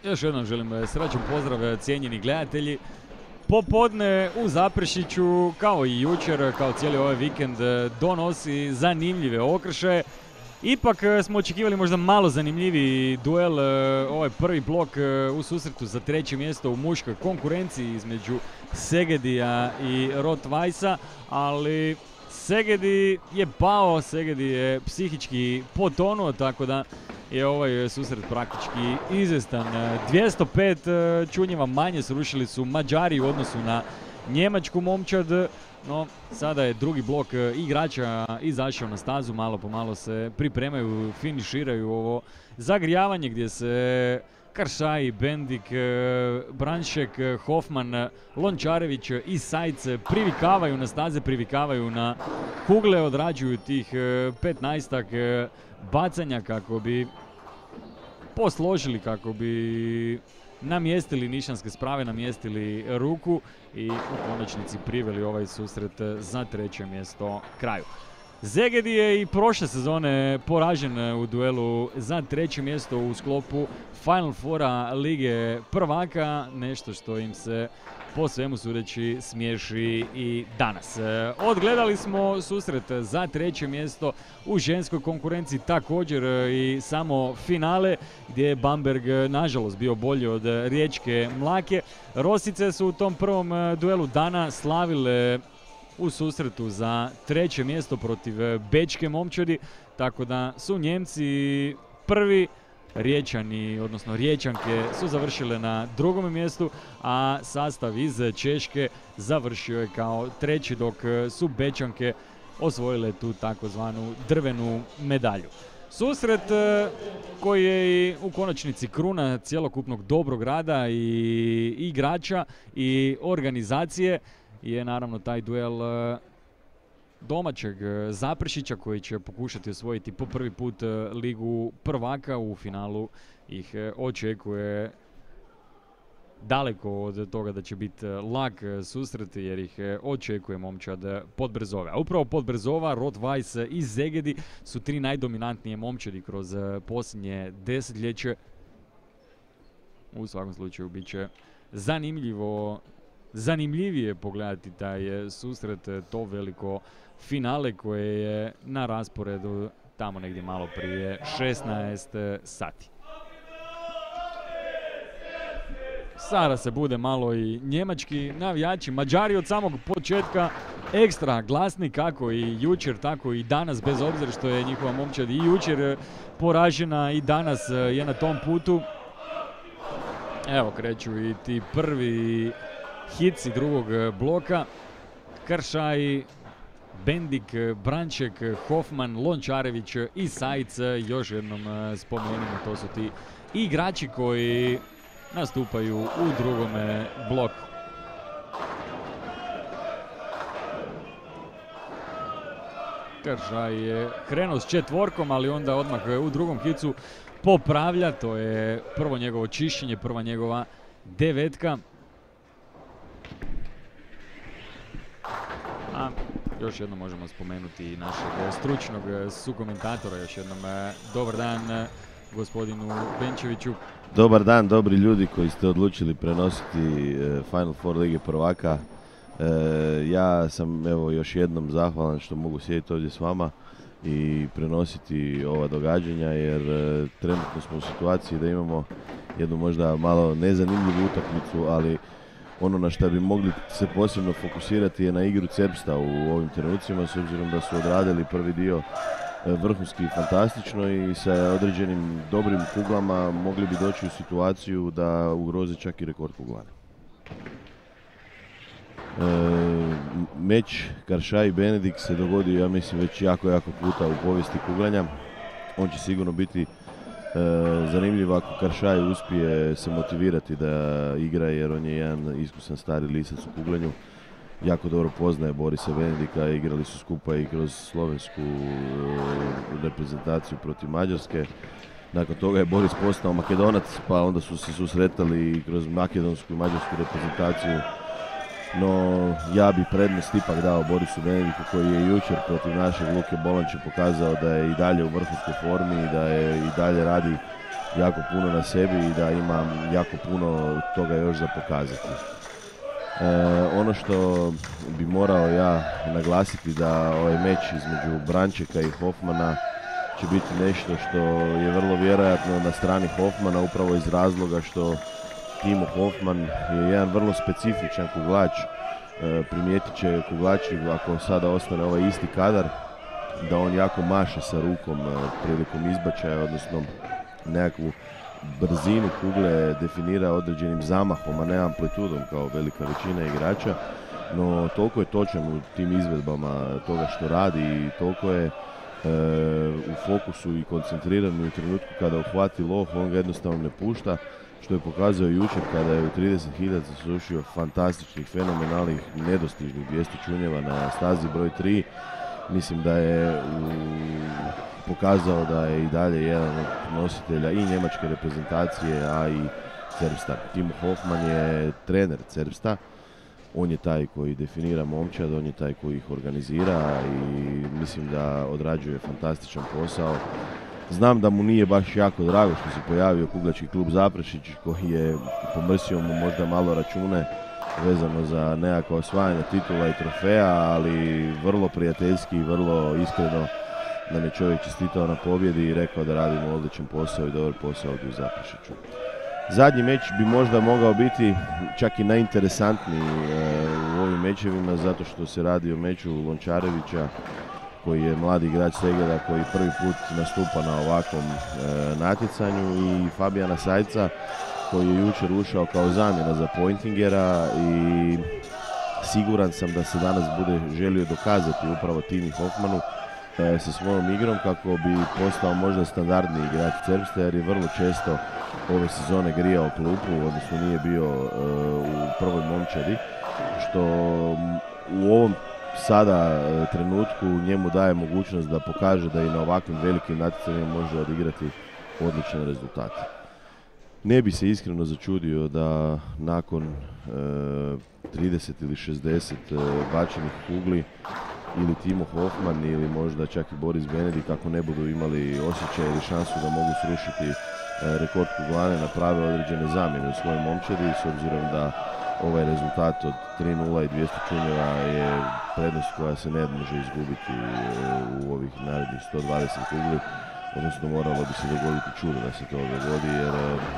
Još jednom želim srećan pozdrav cijenjeni gledatelji. Popodne u Zaprešiću, kao i jučer, kao cijeli ovaj vikend, donosi zanimljive okršaje. Ipak smo očekivali možda malo zanimljiviji duel, ovaj prvi blok u susretu za treće mjesto u muškoj konkurenciji između Segedija i Rot-Weissa, ali Segedi je pao, Segedi je psihički potonuo, tako da je ovaj susret praktički izvjestan. 205 čunjeva manje srušili su Mađari u odnosu na njemačku momčad, no sada je drugi blok igrača izašao na stazu, malo po malo se pripremaju, finiširaju ovo zagrijavanje gdje se Karšaj, Bendik, Branšek, Hoffman, Lončarević i Sajc privikavaju na staze, privikavaju na kugle, odrađuju tih 15-ak bacanja kako bi posložili, kako bi namjestili nišanske sprave, namjestili ruku i u konačnici priveli ovaj susret za treće mjesto kraju. Szegedi je i prošle sezone poražen u duelu za treće mjesto u sklopu Final Fora Lige prvaka, nešto što im se po svemu sudeći smiješi i danas. Odgledali smo susret za treće mjesto u ženskoj konkurenciji, također i samo finale gdje je Bamberg nažalost bio bolji od Riječke Mlake. Rosice su u tom prvom duelu dana slavile u susretu za treće mjesto protiv Bečke momčadi, tako da su Njemci prvi, Riječani, odnosno Riječanke su završile na drugom mjestu, a sastav iz Češke završio je kao treći, dok su Bečanke osvojile tu takozvanu drvenu medalju. Susret koji je i u konačnici kruna cjelokupnog dobrog rada i igrača i organizacije je naravno taj duel domaćeg Zaprešića koji će pokušati osvojiti po prvi put ligu prvaka. U finalu ih očekuje daleko od toga da će biti lak susret, jer ih očekuje momčad Podbrezova. A upravo Podbrezova, Rot-Weiss i Szegedi su tri najdominantnije momčadi kroz posljednje desetljeće. U svakom slučaju bit će zanimljivije pogledati taj susret, to veliko finale koje je na rasporedu tamo negdje malo prije 16 sati. Sada se bude malo i njemački navijači. Mađari od samog početka ekstra glasni, kako i jučer, tako i danas, bez obzira što je njihova momčad i jučer poražena i danas je na tom putu. Evo kreću i ti prvi hitci drugog bloka. Karšaj, Bendik, Branček, Hoffman, Lončarević i Sajc. Još jednom spomenimo, to su ti igrači koji nastupaju u drugome bloku. Karšaj je krenuo s četvorkom, ali onda odmah u drugom hicu popravlja. To je prvo njegovo čišćenje, prva njegova devetka. A još jednom možemo spomenuti i našeg stručnog sukomentatora. Još jednom dobar dan gospodinu Benčeviću. Dobar dan, dobri ljudi koji ste odlučili prenositi Final Four Lige prvaka. Ja sam evo još jednom zahvalan što mogu sjediti ovdje s vama i prenositi ova događanja, jer trenutno smo u situaciji da imamo jednu možda malo nezanimljivu utakmicu, ali ono na što bi mogli se posebno fokusirati je na igru Cerbsta u ovim trenucima, s obzirom da su odradili prvi dio vrhunski i fantastično i sa određenim dobrim kuglama mogli bi doći u situaciju da ugroze čak i rekord kuglane. Meč Karšaj i Benedikt se dogodio, ja mislim, već jako puta u povijesti kuglanja. On će sigurno biti zanimljiv ako Karšaj uspije se motivirati da igra, jer on je jedan iskusan stari lisac u kuglanju. Jako dobro poznaje Borisa Benedika, igrali su skupa i kroz slovensku reprezentaciju protiv Mađarske. Nakon toga je Boris postao Makedonac, pa onda su se susretali i kroz makedonsku i mađarsku reprezentaciju. No, ja bi prednost ipak dao Borisu Benediku, koji je jučer protiv našeg Luke Bolanče pokazao da je i dalje u vrhunskoj formi i da je i dalje radi jako puno na sebi i da ima jako puno toga još za pokazati. Ono što bi morao ja naglasiti da ovaj meč između Brančeka i Hoffmana će biti nešto što je vrlo vjerojatno na strani Hoffmana, upravo iz razloga što Timo Hoffman je jedan vrlo specifičan kuglač. Primijetit će kuglači, ako sada ostane ovaj isti kadar, da on jako maše sa rukom prilikom izbačaja, odnosno nekakvu brzinu kugle definira određenim zamahom, a ne amplitudom kao velika većina igrača, no toliko je točan u tim izvedbama toga što radi i toliko je u fokusu i koncentriran u trenutku kada uhvati loh, on ga jednostavno ne pušta, što je pokazao jučer kada je u 30.000 srušio fantastičnih, fenomenalnih, nedostižnih 200 čunjeva na stazi broj 3. Mislim da je pokazao da je i dalje jedan od nositelja i njemačke reprezentacije, a i Cerbsta. Timo Hoffman je trener Cerbsta. On je taj koji definira momčad, on je taj koji ih organizira i mislim da odrađuje fantastičan posao. Znam da mu nije baš jako drago što se pojavio kuglački klub Zaprešić, koji je pomrsio mu možda malo račune vezano za nekakva osvajanja titula i trofeja, ali vrlo prijateljski i vrlo iskreno nam je čovjek čestitao na pobjedi i rekao da radimo odličan posao i dobar posao u Zaprešiću. Zadnji meč bi možda mogao biti čak i najinteresantniji u ovim mečevima, zato što se radi o meču Lončarevića, koji je mladi igrač Segeda koji prvi put nastupa na ovakvom natjecanju, i Fabijana Sajca koji je jučer ušao kao zamjena za Pointingera i siguran sam da se danas bude želio dokazati upravo Timi Hoffmanu sa svojom igrom kako bi postao možda standardni igrač Cerbsta, jer je vrlo često ove sezone grijao klupu, odnosno nije bio u prvoj momčadi, što u ovom sada trenutku njemu daje mogućnost da pokaže da i na ovakvim velikim natjecanjima može odigrati odličan rezultat. Ne bi se iskreno začudio da nakon 30 ili 60 bačenih kugli ili Timo Hoffman ili možda čak i Boris Benedik, ako ne budu imali osjećaj ili šansu da mogu srušiti rekord kuglane, naprave određene zamjene u svojoj momčadi, s obzirom da ovaj rezultat od 3:0 i 200 čunjeva je prednost koja se ne može izgubiti u ovih narednih 120 kugli, odnosno moralo bi se dogoditi čudo da se to dogodi, jer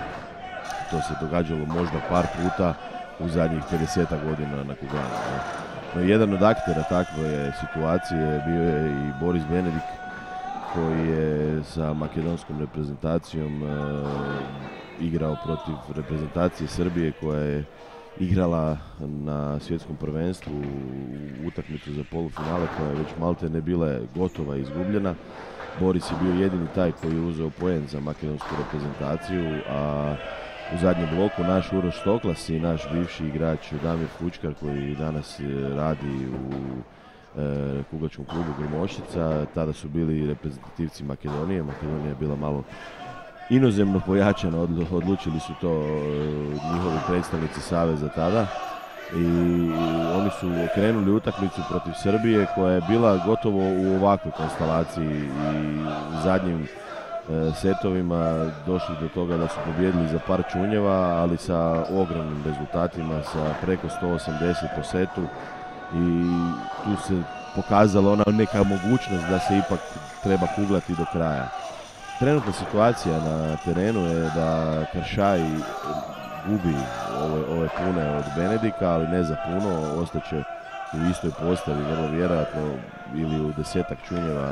to se događalo možda par puta u zadnjih 50 godina na kuglanu. No, jedan od aktera takve situacije bio je i Boris Benedik, koji je sa makedonskom reprezentacijom igrao protiv reprezentacije Srbije, koja je igrala na svjetskom prvenstvu utakmicu za polufinale koja je već malte ne bila gotova i izgubljena. Boris je bio jedini taj koji je uzeo poen za makedonsku reprezentaciju, a u zadnjem bloku naš Uroš Stoklas i naš bivši igrač Damir Fučkar, koji danas radi u kuglačkom klubu Grmoštica, tada su bili reprezentativci Makedonije. Makedonija je bila malo inozemno pojačana, odlučili su to njihovi predstavnici saveza tada, i oni su okrenuli utakmicu protiv Srbije koja je bila gotovo u ovakvoj konstelaciji i u zadnjim setovima došli do toga da su pobijedili za par čunjeva, ali sa ogromnim rezultatima, sa preko 180 po setu, i tu se pokazala ona neka mogućnost da se ipak treba kuglati do kraja. Trenutna situacija na terenu je da Kršaj gubi ove pune od Benedika, ali ne za puno, ostaće u istoj postavi vrlo vjerojatno ili u 10-ak čunjeva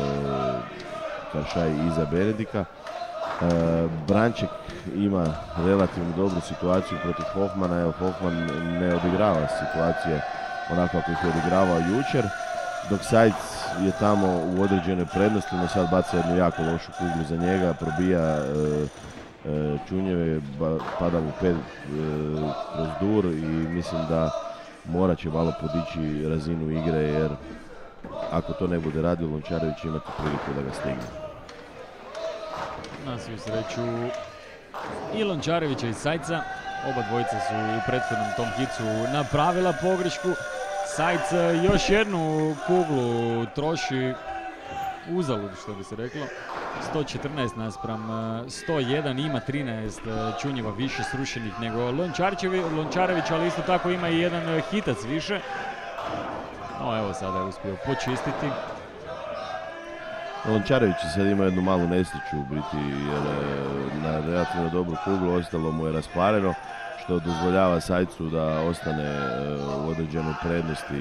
Kršaj iza Benedika. Branček ima relativno dobru situaciju protiv Hoffmana, evo Hoffman ne odigrava situacije onako kako ih je odigravao jučer, dok Sajc je tamo u određenoj prednosti, no sad baca jednu jako lošu kuglu za njega, probija čunjeve, pada mu pet kroz dur i mislim da morat će malo podići razinu igre, jer ako to ne bude radio, Lončarević će imati priliku da ga stigne. Na svu sreću i Lončarevića i Sajca, oba dvojica su u prethodnom tom hicu napravila pogrešku. Sajc još jednu kuglu troši uzalud, što bi se reklo. 114 naspram 101, ima 13 čunjeva više srušenih nego Lončarević, ali isto tako ima i jedan hitac više. No evo sada je uspio počistiti. Lončarević sad ima jednu malu nesreću u biti, jer na relativno dobru kuglu ostalo mu je raspareno, što dozvoljava Sajcu da ostane u određenoj prednosti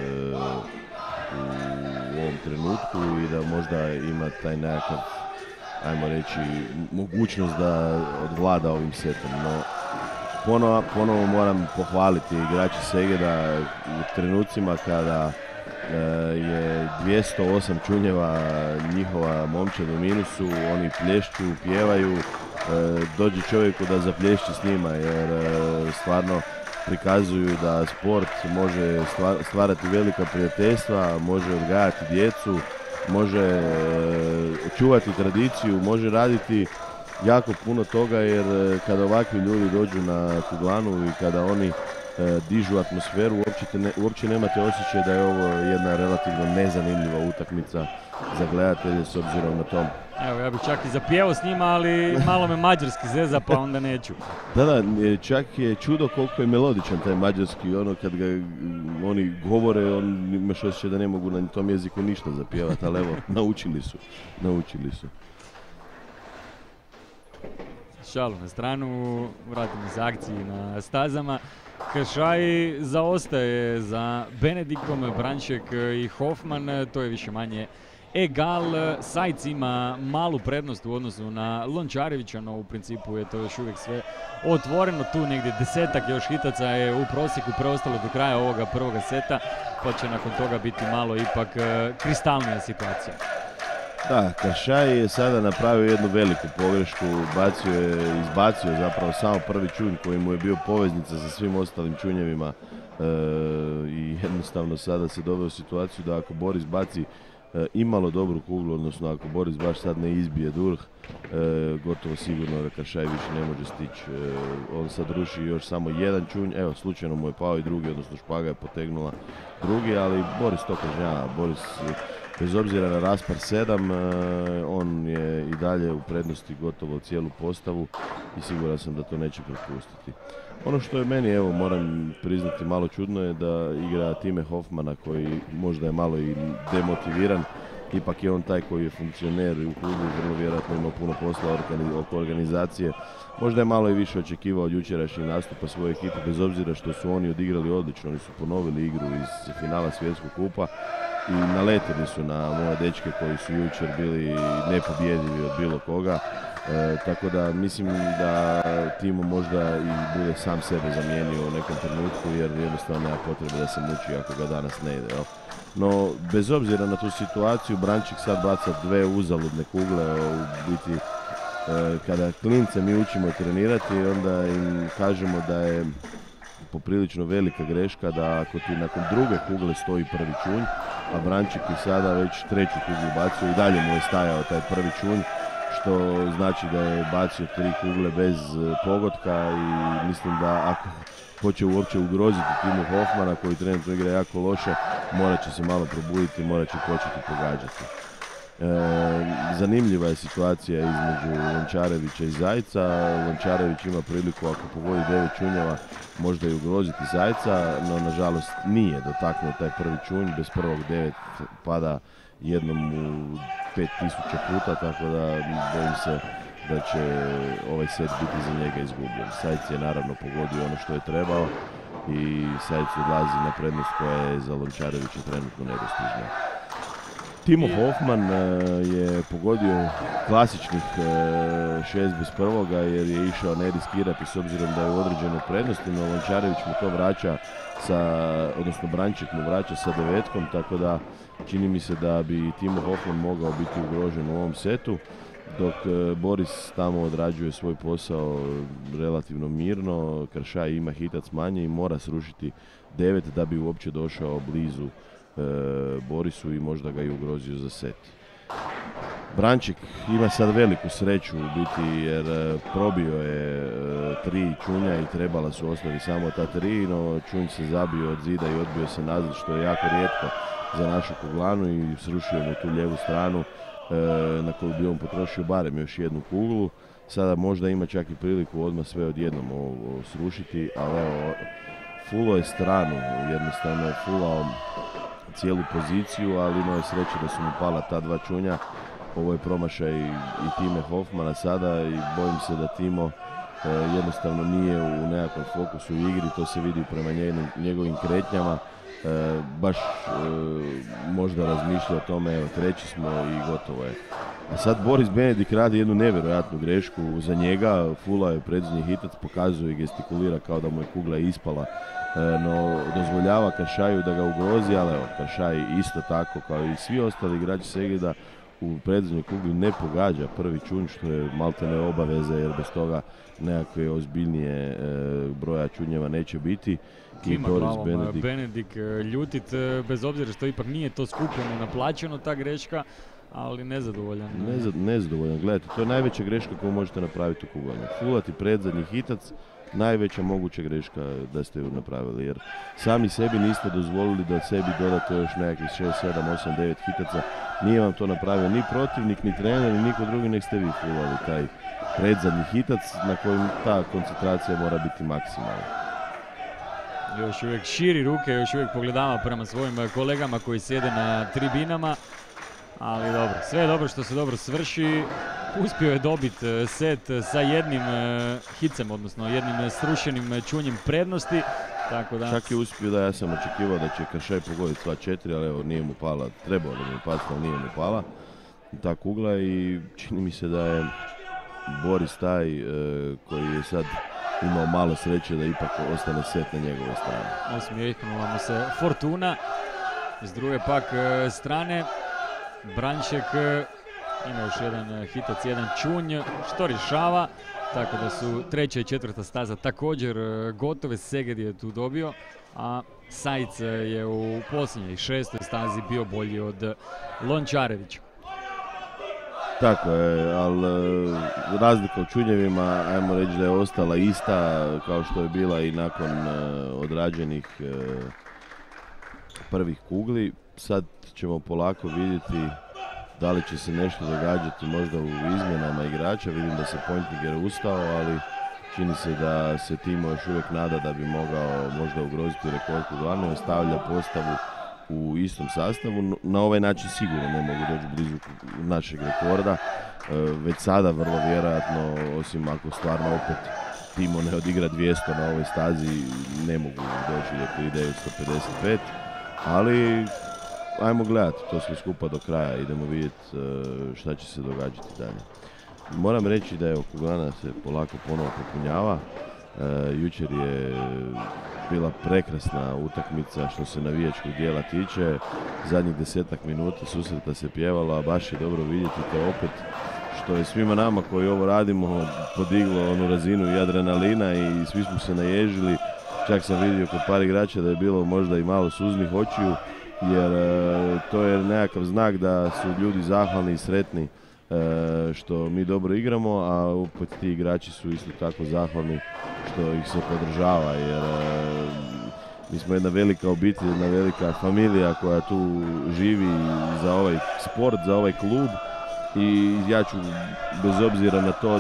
u ovom trenutku i da možda ima taj nekakav, ajmo reći, mogućnost da odvlada ovim setom. No, ponovo moram pohvaliti igrači Segeda u trenucima kada je 208 čunjeva njihova momčad u minusu, oni plješću, pjevaju, dođe čovjeku da zaplješći s njima, jer stvarno prikazuju da sport može stvarati velika prijateljstva, može odgajati djecu, može čuvati tradiciju, može raditi jako puno toga, jer kada ovakvi ljudi dođu na kuglanu i kada oni dižu atmosferu, uopće nemate osjećaj da je ovo jedna relativno nezanimljiva utakmica za gledatelje s obzirom na tom. Evo, ja bih čak i zapjevao s njima, ali malo me mađarski zeza, pa onda neću. Da, čak je čudo koliko je melodičan taj mađarski, ono kad ga oni govore, imaš osjećaj da ne mogu na tom jeziku ništa zapjevati, ali evo, naučili su. Šalu na stranu, vratimo se akciji na stazama. Kršaj zaostaje za Benedikom, Branček i Hoffman, to je više manje egal. Sajc ima malu prednost u odnosu na Lončarevića, no u principu je to još uvijek sve otvoreno. Tu negdje 10-ak još hitaca je u prosjeku preostalo do kraja ovoga prvoga seta, pa će nakon toga biti malo ipak kristalnija situacija. Da, Kršaj je sada napravio jednu veliku pogrešku, izbacio zapravo samo prvi čunj koji mu je bio poveznica sa svim ostalim čunjevima i jednostavno sada se doveo u situaciju da ako Boris baci imalo dobru kuglu, odnosno ako Boris baš sad ne izbije Durh, gotovo sigurno da Kršaj više ne može stići. On sad ruši još samo jedan čunj, evo slučajno mu je pao i drugi, odnosno špaga je potegnula drugi, ali Boris to kažnjava. Boris, bez obzira na raspar 7, on je i dalje u prednosti gotovo cijelu postavu i siguran sam da to neće propustiti. Ono što je meni, evo moram priznati, malo čudno je da igra Time Hoffmana koji možda je malo i demotiviran. Ipak je on taj koji je funkcioner u klubu, vrlo vjerojatno ima puno posla oko organizacije. Možda je malo i više očekivao od jučerašnjeg nastupa svoje ekipe, bez obzira što su oni odigrali odlično. Oni su ponovili igru iz finala Svjetskog kupa i naletili su na moje dečke koji su jučer bili nepobjedivi od bilo koga. Tako da mislim da Timo možda i bude sam sebe zamijenio u nekom trenutku, jer jednostavno nema potrebe da se muči ako ga danas ne ide. No, bez obzira na tu situaciju, Brančik sad baca dve uzaludne kugle. U biti, kada klince mi učimo trenirati, onda im kažemo da je poprilično velika greška da ako ti nakon druge kugle stoji prvi čunj, a Brančik je sada već treću kuglu bacio i dalje mu je stajao taj prvi čunj, što znači da je bacio 3 kugle bez pogotka i mislim da ako hoće uopće ugroziti Timu Hoffmana koji trenutno igra jako loše, morat će se malo probuditi, morat će početi pogađati. Zanimljiva je situacija između Lončarevića i Zajca. Lončarević ima priliku, ako pogodi 9 čunjeva, možda i ugroziti Zajca, no nažalost nije dotaknuo taj prvi čunj, bez prvog 9 pada jednom u 5000 puta, tako da bojim se da će ovaj set biti za njega izgubljen. Sajc je naravno pogodio ono što je trebao i Sajc odlazi na prednost koja je za Lončarevića trenutno nedostižna. Timo Hoffman je pogodio klasičnih 6 bez prvoga jer je išao ne riskirati s obzirom da je u određenoj prednosti, no Lončarević mu to vraća odnosno Branček mu vraća sa 9, tako da čini mi se da bi Timo Hoffman mogao biti ugrožen u ovom setu, dok Boris tamo odrađuje svoj posao relativno mirno. Kršaj ima hitac manje i mora srušiti 9 da bi uopće došao blizu Borisu i možda ga i ugrozio za set. Brančik ima sad veliku sreću u biti jer probio je 3 čunja i trebala su ostati samo ta 3, no čunj se zabio od zida i odbio se nazad, što je jako rijetko za našu kuglanu, i srušio mu tu lijevu stranu na koju bi on potrošio barem još jednu kuglu. Sada možda ima čak i priliku odmah sve odjednom ovo srušiti, ali evo, fulao je stranu, jednostavno je fulao cijelu poziciju, ali imao je sreće da su mu pala ta dva čunja. Ovo je promašaj i Time Hoffmana sada i bojim se da Timo jednostavno nije u nekakvom fokusu u igri, to se vidi prema njegovim kretnjama. Baš možda razmišlja o tome, evo treći smo i gotovo je. A sad Boris Benedik radi jednu nevjerojatnu grešku za njega, fula je predzadnji hitac, pokazuje i gestikulira kao da mu je kugla ispala, no dozvoljava Karšaju da ga ugrozi, ali evo, Karšaj isto tako kao i svi ostali igrači Segreda u predzadnjoj kugli ne pogađa prvi čunj, što je maltene obaveza jer bez toga nekakve ozbiljnije broja čunjeva neće biti. Klima glavom Benedik ljutit, bez obzira što ipak nije to skupljeno naplaćeno ta greška, ali nezadovoljan. Nezadovoljan, gledajte, to je najveća greška koju možete napraviti u kuglanju. Fulati predzadnji hitac, najveća moguća greška da ste ju napravili, jer sami sebi niste dozvolili da sebi dodate još nekakvih 6, 7, 8, 9 hitaca. Nije vam to napravio ni protivnik, ni trener, ni niko drugi, nek ste vi fulali taj predzadnji hitac na kojem ta koncentracija mora biti maksimalna. Još uvijek širi ruke, još uvijek pogledava prema svojim kolegama koji sjede na tribinama. Ali dobro, sve je dobro što se dobro svrši. Uspio je dobiti set sa jednim hicem, odnosno jednim srušenim čunjem prednosti. Tako da... Čak je uspio da, ja sam očekivao da će Karšaj pogoditi sva 4, ali evo nije mu pala, trebao da mu pasti, ali nije mu pala ta kugla i čini mi se da je Boris taj koji je sad imao malo sreće da ipak ostane set na njegove strane. Osmijehnula mu se Fortuna. S druge pak strane Branšek ima još jedan hitac, jedan čunj, što rješava, tako da su treća i četvrta staza također gotove. Seged je tu dobio, a Sajc je u posljednjoj šestoj stazi bio bolji od Lončarevića. Tako je, ali razlika u čunjevima, ajmo reći da je ostala ista kao što je bila i nakon odrađenih prvih kugli. Sad ćemo polako vidjeti da li će se nešto događati možda u izmjenama igrača. Vidim da se Pointniger ustao, ali čini se da se Timo još uvijek nada da bi mogao možda ugroziti rekord kuglane. Ostavlja postavu u istom sastavu. Na ovaj način sigurno ne mogu doći blizu našeg rekorda. Već sada vrlo vjerojatno, osim ako stvarno opet Timo ne odigra 200 na ovoj stazi, ne mogu doći do 3955. Ali ajmo gledati to sve skupa do kraja, idemo vidjeti šta će se događati dalje. Moram reći da je kuglana se polako ponovo popunjava. Jučer je bila prekrasna utakmica što se navijačkog dijela tiče. Zadnjih 10-ak minuta susreta se pjevalo, a baš je dobro vidjeti to opet, što je svima nama koji ovo radimo podiglo onu razinu i adrenalina i svi smo se naježili. Čak sam vidio kod par igrača da je bilo možda i malo suznih očiju, jer to je nekakav znak da su ljudi zahvalni i sretni što mi dobro igramo, a opet ti igrači su isto tako zahvalni što ih se podržava, jer mi smo jedna velika obitelj, jedna velika familija koja tu živi za ovaj sport, za ovaj klub i ja ću, bez obzira na to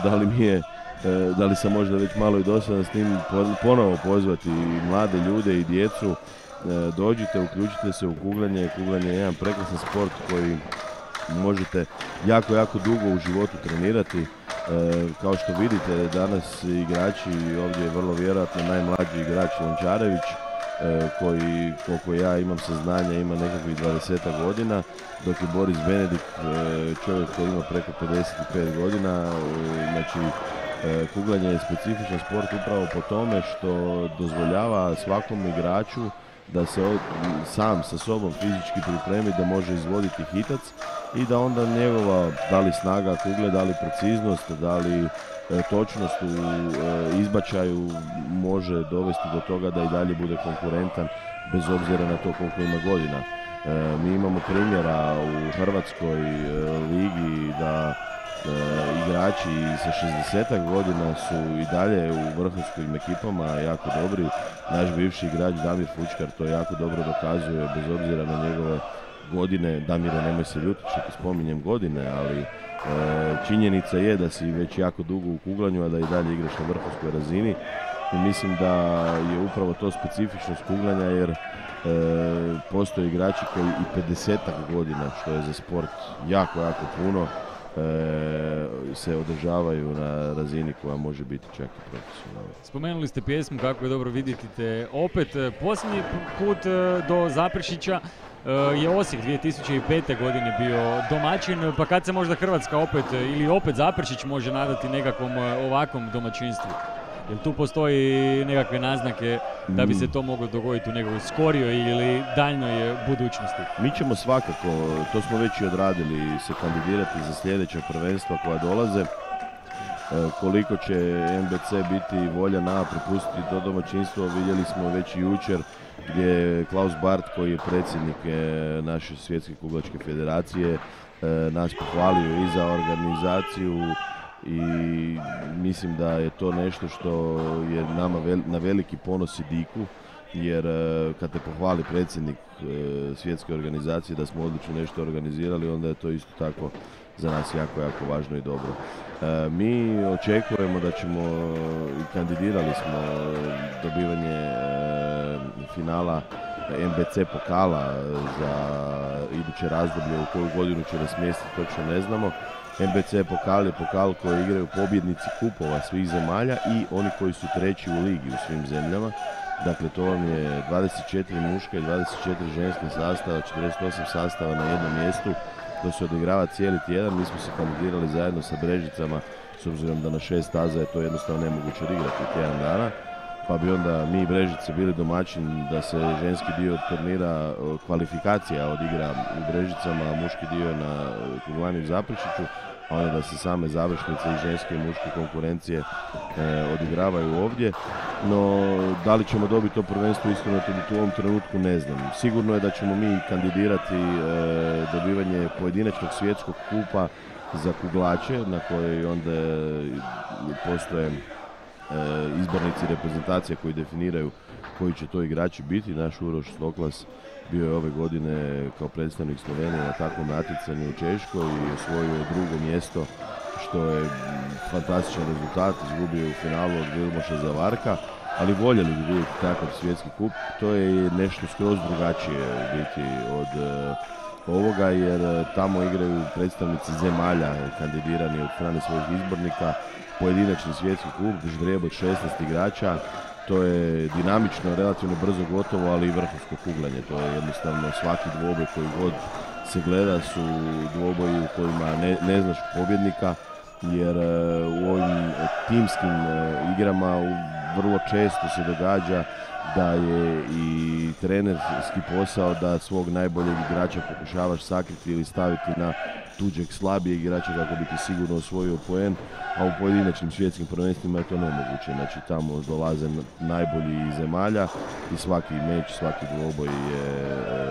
da li sam možda već malo i dosadan s njim, ponovo pozvati i mlade ljude i djecu. Dođite, uključite se u kuglanje. Kuglanje je jedan prekrasan sport koji možete jako, jako dugo u životu trenirati. Kao što vidite, danas igrači, ovdje je vrlo vjerojatno najmlađi igrač Lončarević, koji, koliko ja imam saznanja, ima nekakvih 20 godina, dok je Boris Benedik čovjek koji ima preko 55 godina. Znači, kuglanje je specifičan sport upravo po tome što dozvoljava svakom igraču da se sam sa sobom fizički pripremi da može izvoditi hitac i da onda njegova, da li snaga kugle, da li preciznost, da li točnost u izbačaju može dovesti do toga da i dalje bude konkurentan bez obzira na to koliko ima godina. Mi imamo primjera u Hrvatskoj ligi da igrači sa 60 godina su i dalje u vrhunskim ekipama jako dobri. Naš bivši igrač Damir Fučkar to jako dobro dokazuje bez obzira na njegove godine, Damire nemoj se ljutiti što ti spominjem godine, ali činjenica je da si već jako dugo u kuglanju, a da i dalje igraš na vrhunskoj razini. I mislim da je upravo to specifičnost kuglanja, jer postoje igrači koji i 50-ak godina, što je za sport jako, jako puno, se održavaju na razini koja može biti čak i profesionalna. Spomenuli ste pjesmu Kako je dobro vidjeti te opet. Posljednji put do Zaprešića je Osijek 2005. godine bio domaćin, pa kad se možda Hrvatska opet ili opet Zaprešić može nadati nekakvom ovakvom domaćinstvu? Jel tu postoji nekakve naznake da bi se to moglo dogoditi u nekoj skorijoj ili daljnoj budućnosti? Mi ćemo svakako, to smo već i odradili, se kandidirati za sljedeća prvenstva koja dolaze. Koliko će MBC biti voljan prepustiti to domaćinstvo, vidjeli smo već i jučer, gdje je Klaus Bart, koji je predsjednik naše svjetske kuglačke federacije, nas pohvalio i za organizaciju, i mislim da je to nešto što je nama na veliki ponos i diku, jer kad te pohvali predsjednik svjetske organizacije da smo odlično nešto organizirali, onda je to isto tako za nas jako, jako važno i dobro. Mi očekujemo da ćemo, i kandidirali smo dobivanje finala MBC pokala za iduće razdoblje, u koju godinu će nas mjestiti, točno ne znamo. MBC pokal je pokal koji igraju pobjednici kupova svih zemalja i oni koji su treći u ligi u svim zemljama. Dakle, to vam je 24 muška i 24 ženske sastava, 48 sastava na jednom mjestu. To se odigrava cijeli tjedan. Mi smo se kandidirali zajedno sa Brežicama, s obzirom da na 6 staza je to jednostavno nemoguće odigrati u tjedan dana. Pa bi onda mi Brežice bili domaćin da se ženski dio turnira kvalifikacija odigra u Brežicama, a muški dio na kuglani u Zaprešiću, a onda da se same završnice i ženske i muške konkurencije odigravaju ovdje. No, da li ćemo dobiti to prvenstvo, iskreno u ovom trenutku ne znam. Sigurno je da ćemo mi kandidirati dobivanje pojedinačnog svjetskog kupa za kuglače, na kojoj onda postoje izbornici reprezentacija koji definiraju koji će to igrači biti. Naš Uroš Stoklas bio je ove godine kao predstavnik Slovenije na takvom natjecanju u Češkoj i osvojio je drugo mjesto, što je fantastičan rezultat. Izgubio u finalu od Vilmoša Zavarka, ali voljeli bi vidjeti takav svjetski kup. To je nešto skroz drugačije u biti od ovoga, jer tamo igraju predstavnici zemalja kandidirani od strane svojih izbornika. Pojedinačni svjetski kup, ždrijeb od 16 igrača, to je dinamično, relativno brzo gotovo, ali i vrhunsko kuglanje. To je jednostavno svaki dvoboj koji god se gleda su dvoboji u kojima ne znaš pobjednika, jer u ovim timskim igrama vrlo često se događa da je i trenerski posao da svog najboljeg igrača pokušavaš sakriti ili staviti na tuđeg slabijeg igrača kako bi ti sigurno osvojio poen, a u pojedinačnim svjetskim prvenstvima je to nemoguće. Znači tamo dolaze najbolji iz zemalja i svaki meč, svaki dvoboj je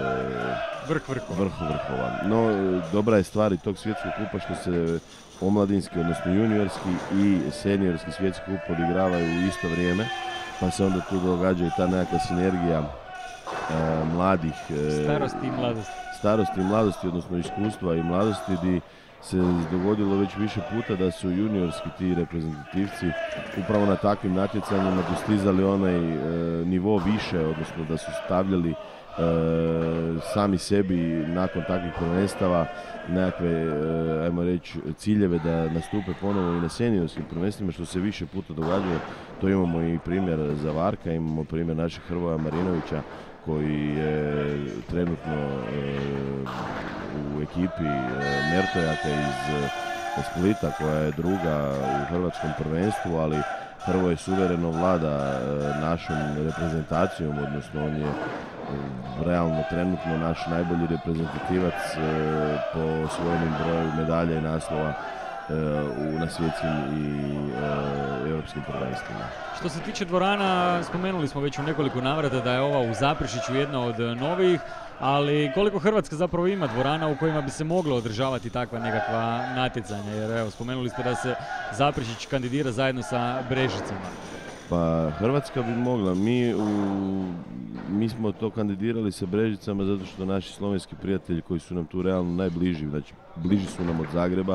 vrhovan. No, dobra je stvar i tog svjetskog kupa što se omladinski, odnosno juniorski i seniorski svjetski kup odigravaju u isto vrijeme, pa se onda tu događa i ta nekakva sinergija mladih starosti i mladosti, odnosno iskustva i mladosti, gdje se dogodilo već više puta da su juniorski ti reprezentativci upravo na takvim natjecanjima dostizali onaj nivo više, odnosno da su stavljali sami sebi nakon takvih prvenstava nekakve, ajmo reći, ciljeve da nastupe ponovo i na seniorskim prvenstvima, što se više puta događalo. To imamo i primjer Zavarka, imamo primjer našeg Hrvoja Marinovića, koji je trenutno u ekipi Mertojaka iz Splita, koja je druga u hrvatskom prvenstvu, ali Hrvoje suvereno vlada našom reprezentacijom, odnosno on je realno trenutno naš najbolji reprezentativac po osvojenim broju medalja i naslova na svjetskim i europskim prvenstvima. Što se tiče dvorana, spomenuli smo već u nekoliko navrata da je ova u Zaprešiću jedna od novijih, ali koliko Hrvatska zapravo ima dvorana u kojima bi se moglo održavati takva nekakva natjecanja? Jer evo, spomenuli ste da se Zaprešić kandidira zajedno sa Brežicama. Pa Hrvatska bi mogla, mi smo to kandidirali sa Brežicama zato što naši slovenski prijatelji koji su nam tu realno najbliži, znači bliži su nam od Zagreba,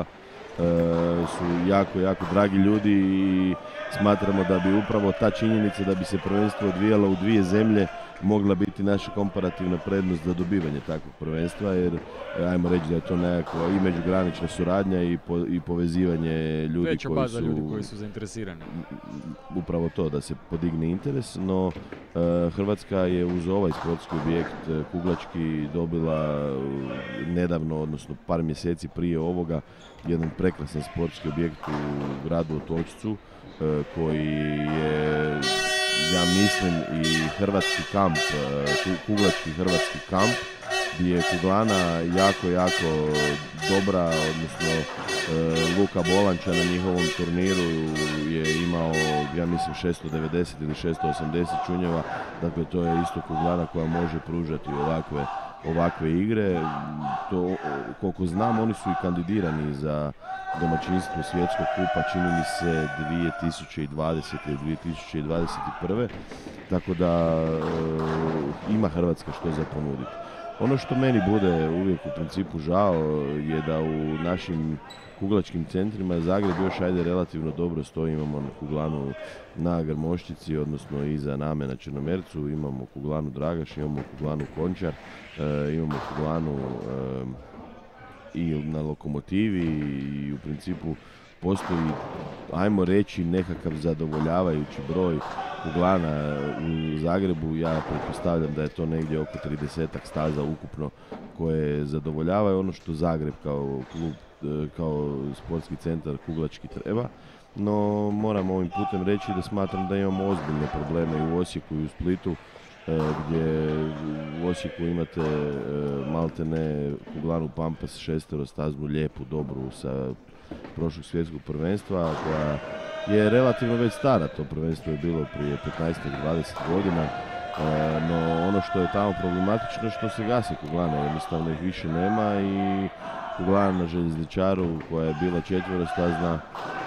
su jako, jako dragi ljudi i smatramo da bi upravo ta činjenica da bi se prvenstvo odvijalo u dvije zemlje mogla biti naša komparativna prednost za dobivanje takvog prvenstva, jer ajmo reći da je to nekakva i međugranična suradnja i povezivanje ljudi veća koji baza su... ljudi koji su zainteresirani. Upravo to, da se podigne interes, no Hrvatska je uz ovaj sportski objekt kuglački dobila nedavno, odnosno par mjeseci prije ovoga, jedan prekrasan sportski objekt u gradu Otočcu, koji je, ja mislim, i hrvatski kamp, kuglački hrvatski kamp, gdje je kuglana jako, jako dobra, odnosno Luka Bolanča na njihovom turniru je imao, ja mislim, 690 ili 680 čunjeva, dakle to je isto kuglana koja može pružati ovakve igre. To, koliko znam, oni su i kandidirani za domaćinstvo svjetskog kupa, čini mi se 2020. ili 2021. Tako da ima Hrvatska što za ponuditi. Ono što meni bude uvijek u principu žao je da u našim kuglačkim centrima Zagreb još ajde relativno dobro stoji, imamo kuglanu na Grmoščici, odnosno iza Name na Črnomercu, imamo kuglanu Dragaš, imamo kuglanu Končar, imamo kuglanu i na Lokomotivi i u principu postoji, ajmo reći, nekakav zadovoljavajući broj kuglana u Zagrebu. Ja pretpostavljam da je to negdje oko 30-ak staza ukupno koje zadovoljavaju ono što Zagreb kao klub, kao sportski centar kuglački treba. No moram ovim putem reći da smatram da imamo ozbiljne probleme i u Osijeku i u Splitu, gdje u Osijeku imate maltene kuglanu Pampas šesterostaznu, lijepu, dobru sa prošlog svjetskog prvenstva, koja je relativno već stara. To prvenstvo je bilo prije 15-20 godina, no ono što je tamo problematično je što se gase kuglane, jednostavno ih više nema i kuglana na Željezničaru koja je bila četverostazna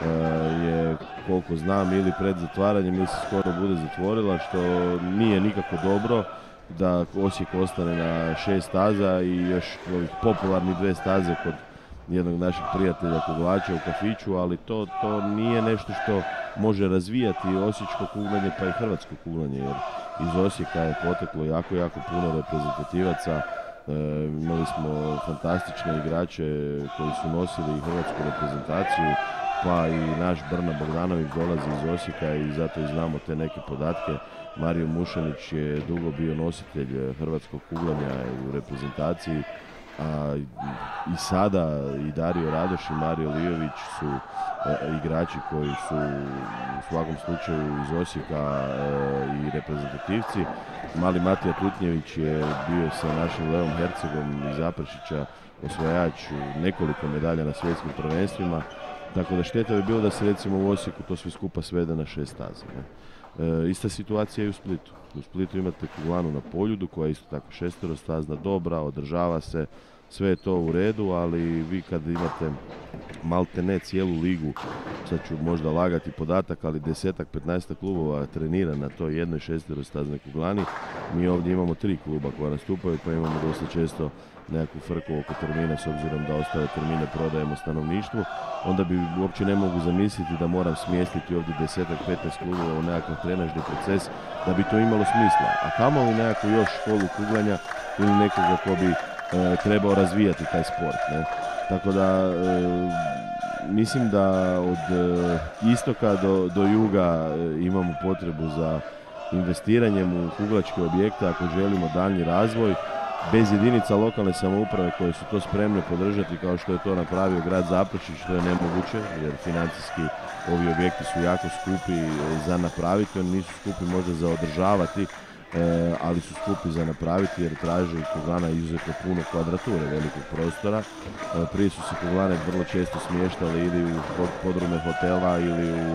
je, koliko znam, ili pred zatvaranjem ili se skoro bude zatvorila, što nije nikako dobro, da Osijek ostane na 6 staza i još ovih popularnih 2 staze kod jednog našeg prijatelja kuglača u kafiću, ali to nije nešto što može razvijati osječko kuglanje pa i hrvatsko kuglanje, jer iz Osijeka je poteklo jako, jako puno reprezentativaca. Imali smo fantastične igrače koji su nosili i hrvatsku reprezentaciju, pa i naš Brna Bogdanović dolazi iz Osijeka i zato i znamo te neke podatke. Mario Mušanić je dugo bio nositelj hrvatskog kuglanja u reprezentaciji, a i sada i Dario Radoš i Mario Lijović su igrači koji su u svakom slučaju iz Osijeka i reprezentativci. Mali Matija Tutnjević je bio sa našim Leom Hercegom iz Zaprešića osvajač nekoliko medalja na svjetskim prvenstvima, tako da šteta bi bilo da se recimo u Osijeku to sve skupa svede na 6 staza. Ista situacija je i u Splitu. U Splitu imate kuglanu na Poljudu koja je isto tako šesterostazna, dobra, održava se, sve je to u redu, ali vi kad imate malte ne cijelu ligu, sad ću možda lagati podatak, ali 10-15 klubova trenira na toj jednoj šesterostaznoj kuglani. Mi ovdje imamo 3 kluba koja nastupaju, pa imamo dosta često nekakvu frku oko termina, s obzirom da ostale termine prodajemo stanovništvu. Onda bi uopće ne mogu zamisliti da moram smjestiti ovdje 10-15 klubova u nekakav trenažni proces da bi to imalo smisla. A kamoli nekakvu još školu kuglanja ili nekoga ko bi trebao razvijati taj sport. Ne? Tako da mislim da od istoka do juga imamo potrebu za investiranjem u kuglačke objekte ako želimo daljnji razvoj. Bez jedinica lokalne samouprave koje su to spremne podržati, kao što je to napravio grad Zaprešić, što je nemoguće, jer financijski ovi objekti su jako skupi za napraviti. Oni nisu skupi možda za održavati, ali su skupi za napraviti jer traže kuglana izuzetno puno kvadrature velikog prostora. Prije su se kuglane vrlo često smještale ili u podrume hotela ili u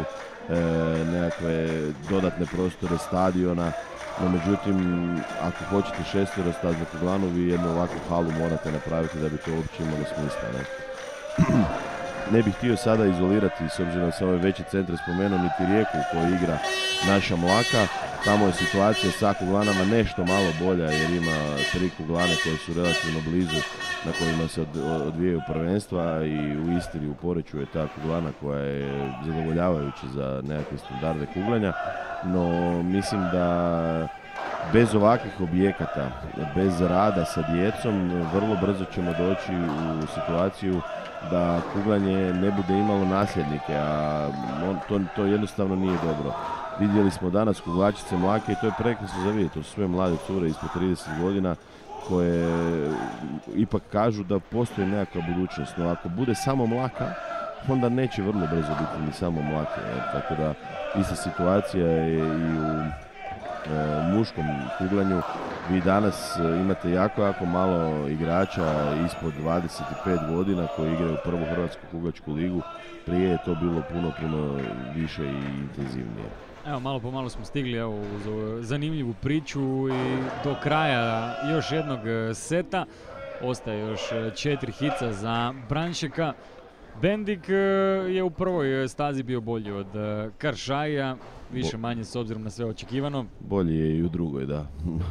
nekakve dodatne prostore stadiona. No međutim, ako hoćete šesterostaznu kuglanu, vi jednu ovakvu halu morate napraviti da bi to uopće imalo smisla. Ne? ne bih htio sada izolirati, s obzirom da sam ove veće centre spomenuo, niti Rijeku u kojoj igra naša Mlaka. Tamo je situacija sa kuglanama nešto malo bolja jer ima 3 kuglane koje su relativno blizu na kojima se odvijaju prvenstva i u Istri, u Poreču je ta kuglana koja je zadovoljavajuća za nekakve standarde kuglanja. No mislim da bez ovakvih objekata, bez rada sa djecom, vrlo brzo ćemo doći u situaciju da kuglanje ne bude imalo nasljednike, a to jednostavno nije dobro. Vidjeli smo danas kuglačice Mlake i to je prekrasno za vidjeti. To su sve mlade cure ispod 30 godina koje ipak kažu da postoji nekakva budućnost. No ako bude samo Mlaka, onda neće vrlo brzo biti ni samo Mlake. Tako da ista situacija je i u muškom kuglanju. Vi danas imate jako malo igrača ispod 25 godina koji igraju prvu hrvatsku kuglačku ligu. Prije je to bilo puno više i intenzivnije. Evo, malo po malo smo stigli uz zanimljivu priču i do kraja još jednog seta. Ostaje još 4 hica za Branšeka. Bendik je u prvoj stazi bio bolji od Karšaja, više manje s obzirom na sve očekivano. Bolji je i u drugoj, da.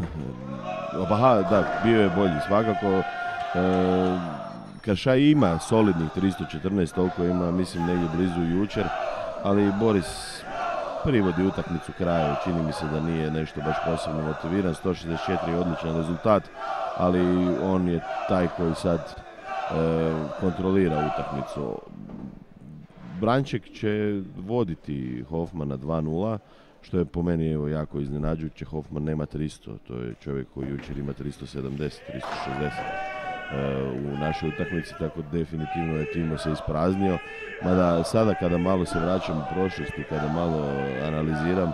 Da, bio je bolji svakako. Karšaj ima solidnih 314, toliko ima, mislim, negdje blizu jučer, ali Boris privodi utakmicu kraju, čini mi se da nije nešto baš posebno motiviran. 164 je odličan rezultat, ali on je taj koji sad kontrolira utakmicu. Branček će voditi Hofmana 2-0, što je po meni jako iznenađujuće. Hofman nema 300, to je čovjek koji jučer ima 370, 360 u našoj utakmici, tako definitivno je Timo se ispraznio. Mada sada kada malo se vraćam u prošlost i kada malo analiziram,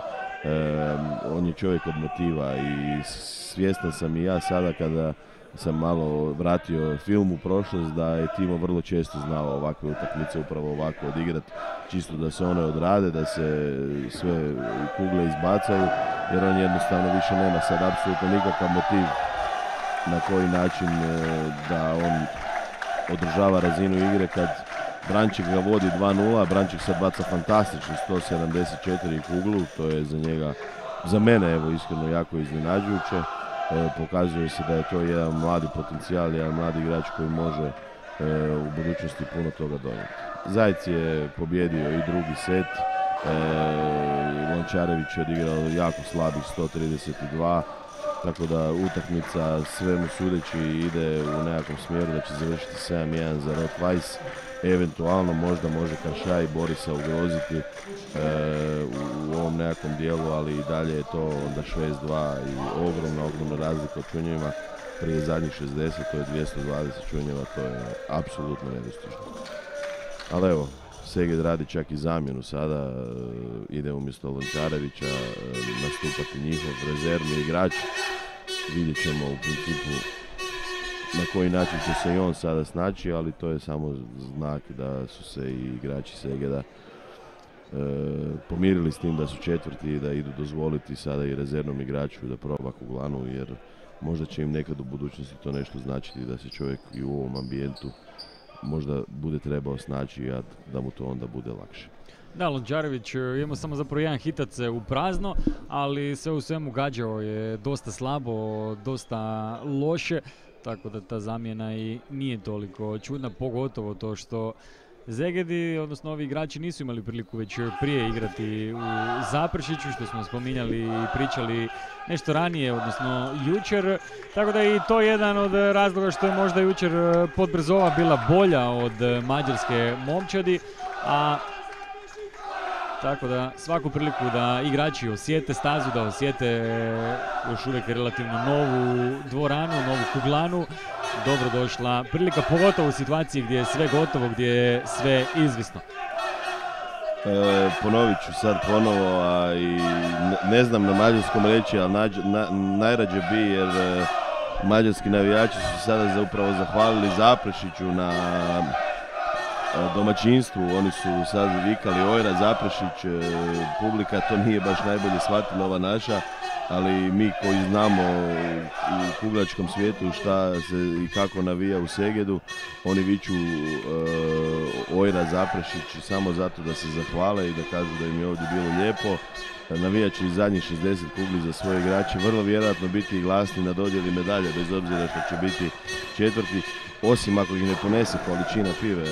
on je čovjek od motiva i svjestan sam i ja sada kada sam malo vratio film u prošlost da je Timo vrlo često znao ovakve utakmice upravo ovako odigrati, čisto da se one odrade, da se sve kugle izbacaju, jer on jednostavno više nema sad apsolutno nikakav motiv na koji način da on održava razinu igre kad Branček ga vodi 2-0, Branček sad baca fantastični 174 kuglu, to je za njega, za mene evo iskreno jako iznenađujuće. Pokazuje se da je to jedan mladi potencijal, jedan mladi igrač koji može u budućnosti puno toga donijeti. Zajec je pobjedio i drugi set, Lončarević je odigrao jako slabih 132, tako da utakmica svemu sudeći ide u nekakvom smjeru da će završiti 7-1 za Rot-Weiss. Eventualno možda može Karšaj Borisa ugroziti u ovom nekakvom dijelu, ali i dalje je to onda 6-2 i ogromna razlika od čunjeva. Prije zadnjih 60, to je 220 čunjeva, to je apsolutno nedostižno. Ali evo, Seged radi čak i zamjenu sada, ide umjesto Lončarevića nastupati njihov rezervni igrač. Vidjet ćemo u principu na koji način će se i on sada snaći, ali to je samo znak da su se i igrači Segeda pomirili s tim da su četvrti i da idu dozvoliti sada i rezervnom igraču da proba kuglanu, jer možda će im nekad u budućnosti to nešto značiti da se čovjek i u ovom ambijentu možda bude trebao snaći, a da mu to onda bude lakše. Da, Lončarević imao samo zapravo jedan hitac u prazno, ali sve u svemu gađao je dosta slabo, dosta loše, tako da ta zamjena i nije toliko čudna, pogotovo to što Zegedi, odnosno ovi igrači nisu imali priliku već prije igrati u Zaprešiću, što smo spominjali i pričali nešto ranije, odnosno jučer. Tako da je i to jedan od razloga što je možda jučer Podbrzova bila bolja od mađarske momčadi, a tako da svaku priliku da igrači osjete stazu, da osjete još uvijek relativno novu dvoranu, novu kuglanu. Dobro došla prilika, pogotovo u situaciji gdje je sve gotovo, gdje je sve izvisno. Ponovit ću sad ponovo, a i ne znam na mađarskom reći, ali najrađe bi, jer mađarski navijači su sada upravo zahvalili Zaprešiću na domaćinstvu. Oni su sad vikali Ojra, Zaprešić, publika to nije baš najbolje shvatila ova naša, ali mi koji znamo u kuglačkom svijetu šta se i kako navija u Segedu, oni viču Ojra Zaprešić samo zato da se zahvale i da kažu da im je ovdje bilo lijepo. Navijat će i zadnjih 60 kugli za svoje igrače, vrlo vjerojatno biti i glasni na dodjeli medalje, bez obzira što će biti četvrti, osim ako ih ne ponese količina pive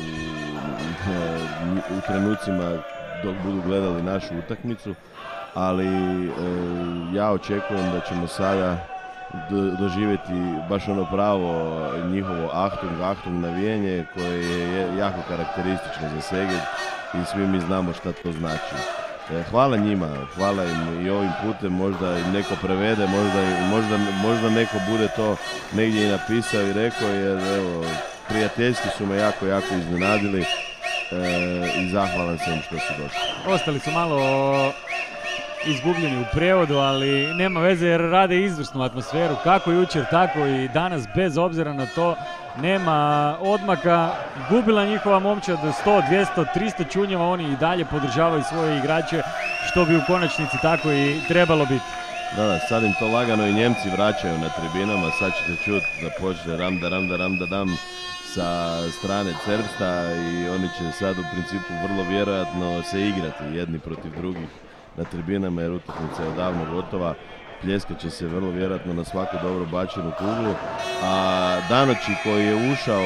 u trenucima dok budu gledali našu utakmicu, ali ja očekujem da ćemo sada doživjeti baš ono pravo njihovo Achtung navijanje koje je jako karakteristično za Seged i svi mi znamo šta to znači. Hvala njima, hvala im i ovim putem, možda im neko prevede, možda neko bude to negdje i napisao i rekao, jer evo, prijateljski su me jako iznenadili i zahvalan sam im što su došli. Ostali su malo izgubljeni u prijevodu, ali nema veze jer rade izvrsnu atmosferu, kako jučer, tako i danas, bez obzira na to. Nema odmaka, gubila njihova momčad 100, 200, 300 čunjeva, oni i dalje podržavaju svoje igrače, što bi u konačnici tako i trebalo biti. Da, sad im to lagano i Njemci vraćaju na tribinama, sad ćete čuti da počne ramda dam sa strane Cerbsta i oni će sad u principu vrlo vjerojatno se igrati jedni protiv drugih na tribinama jer utakmica je odavno gotova. Pljeskat će se vrlo vjerojatno na svaku dobro bačenu kuglu, a Danoći koji je ušao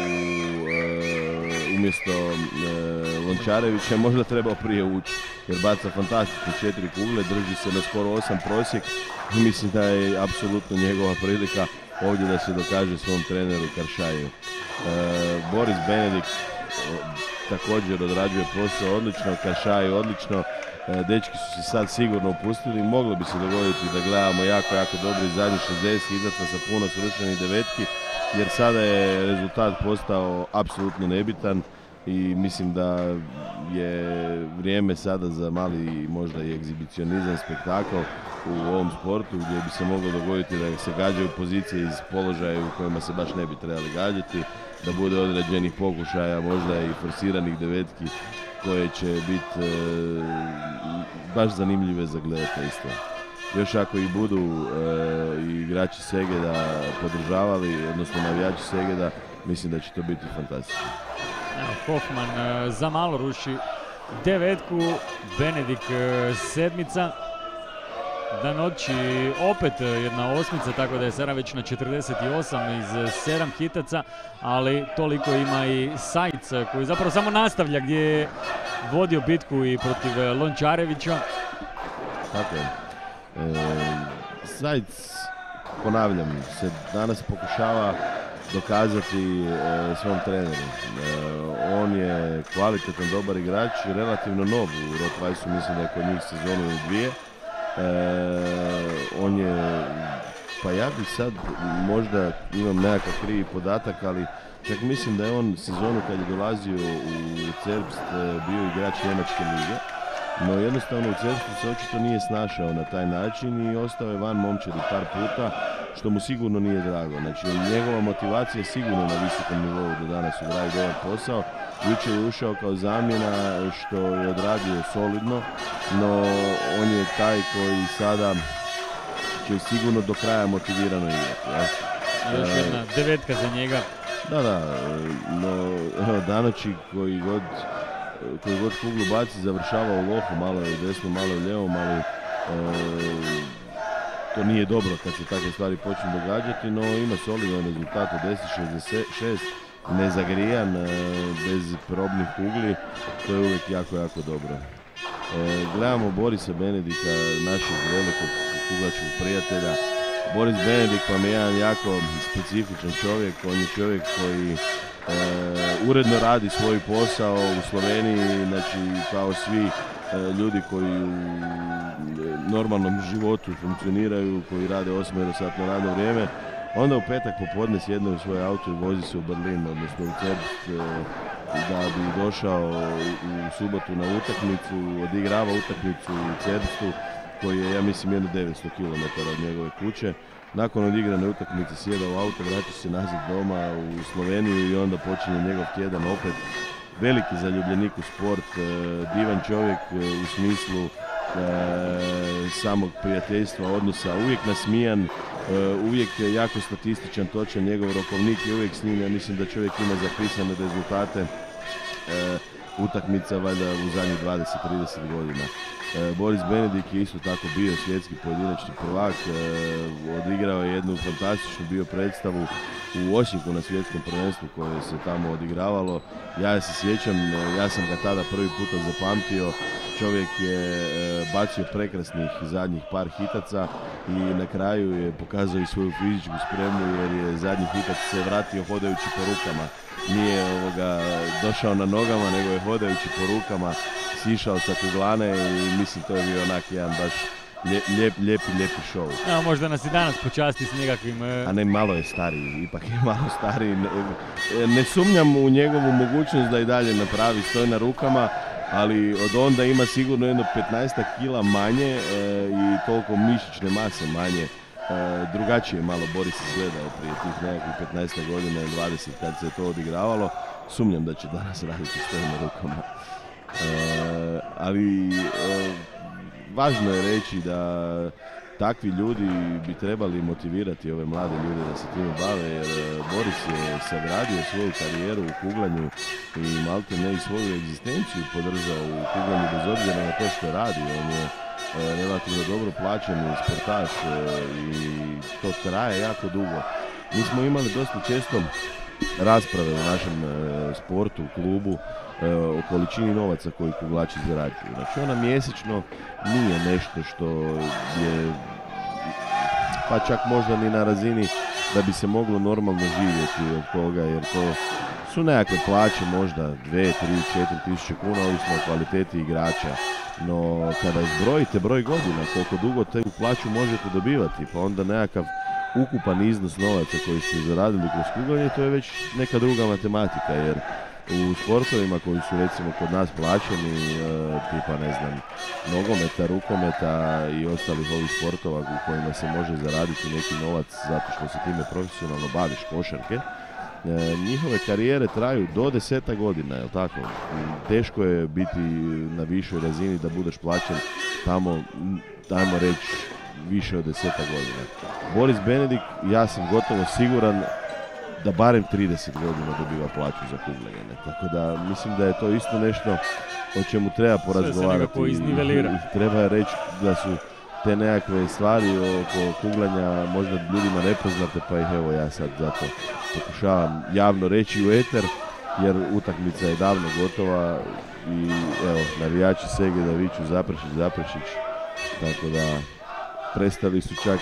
umjesto Lončarevića možda trebao prije ući jer baca fantastične 4 kugle, drži se na skoro 8 prosjek i mislim da je apsolutno njegova prilika ovdje da se dokaže svom treneru Karšaju. Boris Benedikt također odrađuje posao odlično, Karšaj odlično. Dečki su se sad sigurno upustili, moglo bi se dogoditi da gledamo jako dobri zadnji 60 izaca sa puno srušenih devetki, jer sada je rezultat postao apsolutno nebitan i mislim da je vrijeme sada za mali možda i egzibicionizam, spektakl u ovom sportu gdje bi se moglo dogoditi da se gađaju pozicije iz položaja u kojima se baš ne bi trebali gađati, da bude određenih pokušaja, možda i forsiranih devetki koje će biti baš zanimljive za gledateljstvo. Još ako ih budu igrači Segeda podržavali, odnosno navijači Segeda, mislim da će to biti fantastično. Hoffman za malo ruši devetku, Benedikt sedmica, Danoći opet jedna osmica, tako da je sada već na 48 iz 7 hitaca, ali toliko ima i Sajc koji zapravo samo nastavlja gdje je vodio bitku i protiv Lončarevića. Tako je. Sajc, ponavljam, se danas pokušava dokazati svom treneru. On je kvalitetan, dobar igrač, relativno nov u Rot-Weissu, mislim da je kod njih sezonu ili dvije. On je, pa ja bih sad možda imam nekakav krivi podatak, ali čak mislim da je on sezonu kad je dolazio u Cerbst bio igrač Njemačke lige, no jednostavno u Cerbstu se očito nije snašao na taj način i ostao je van momčadi par puta, što mu sigurno nije drago. Znači njegova motivacija je sigurno na visokom nivou da danas odradi dobar posao. Jučer je ušao kao zamjena što je odradio solidno, no on je taj koji sada će sigurno do kraja motivirano igrati. Još jedna devetka za njega. Da, no Danoći koji god kuglu baci završava u lohu, malo je u desnu, malo je u lijevom, ali to nije dobro kad se takve stvari počnu događati, no ima solidan rezultat od 10-66, nezagrijan, bez probnih kugli, to je uvijek jako dobro. Gledamo Borisa Benedikta, našeg velikog kuglačkog prijatelja. Boris Benedikt vam je jedan jako specifičan čovjek, on je čovjek koji uredno radi svoj posao u Sloveniji, znači kao svi ljudi koji u normalnom životu funkcioniraju, koji rade 8-satno radno vrijeme. Onda u petak popodne sjedne u svoj auto i vozi se u Berlin, odnosno u Cerbst, da bi došao u subotu na utakmicu, odigrava utakmicu u Cerbstu, koji je, ja mislim, jedno 900 km od njegove kuće. Nakon odigrane utakmice sjeda u auto, vraća se nazad doma u Sloveniju i onda počinje njegov tjedan opet. Veliki zaljubljenik u sport, divan čovjek u smislu samog prijateljstva, odnosa, uvijek nasmijan, uvijek je jako statističan, točan, njegov rokovnik je uvijek s njim, ja mislim da čovjek ima zapisane rezultate utakmica valjda u zadnjih 20-30 godina. Boris Benedik je isto tako bio svjetski pojedinačni prvak, odigrao je jednu fantastičnu bio predstavu u Osijeku na svjetskom prvenstvu koje se tamo odigravalo. Ja se sjećam, ja sam ga tada prvi puta zapamtio, čovjek je bacio prekrasnih zadnjih par hitaca i na kraju je pokazao i svoju fizičku spremu jer je zadnji hitac se vratio hodajući po rukama. Nije došao na nogama, nego je hodajući po rukama sišao sa kuglane i mislim to je bio onak jedan baš lijepi show. Ja, možda nas i danas počasti s nekakvim... A ne, malo je stariji, ipak je malo stariji. Ne sumnjam u njegovu mogućnost da i dalje napravi, stoji na rukama, ali od onda ima sigurno jedno 15 kila manje i toliko mišićne mase manje. Drugačije malo Boris izgledao prije tih nekakvih 15 godina ili 20 kad se to odigravalo. Sumnjam da će danas raditi stoji na rukama. Ali važno je reći da takvi ljudi bi trebali motivirati ove mlade ljude da se time bave, jer Boris je sagradio svoju karijeru u kuglanju i malte ne i svoju egzistenciju podržao u kuglanju bez obzira na to što radi. On je relativno dobro plaćeni sportaš i to traje jako dugo. Mi smo imali dosta često rasprave u našem sportu, u klubu, o količini novaca koji kuglači zarađuju. Znači ona mjesečno nije nešto što je pa čak možda ni na razini da bi se moglo normalno živjeti od toga, jer to su nekakve plaće možda 2, 3, 4 tisuće kuna, ovisno o kvaliteti igrača. No kada zbrojite broj godina, koliko dugo te plaću možete dobivati, pa onda nekakav ukupan iznos novaca koji ste zaradili kroz kuglanje, to je već neka druga matematika, jer u sportovima koji su recimo kod nas plaćeni, tipa ne znam, nogometa, rukometa i ostalih ovih sportova u kojima se može zaraditi neki novac zato što se time profesionalno baviš, košarke, njihove karijere traju do 10 godina, jel tako? Teško je biti na višoj razini da budeš plaćen tamo, dajmo reći, više od 10 godina. Boris Benedik, ja sam gotovo siguran da barem 30 godina dobiva plaću za kuglanje. Tako da mislim da je to isto nešto o čemu treba porazgovarati. I treba reći da su te nekakve stvari oko kuglanja možda ljudima nepoznate, pa ih evo ja sad zato pokušavam javno reći u eter, jer utakmica je davno gotova i evo, navijači Segeda viču Zaprešić, tako da prestali su čak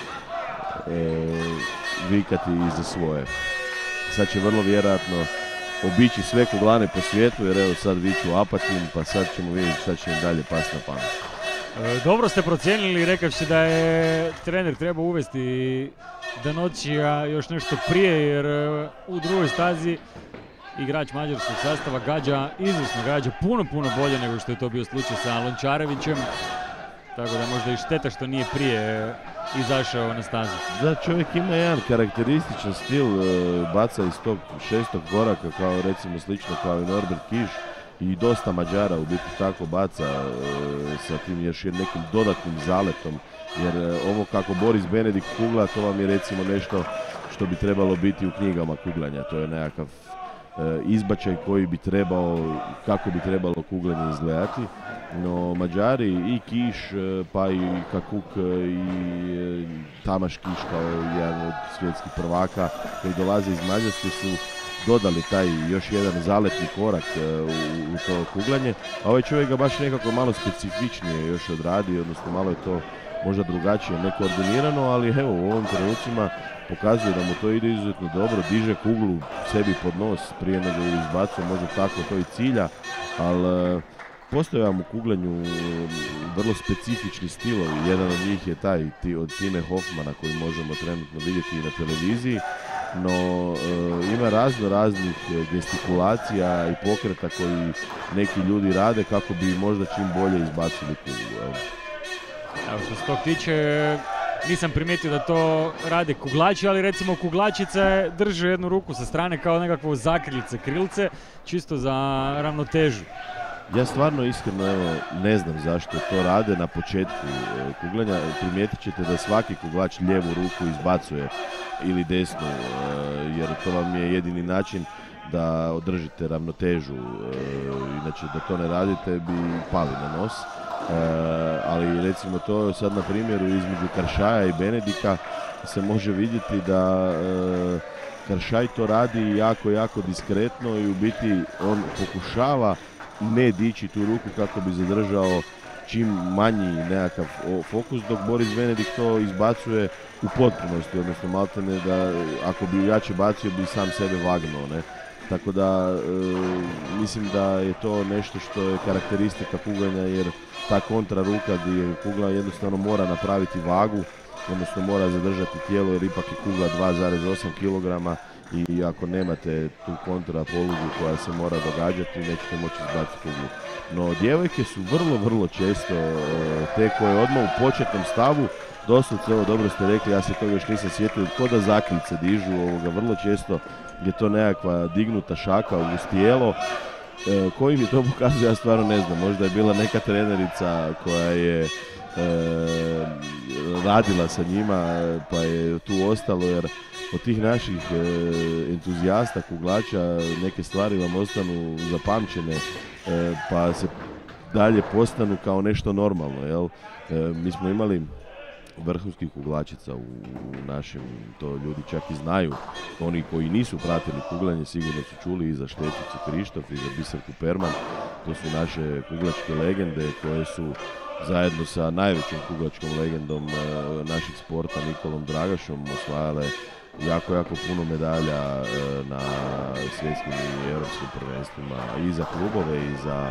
vikati i za svoje. Sad će vrlo vjerojatno obići sve kuglane po svijetu, jer evo sad viču Apatin, pa sad ćemo vidjeti šta će im dalje pasti na pamet. Dobro ste procijenili, rekavši da je trener treba uvesti Danočija još nešto prije, jer u drugoj stazi igrač mađarskog sastava izvrsno gađa puno bolje nego što je to bio slučaj sa Lončarevićem. Tako da možda i šteta što nije prije izašao na stazu. Da, čovjek ima jedan karakterističan stil, baca iz tog 6. koraka, kao recimo slično kao i Norbert Kiš, i dosta Mađara u biti tako baca sa tim još nekim dodatnim zaletom, jer ovo kako Boris Benedik kugla, to vam je recimo nešto što bi trebalo biti u knjigama kuglanja, to je nekakav izbačaj koji bi trebao, kako bi trebalo kuglanje izgledati. No Mađari i Kiš, pa i Kakuk i Tamaš Kiš kao jedan od svjetskih prvaka koji dolaze iz Mađarske su dodali taj još jedan zaletni korak u to kuglanje, a ovaj čovjek ga baš nekako malo specifičnije još odradi, odnosno malo je to možda drugačije, nekoordinirano, ali evo u ovim trenucima pokazuje da mu to ide izuzetno dobro, diže kuglu sebi pod nos prije nego ju izbacuje, možda tako to i cilja, ali postoje vam u kuglanju vrlo specifični stilovi, jedan od njih je taj od Tine Hoffmana koji možemo trenutno vidjeti i na televiziji, no ima raznih gestikulacija i pokreta koji neki ljudi rade kako bi možda čim bolje izbacili kuglu. Evo što se tog tiče, nisam primijetio da to rade kuglači, ali recimo kuglačice drže jednu ruku sa strane kao nekakvo zakrilce, krilce, čisto za ravnotežu. Ja stvarno iskreno evo, ne znam zašto to rade na početku kuglanja. Primijetit ćete da svaki kuglač lijevu ruku izbacuje ili desnu, jer to vam je jedini način da održite ravnotežu. Inače da to ne radite bi pali na nos. Ali recimo to sad na primjeru između Karšaja i Benedika se može vidjeti da Karšaj to radi jako, jako diskretno i u biti on pokušava ne dići tu ruku kako bi zadržao čim manji nekakav fokus, dok Boris Benedik to izbacuje u potpunosti, odnosno maltene da ako bi jače bacio bi sam sebe vagnuo, ne? Tako da mislim da je to nešto što je karakteristika kuglanja, jer ta kontra ruka gdje kugla jednostavno mora napraviti vagu, odnosno mora zadržati tijelo jer ipak je kugla 2,8 kg i ako nemate tu kontra polugu koja se mora događati, nećete moći izbaciti kuglu. No djevojke su vrlo, vrlo često te koje odmah u početnom stavu, doslovce, ovo dobro ste rekli, ja se toga još nisam sjetio, ko da zakljce dižu, vrlo često je to nekakva dignuta šaka uz tijelo. Koji mi to pokazuje, ja stvarno ne znam, možda je bila neka trenerica koja je radila sa njima pa je tu ostalo, jer od tih naših entuzijasta kuglača neke stvari vam ostanu zapamćene pa se dalje postanu kao nešto normalno, jel? Mi smo imali vrhunskih kuglačica u našim, to ljudi čak i znaju, oni koji nisu pratili kuglanje sigurno su čuli i za Šteticu Krištof i za Biserku Perman, to su naše kuglačke legende koje su zajedno sa najvećom kuglačkom legendom našeg sporta Nikolom Dragašom osvajale jako, jako puno medalja na svjetskim i europskim prvenstvima i za klubove i za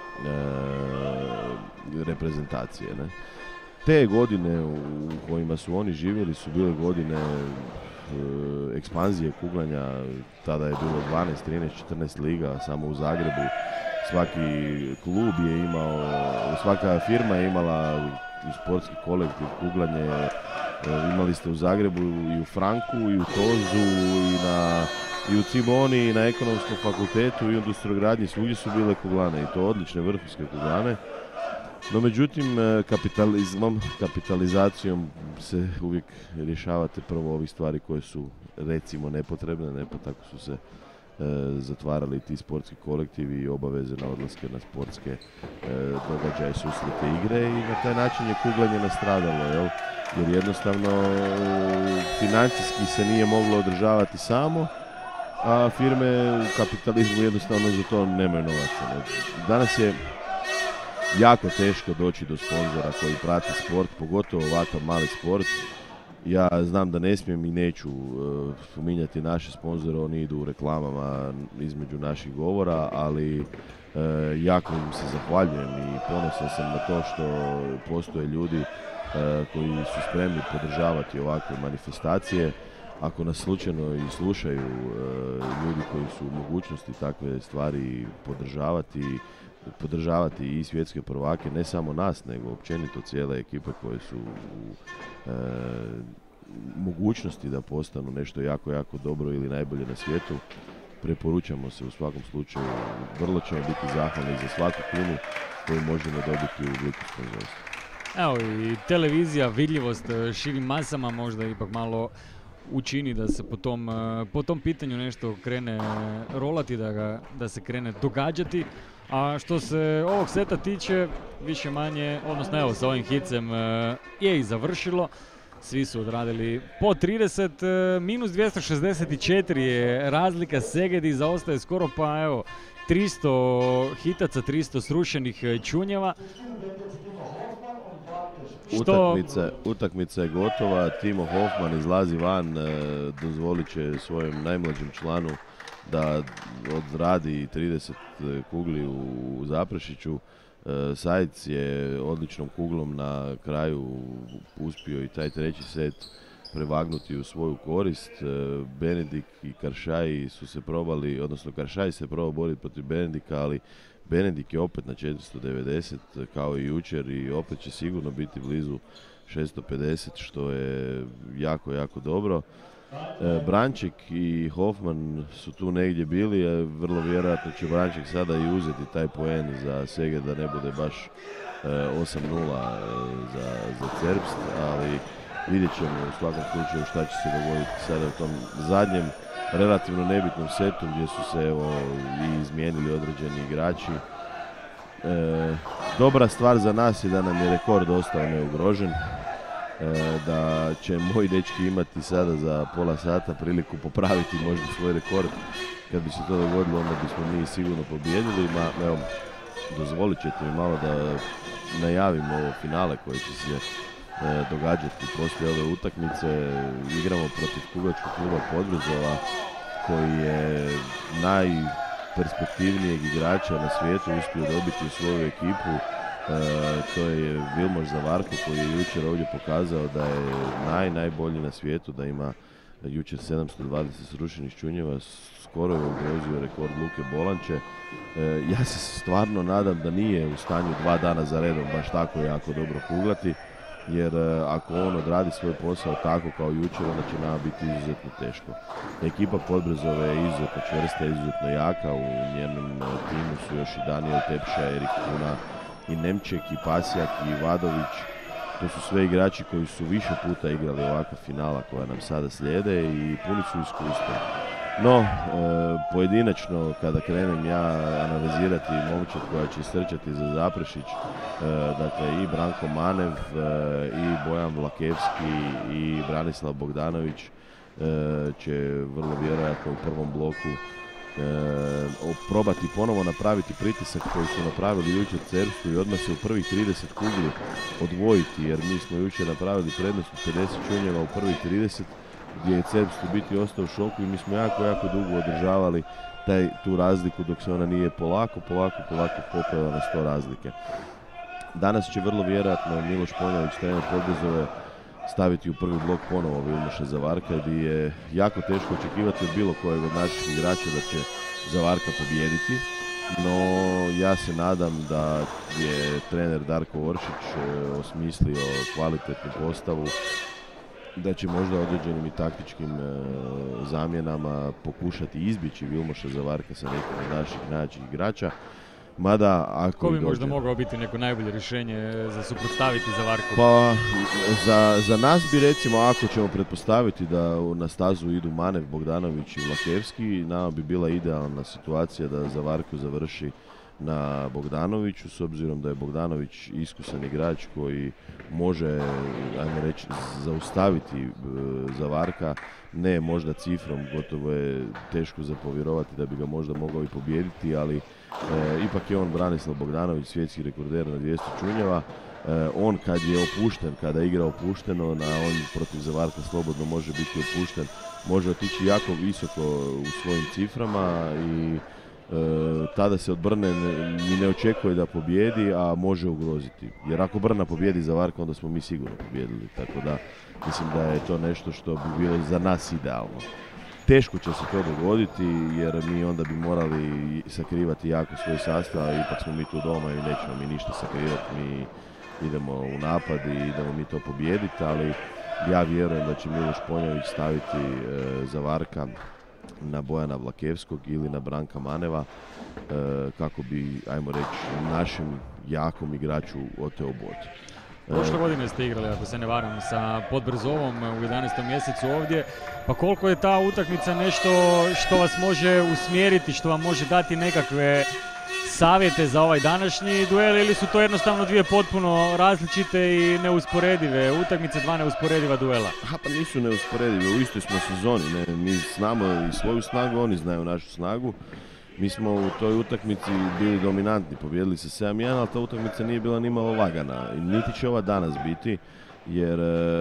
reprezentacije, ne? Te godine u kojima su oni živjeli su bile godine ekspanzije kuglanja, tada je bilo 12, 13, 14 liga samo u Zagrebu. Svaki klub je imao, svaka firma je imala sportski kolektiv kuglanje. Imali ste u Zagrebu i u Franku i u Tozu i u Ciboni i na ekonomskom fakultetu i u industrogradnji, svugdje su bile kuglane i to odlične vrhunske kuglane. No međutim, kapitalizacijom se uvijek rješavate prvo ovih stvari koje su recimo nepotrebne, ne, pa tako su se zatvarali ti sportski kolektivi i obaveze na odlaske na sportske događaje, susrete, igre i na taj način je kuglanje nastradalo, jel? Jer jednostavno financijski se nije moglo održavati samo, a firme u kapitalizmu jednostavno za to nemaju novaca. Ne? Danas je jako teško doći do sponzora koji prati sport, pogotovo ovakav mali sport. Ja znam da ne smijem i neću spominjati naše sponzore, oni idu u reklamama između naših govora, ali jako im se zahvaljujem i ponosan sam na to što postoje ljudi koji su spremni podržavati ovakve manifestacije. Ako nas slučajno i slušaju ljudi koji su u mogućnosti takve stvari podržavati i svjetske prvake, ne samo nas, nego općenito cijele ekipe koje su u mogućnosti da postanu nešto jako, jako dobro ili najbolje na svijetu, preporučamo se u svakom slučaju. Vrlo ćemo biti zahvalni za svaku kunu koju možemo dobiti u obliku sponzorstva. Evo i televizija, vidljivost širim masama možda ipak malo učini da se po tom pitanju nešto krene rolati, da se krene događati. A što se ovog seta tiče, više manje, odnosno evo sa ovim hicem je i završilo. Svi su odradili po 30, minus 264 je razlika, Segedi zaostaje skoro pa evo 300 hitaca, 300 srušenih čunjeva. Utakmica je gotova, Timo Hoffman izlazi van, dozvolit će svojem najmlađem članu da odradi 30 kugli u Zaprešiću. Sajc je odličnom kuglom na kraju uspio i taj treći set prevagnuti u svoju korist. Benedik i Karšaj su se probali, odnosno Karšaj se probao boriti protiv Benedika, ali Benedik je opet na 490 kao i jučer i opet će sigurno biti blizu 650, što je jako, jako dobro. Branček i Hoffman su tu negdje bili, vrlo vjerojatno će Branček sada i uzeti taj poen za Seger da ne bude baš 8-0 za Cerbst, ali vidjet ćemo u svakom slučaju šta će se dogoditi sada u tom zadnjem relativno nebitnom setu gdje su se evo i izmijenili određeni igrači. Dobra stvar za nas je da nam je rekord ostao neugrožen, da će moji dečki imati sada za pola sata priliku popraviti možda svoj rekord. Kad bi se to dogodilo, onda bismo mi sigurno pobijedili. Evo, dozvolit ćete mi malo da najavimo ovo finale koje će se događati poslije ove utakmice. Igramo protiv Kuglačkog kluba Podbrezova, koji je najperspektivnijeg igrača na svijetu uspio dobiti u svoju ekipu. To je Vilmos Zavarko, koji je jučer ovdje pokazao da je najbolji na svijetu, da ima jučer 720 srušenih čunjeva, skoro je ugrozio rekord Luke Bolanče. Ja se stvarno nadam da nije u stanju 2 dana za redom baš tako jako dobro kuglati, jer ako on odradi svoj posao tako kao jučer, onda će nama biti izuzetno teško. Ekipa Podbrezove je izuzetno čvrsta, izuzetno jaka, u njenom timu su još i Daniel Tepša, Erik Kuna, i Nemček, i Pasjak, i Vadović. To su sve igrači koji su više puta igrali ovakva finala koja nam sada slijede i puni su iskustva. No, pojedinačno kada krenem ja analizirati momčad koja će strčati za Zaprešić, dakle i Branko Manev, i Bojan Vlakevski, i Branislav Bogdanović će vrlo vjerojatno u prvom bloku probati ponovo napraviti pritisak koji su napravili jučer Cerbstu i odmah se u prvih 30 kugli odvojiti, jer mi smo jučer napravili prednost u 50 čunjeva u prvih 30, gdje je Cerbst u biti ostao u šoku i mi smo jako dugo održavali tu razliku dok se ona nije polako popela na 100 razlike. Danas će vrlo vjerojatno Miloš Ponjavić, trener Podbrezove, staviti u prvi blok ponovo Vilmoša Zavarka, gdje je jako teško očekivati od bilo kojeg od naših igrača da će Zavarka pobijediti, no ja se nadam da je trener Darko Oršić osmislio kvalitetnu postavu, da će možda određenim i taktičkim zamjenama pokušati izbjeći Vilmoša Zavarka sa nekim od naših najjačih igrača. Mada, ako ko bi možda mogao biti neko najbolje rješenje za suprotstaviti Zavarku? Pa, za nas bi recimo, ako ćemo pretpostaviti da na stazu idu Manev, Bogdanović i Vlakevski, nama bi bila idealna situacija da Zavarko završi na Bogdanoviću, s obzirom da je Bogdanović iskusan igrač koji može, ajmo reći, zaustaviti Zavarka, ne možda cifrom, gotovo je teško za povjerovati da bi ga možda mogao i pobijediti, ali ipak je on Branislav Bogdanović, svjetski rekorder na 200 čunjeva. On kad je opušten, kada igra opušteno, on protiv Zavarka slobodno može biti opušten, može otići jako visoko u svojim ciframa i tada se od Brne ne očekuje da pobjedi, a može ugroziti. Jer ako Brna pobjedi Zavarka, onda smo mi sigurno pobjedili, tako da mislim da je to nešto što bi bilo za nas idealno. Teško će se to dogoditi, jer mi onda bi morali sakrivati jako svoj sastav, a ipak smo mi tu doma i nećemo mi ništa sakrivati, mi idemo u napad i idemo mi to pobijediti, ali ja vjerujem da će Miloš Ponjavić staviti Zavarka na Bojana Vlakevskog ili na Branka Maneva, kako bi, ajmo reći, našem jakom igraču oteo bod. Prošle godine ste igrali, ako se ne varam, sa Podbrzovom u 11. mjesecu ovdje. Pa koliko je ta utakmica nešto što vas može usmjeriti, što vam može dati nekakve savjete za ovaj današnji duel, ili su to jednostavno dvije potpuno različite i neusporedive utakmice, dva neusporediva duela? Pa nisu neusporedive, u istoj smo sezoni, ne? Mi znamo i svoju snagu, oni znaju našu snagu. Mi smo u toj utakmici bili dominantni, pobijedili se 7-1, ali ta utakmica nije bila nimalo lagana. I niti će ova danas biti, jer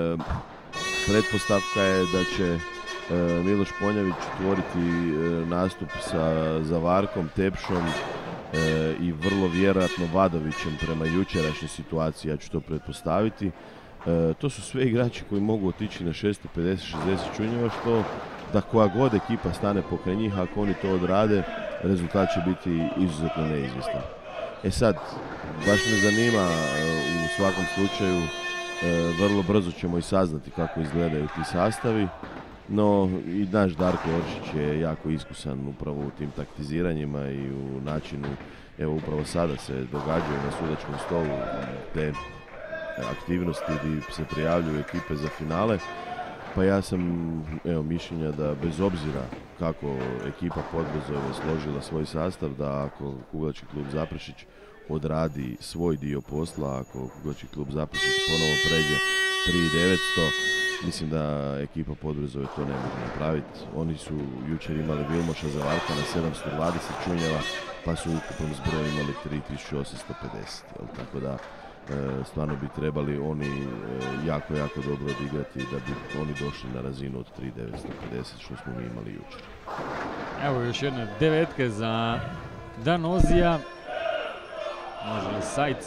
pretpostavka je da će Miloš Ponjavić otvoriti nastup sa Zavarkom, Tepšom i vrlo vjerojatno Vadovićem prema jučerašnjoj situaciji, ja ću to pretpostaviti. To su sve igrači koji mogu otići na 650-60 čunjeva, što da koja god ekipa stane pokraj njih, ako oni to odrade, rezultat će biti izuzetno neizvjestan. Sad, baš me zanima u svakom slučaju vrlo brzo ćemo i saznati kako izgledaju ti sastavi. No i naš Darko Oršić je jako iskusan upravo u tim taktiziranjima i u načinu, evo upravo sada se događaju na sudačkom stolu te aktivnosti gdje se prijavljuju ekipe za finale. Pa ja sam mišljenja da bez obzira kako ekipa Podbrezove složila svoj sastav, da ako Kuglački klub Zaprešić odradi svoj dio posla, ako Kuglački klub Zaprešić ponovo pređe 3.900, mislim da ekipa Podbrezove to ne može napraviti. Oni su jučer imali Vilmoša Zavarka na 720 čunjeva, pa su ukupan zbroj imali 3.850. Tako da stvarno bi trebali oni jako dobro odigrati da bi oni došli na razinu od 3.950 što smo mi imali jučer. Evo još jedne devetke za Danozija. Može li Sajc...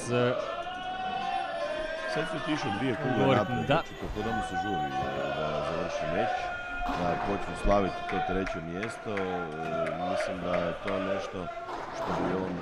Sad su tišu dvije kugle naprijed, tako da mu se žuri da završi meč, da počnu slaviti to treće mjesto. Mislim da je to nešto što bi on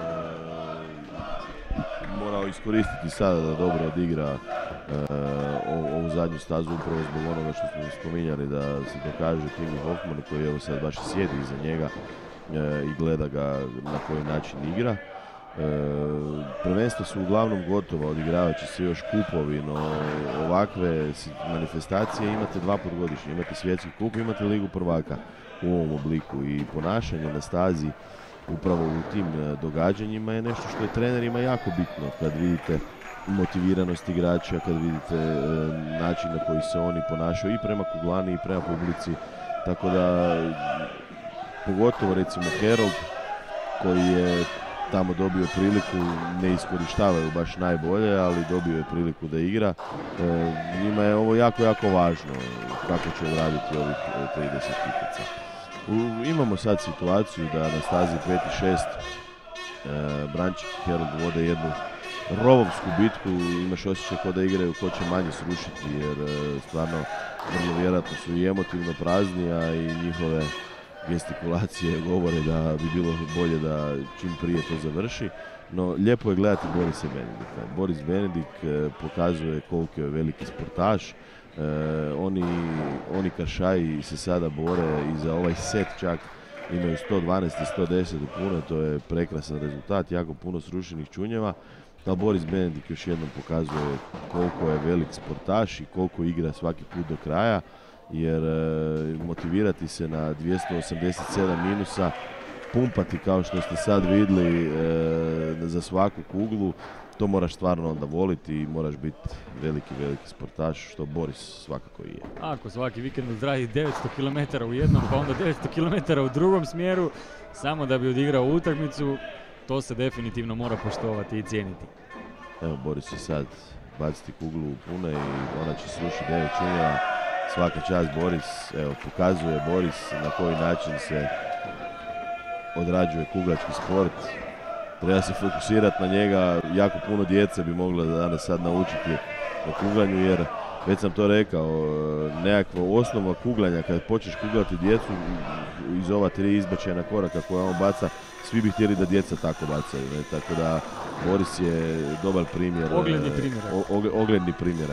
morao iskoristiti sada da dobro odigra ovu zadnju stazu upravo zbog onoga što smo spominjali, da se dokaže Timi Hoffman koji evo sad baš sjedi iza njega i gleda ga na koji način igra. Prvenstva su uglavnom gotova, odigravat će se još kupovi, no ovakve manifestacije imate 2 put godišnje, imate svjetski kup, imate ligu prvaka u ovom obliku i ponašanje na stazi upravo u tim događanjima je nešto što je trenerima jako bitno. Kad vidite motiviranost igrača, kad vidite način na koji se oni ponašaju i prema kuglani i prema publici, tako da pogotovo recimo Herold koji je tamo dobio priliku, ne iskorištavaju baš najbolje, ali dobio je priliku da igra. Njima je ovo jako važno kako će odraditi ovih 30 kipica. Imamo sad situaciju da na stazi 5 i 6 Brančik i Herold vode jednu rovovsku bitku, imaš osjećaj kao da igraju ko će manje srušiti, jer stvarno vrlo vjerojatno su i emotivno prazni, a i njihove gestikulacije govore da bi bilo bolje da čim prije to završi. No, lijepo je gledati Borisa Benedika. Boris Benedik pokazuje koliko je veliki sportaš. Oni Karšaji se sada bore i za ovaj set čak imaju 112 i 110 u puno, to je prekrasan rezultat, jako puno srušenih čunjeva. Ali Boris Benedik još jednom pokazuje koliko je velik sportaš i koliko igra svaki put do kraja, jer motivirati se na 287 minusa, pumpati kao što ste sad vidjeli za svaku kuglu, to moraš stvarno onda voliti i moraš biti veliki sportaš, što Boris svakako i je. Ako svaki vikend odradi 900 km u jednom, pa onda 900 km u drugom smjeru, samo da bi odigrao utakmicu, to se definitivno mora poštovati i cijeniti. Evo, Boris će sad baciti kuglu u pune i ona će srušiti 9 čunjeva. Svaka čast Boris, evo, pokazuje Boris na koji način se odrađuje kuglački sport. Treba se fokusirati na njega, jako puno djece bi mogla danas sad naučiti o kuglanju, jer već sam to rekao, nekakvo osnovno kuglanja, kad počneš kuglati djecu iz ova 3 izbačena koraka koja on baca, svi bi htjeli da djeca tako bacaju, ne? Tako da Boris je dobar primjer, ogledni primjerak.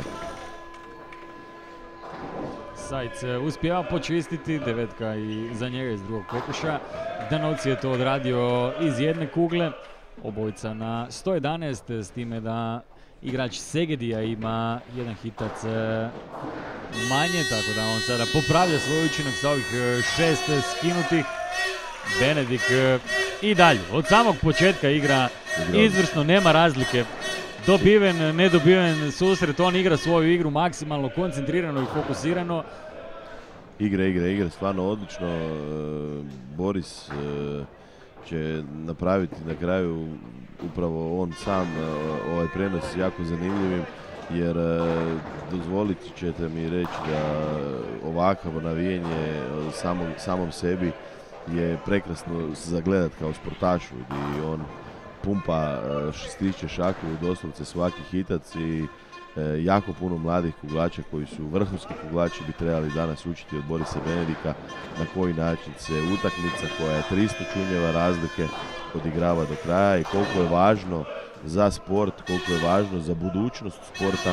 Sajc uspijeva počistiti, devetka i za njega iz drugog pokušaja. Danoci je to odradio iz jedne kugle, obojica na 111, s time da igrač Segedija ima jedan hitac manje, tako da on sada popravlja svoj učinak sa ovih 6 skinutih. Benedik i dalje, od samog početka igra izvrsno, nema razlike. Dobiven, nedobiven susret, on igra svoju igru maksimalno koncentrirano i fokusirano. Igra, stvarno odlično. Boris će napraviti na kraju upravo on sam ovaj prenos jako zanimljivim, jer dozvoliti ćete mi reći da ovakav navijenje samom sebi je prekrasno za gledat kao sportašu, gdje on pumpa, stiče šaku doslovce svaki hitac i jako puno mladih kuglača koji su vrhunski kuglači bi trebali danas učiti od Borisa Benedika na koji način se utakmica koja je 300 čunjeva razlike odigrava do kraja i koliko je važno za sport, koliko je važno za budućnost sporta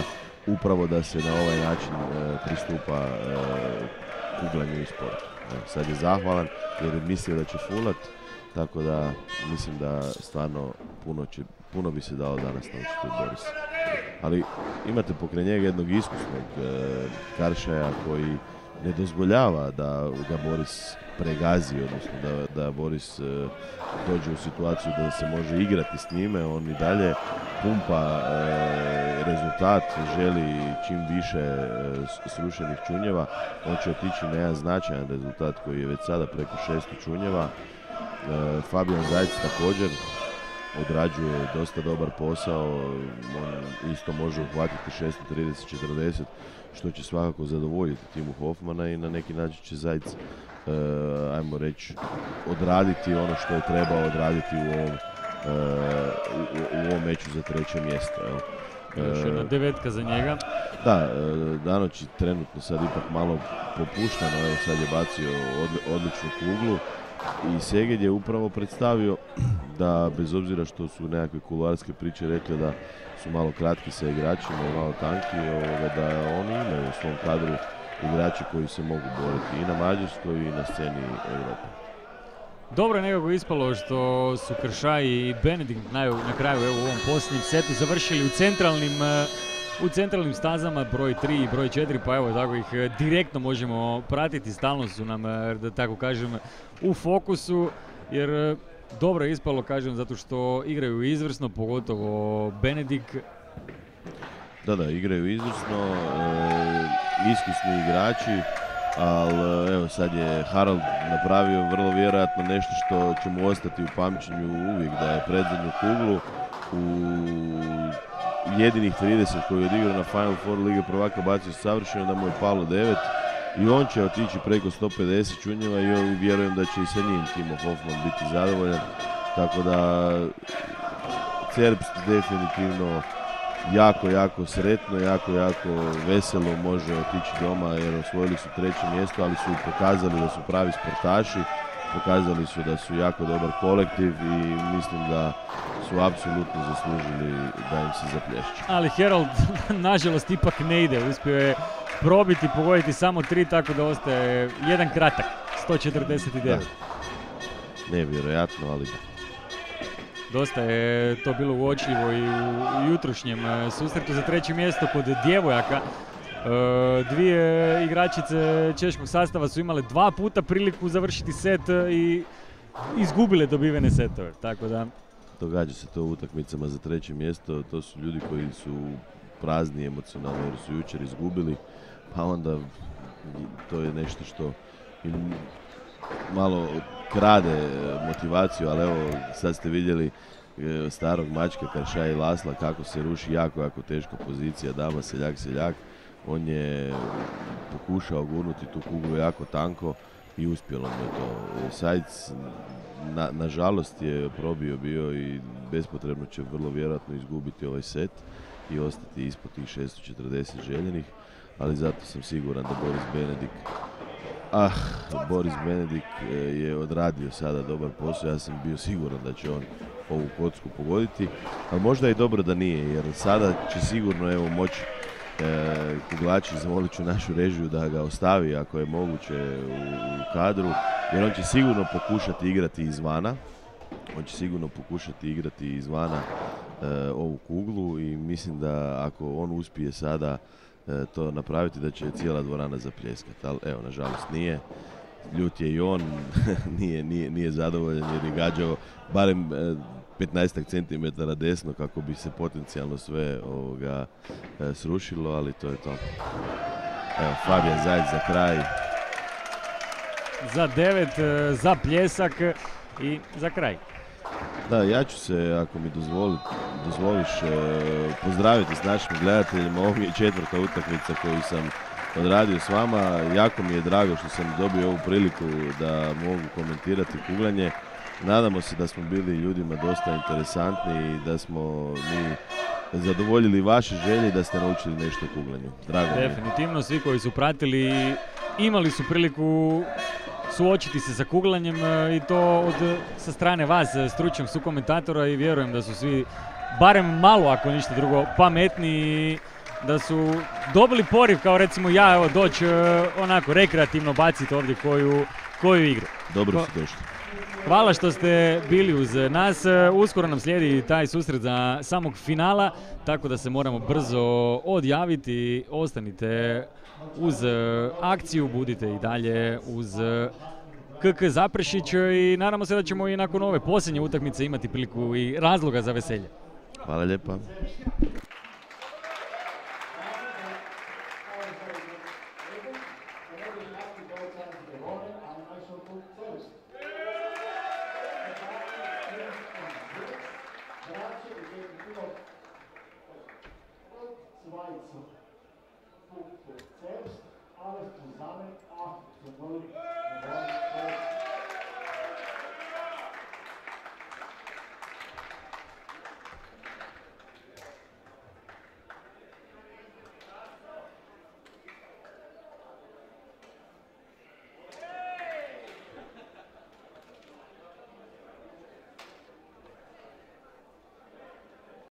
upravo da se na ovaj način pristupa kuglanju i sportu. Sad je zahvalan jer je mislio da će fulat, tako da mislim da stvarno puno bi se dalo danas naučiti od Borisa. Ali imate pokraj njega jednog iskusnog karšaja koji ne dozvoljava da ga Boris pregazi, odnosno da Boris dođe u situaciju da se može igrati s njime. On i dalje pumpa rezultat, želi čim više srušenih čunjeva. On će otići na jedan značajan rezultat koji je već sada preko 600 čunjeva. Fabijan Zajc također odrađuje dosta dobar posao, on isto može uhvatiti 630-40, što će svakako zadovoljiti timu Hofmana i na neki način će Zajc, ajmo reći, odraditi ono što je trebao odraditi u ovom meču za treće mjesto. Još jedna devetka za njega. Da, Danoć trenutno sad ipak malo popuštano, evo sad je bacio odličnu kuglu. I Seged je upravo predstavio da, bez obzira što su nekakve kuloarske priče rekli da su malo kratki sa igračima i malo tanki, da oni imaju u svom kadru igrači koji se mogu boriti i na Mađarskoj i na sceni Europe. Dobro je nekako ispalo što su Kršaj i Benedikt na kraju u ovom posljednjem setu završili u centralnim stazama broj 3 i broj 4, pa evo tako ih direktno možemo pratiti, stalno su nam, da tako kažem, u fokusu, jer dobro je ispalo, kažem, zato što igraju izvrsno, pogotovo Benedikt. Da, igraju izvrsno, iskusni igrači, ali evo sad je Harald napravio vrlo vjerojatno nešto što će mu ostati u pamćenju uvijek, da je predzadnju kuglu u jedinih 30 koji je odigrao na Final Four Lige prvaka bacio savršeno, da mu je palo 9 i on će otići preko 150 čunjeva i vjerujem da će i sa njim Timo Hofman biti zadovoljan, tako da Cerbst definitivno jako sretno, jako veselo može otići doma jer osvojili su treće mjesto, ali su pokazali da su pravi sportaši, pokazali su da su jako dobar kolektiv i mislim da su apsolutno zaslužili da im se zaplješće. Ali Herald, nažalost, ipak ne ide. Uspio je probiti, pogoditi samo 3, tako da ostaje jedan kratak, 149. Da. Nevjerojatno, ali dosta je to bilo uočljivo i u jutrošnjem susretu za treće mjesto kod djevojaka. Dvije igračice češkog sastava su imale 2 puta priliku završiti set i izgubile dobivene setove, tako da... Događa se to u utakmicama za treće mjesto, to su ljudi koji su prazni emocionalno jer su jučer izgubili, pa onda to je nešto što im malo krade motivaciju, ali evo sad ste vidjeli starog mačka Kršaja i Lasla kako se ruši jako teška pozicija, dama seljak, on je pokušao gurnuti tu kuglu jako tanko i uspjelo mu je to. Sajc nažalost je probio bio i bespotrebno će vrlo vjerojatno izgubiti ovaj set i ostati ispod tih 640 željenih, ali zato sam siguran da Boris Benedikt je odradio sada dobar posao, ja sam bio siguran da će on ovu kocku pogoditi, ali možda je dobro da nije, jer sada će sigurno moći kuglači, zamolit ću našu režiju da ga ostavi ako je moguće u kadru, jer on će sigurno pokušati igrati izvana, ovu kuglu i mislim da ako on uspije sada to napraviti da će cijela dvorana zapljeskati, ali evo, nažalost nije. Ljut je i on, nije zadovoljan jer je gađao barem 15 cm desno kako bi se potencijalno sve srušilo, ali to je to. Evo, Fabijan Zajc za kraj. Za 9, za pljesak i za kraj. Da, ja ću se, ako mi dozvoliš, pozdraviti s našim gledateljima. Ovo mi je 4. utakmica koju sam odradio s vama. Jako mi je drago što sam dobio ovu priliku da mogu komentirati kuglanje. Nadamo se da smo bili ljudima dosta interesantni i da smo mi zadovoljili vaše želje i da ste naučili nešto o kuglanju. Drago mi je. Definitivno, svi koji su pratili imali su priliku suočiti se sa kuglanjem i to sa strane vas, stručnog sukomentatora, i vjerujem da su svi barem malo, ako ništa drugo, pametniji da su dobili poriv kao recimo ja, evo doći onako rekreativno baciti ovdje koju igru. Dobro si došli. Hvala što ste bili uz nas. Uskoro nam slijedi taj susret za samog finala, tako da se moramo brzo odjaviti. Ostanite uz akciju, budite i dalje uz KK Zaprešić i nadamo se da ćemo i nakon ove posljednje utakmice imati priliku i razloga za veselje. Hvala lijepa. Alles zusammen 8:0 gewonnen.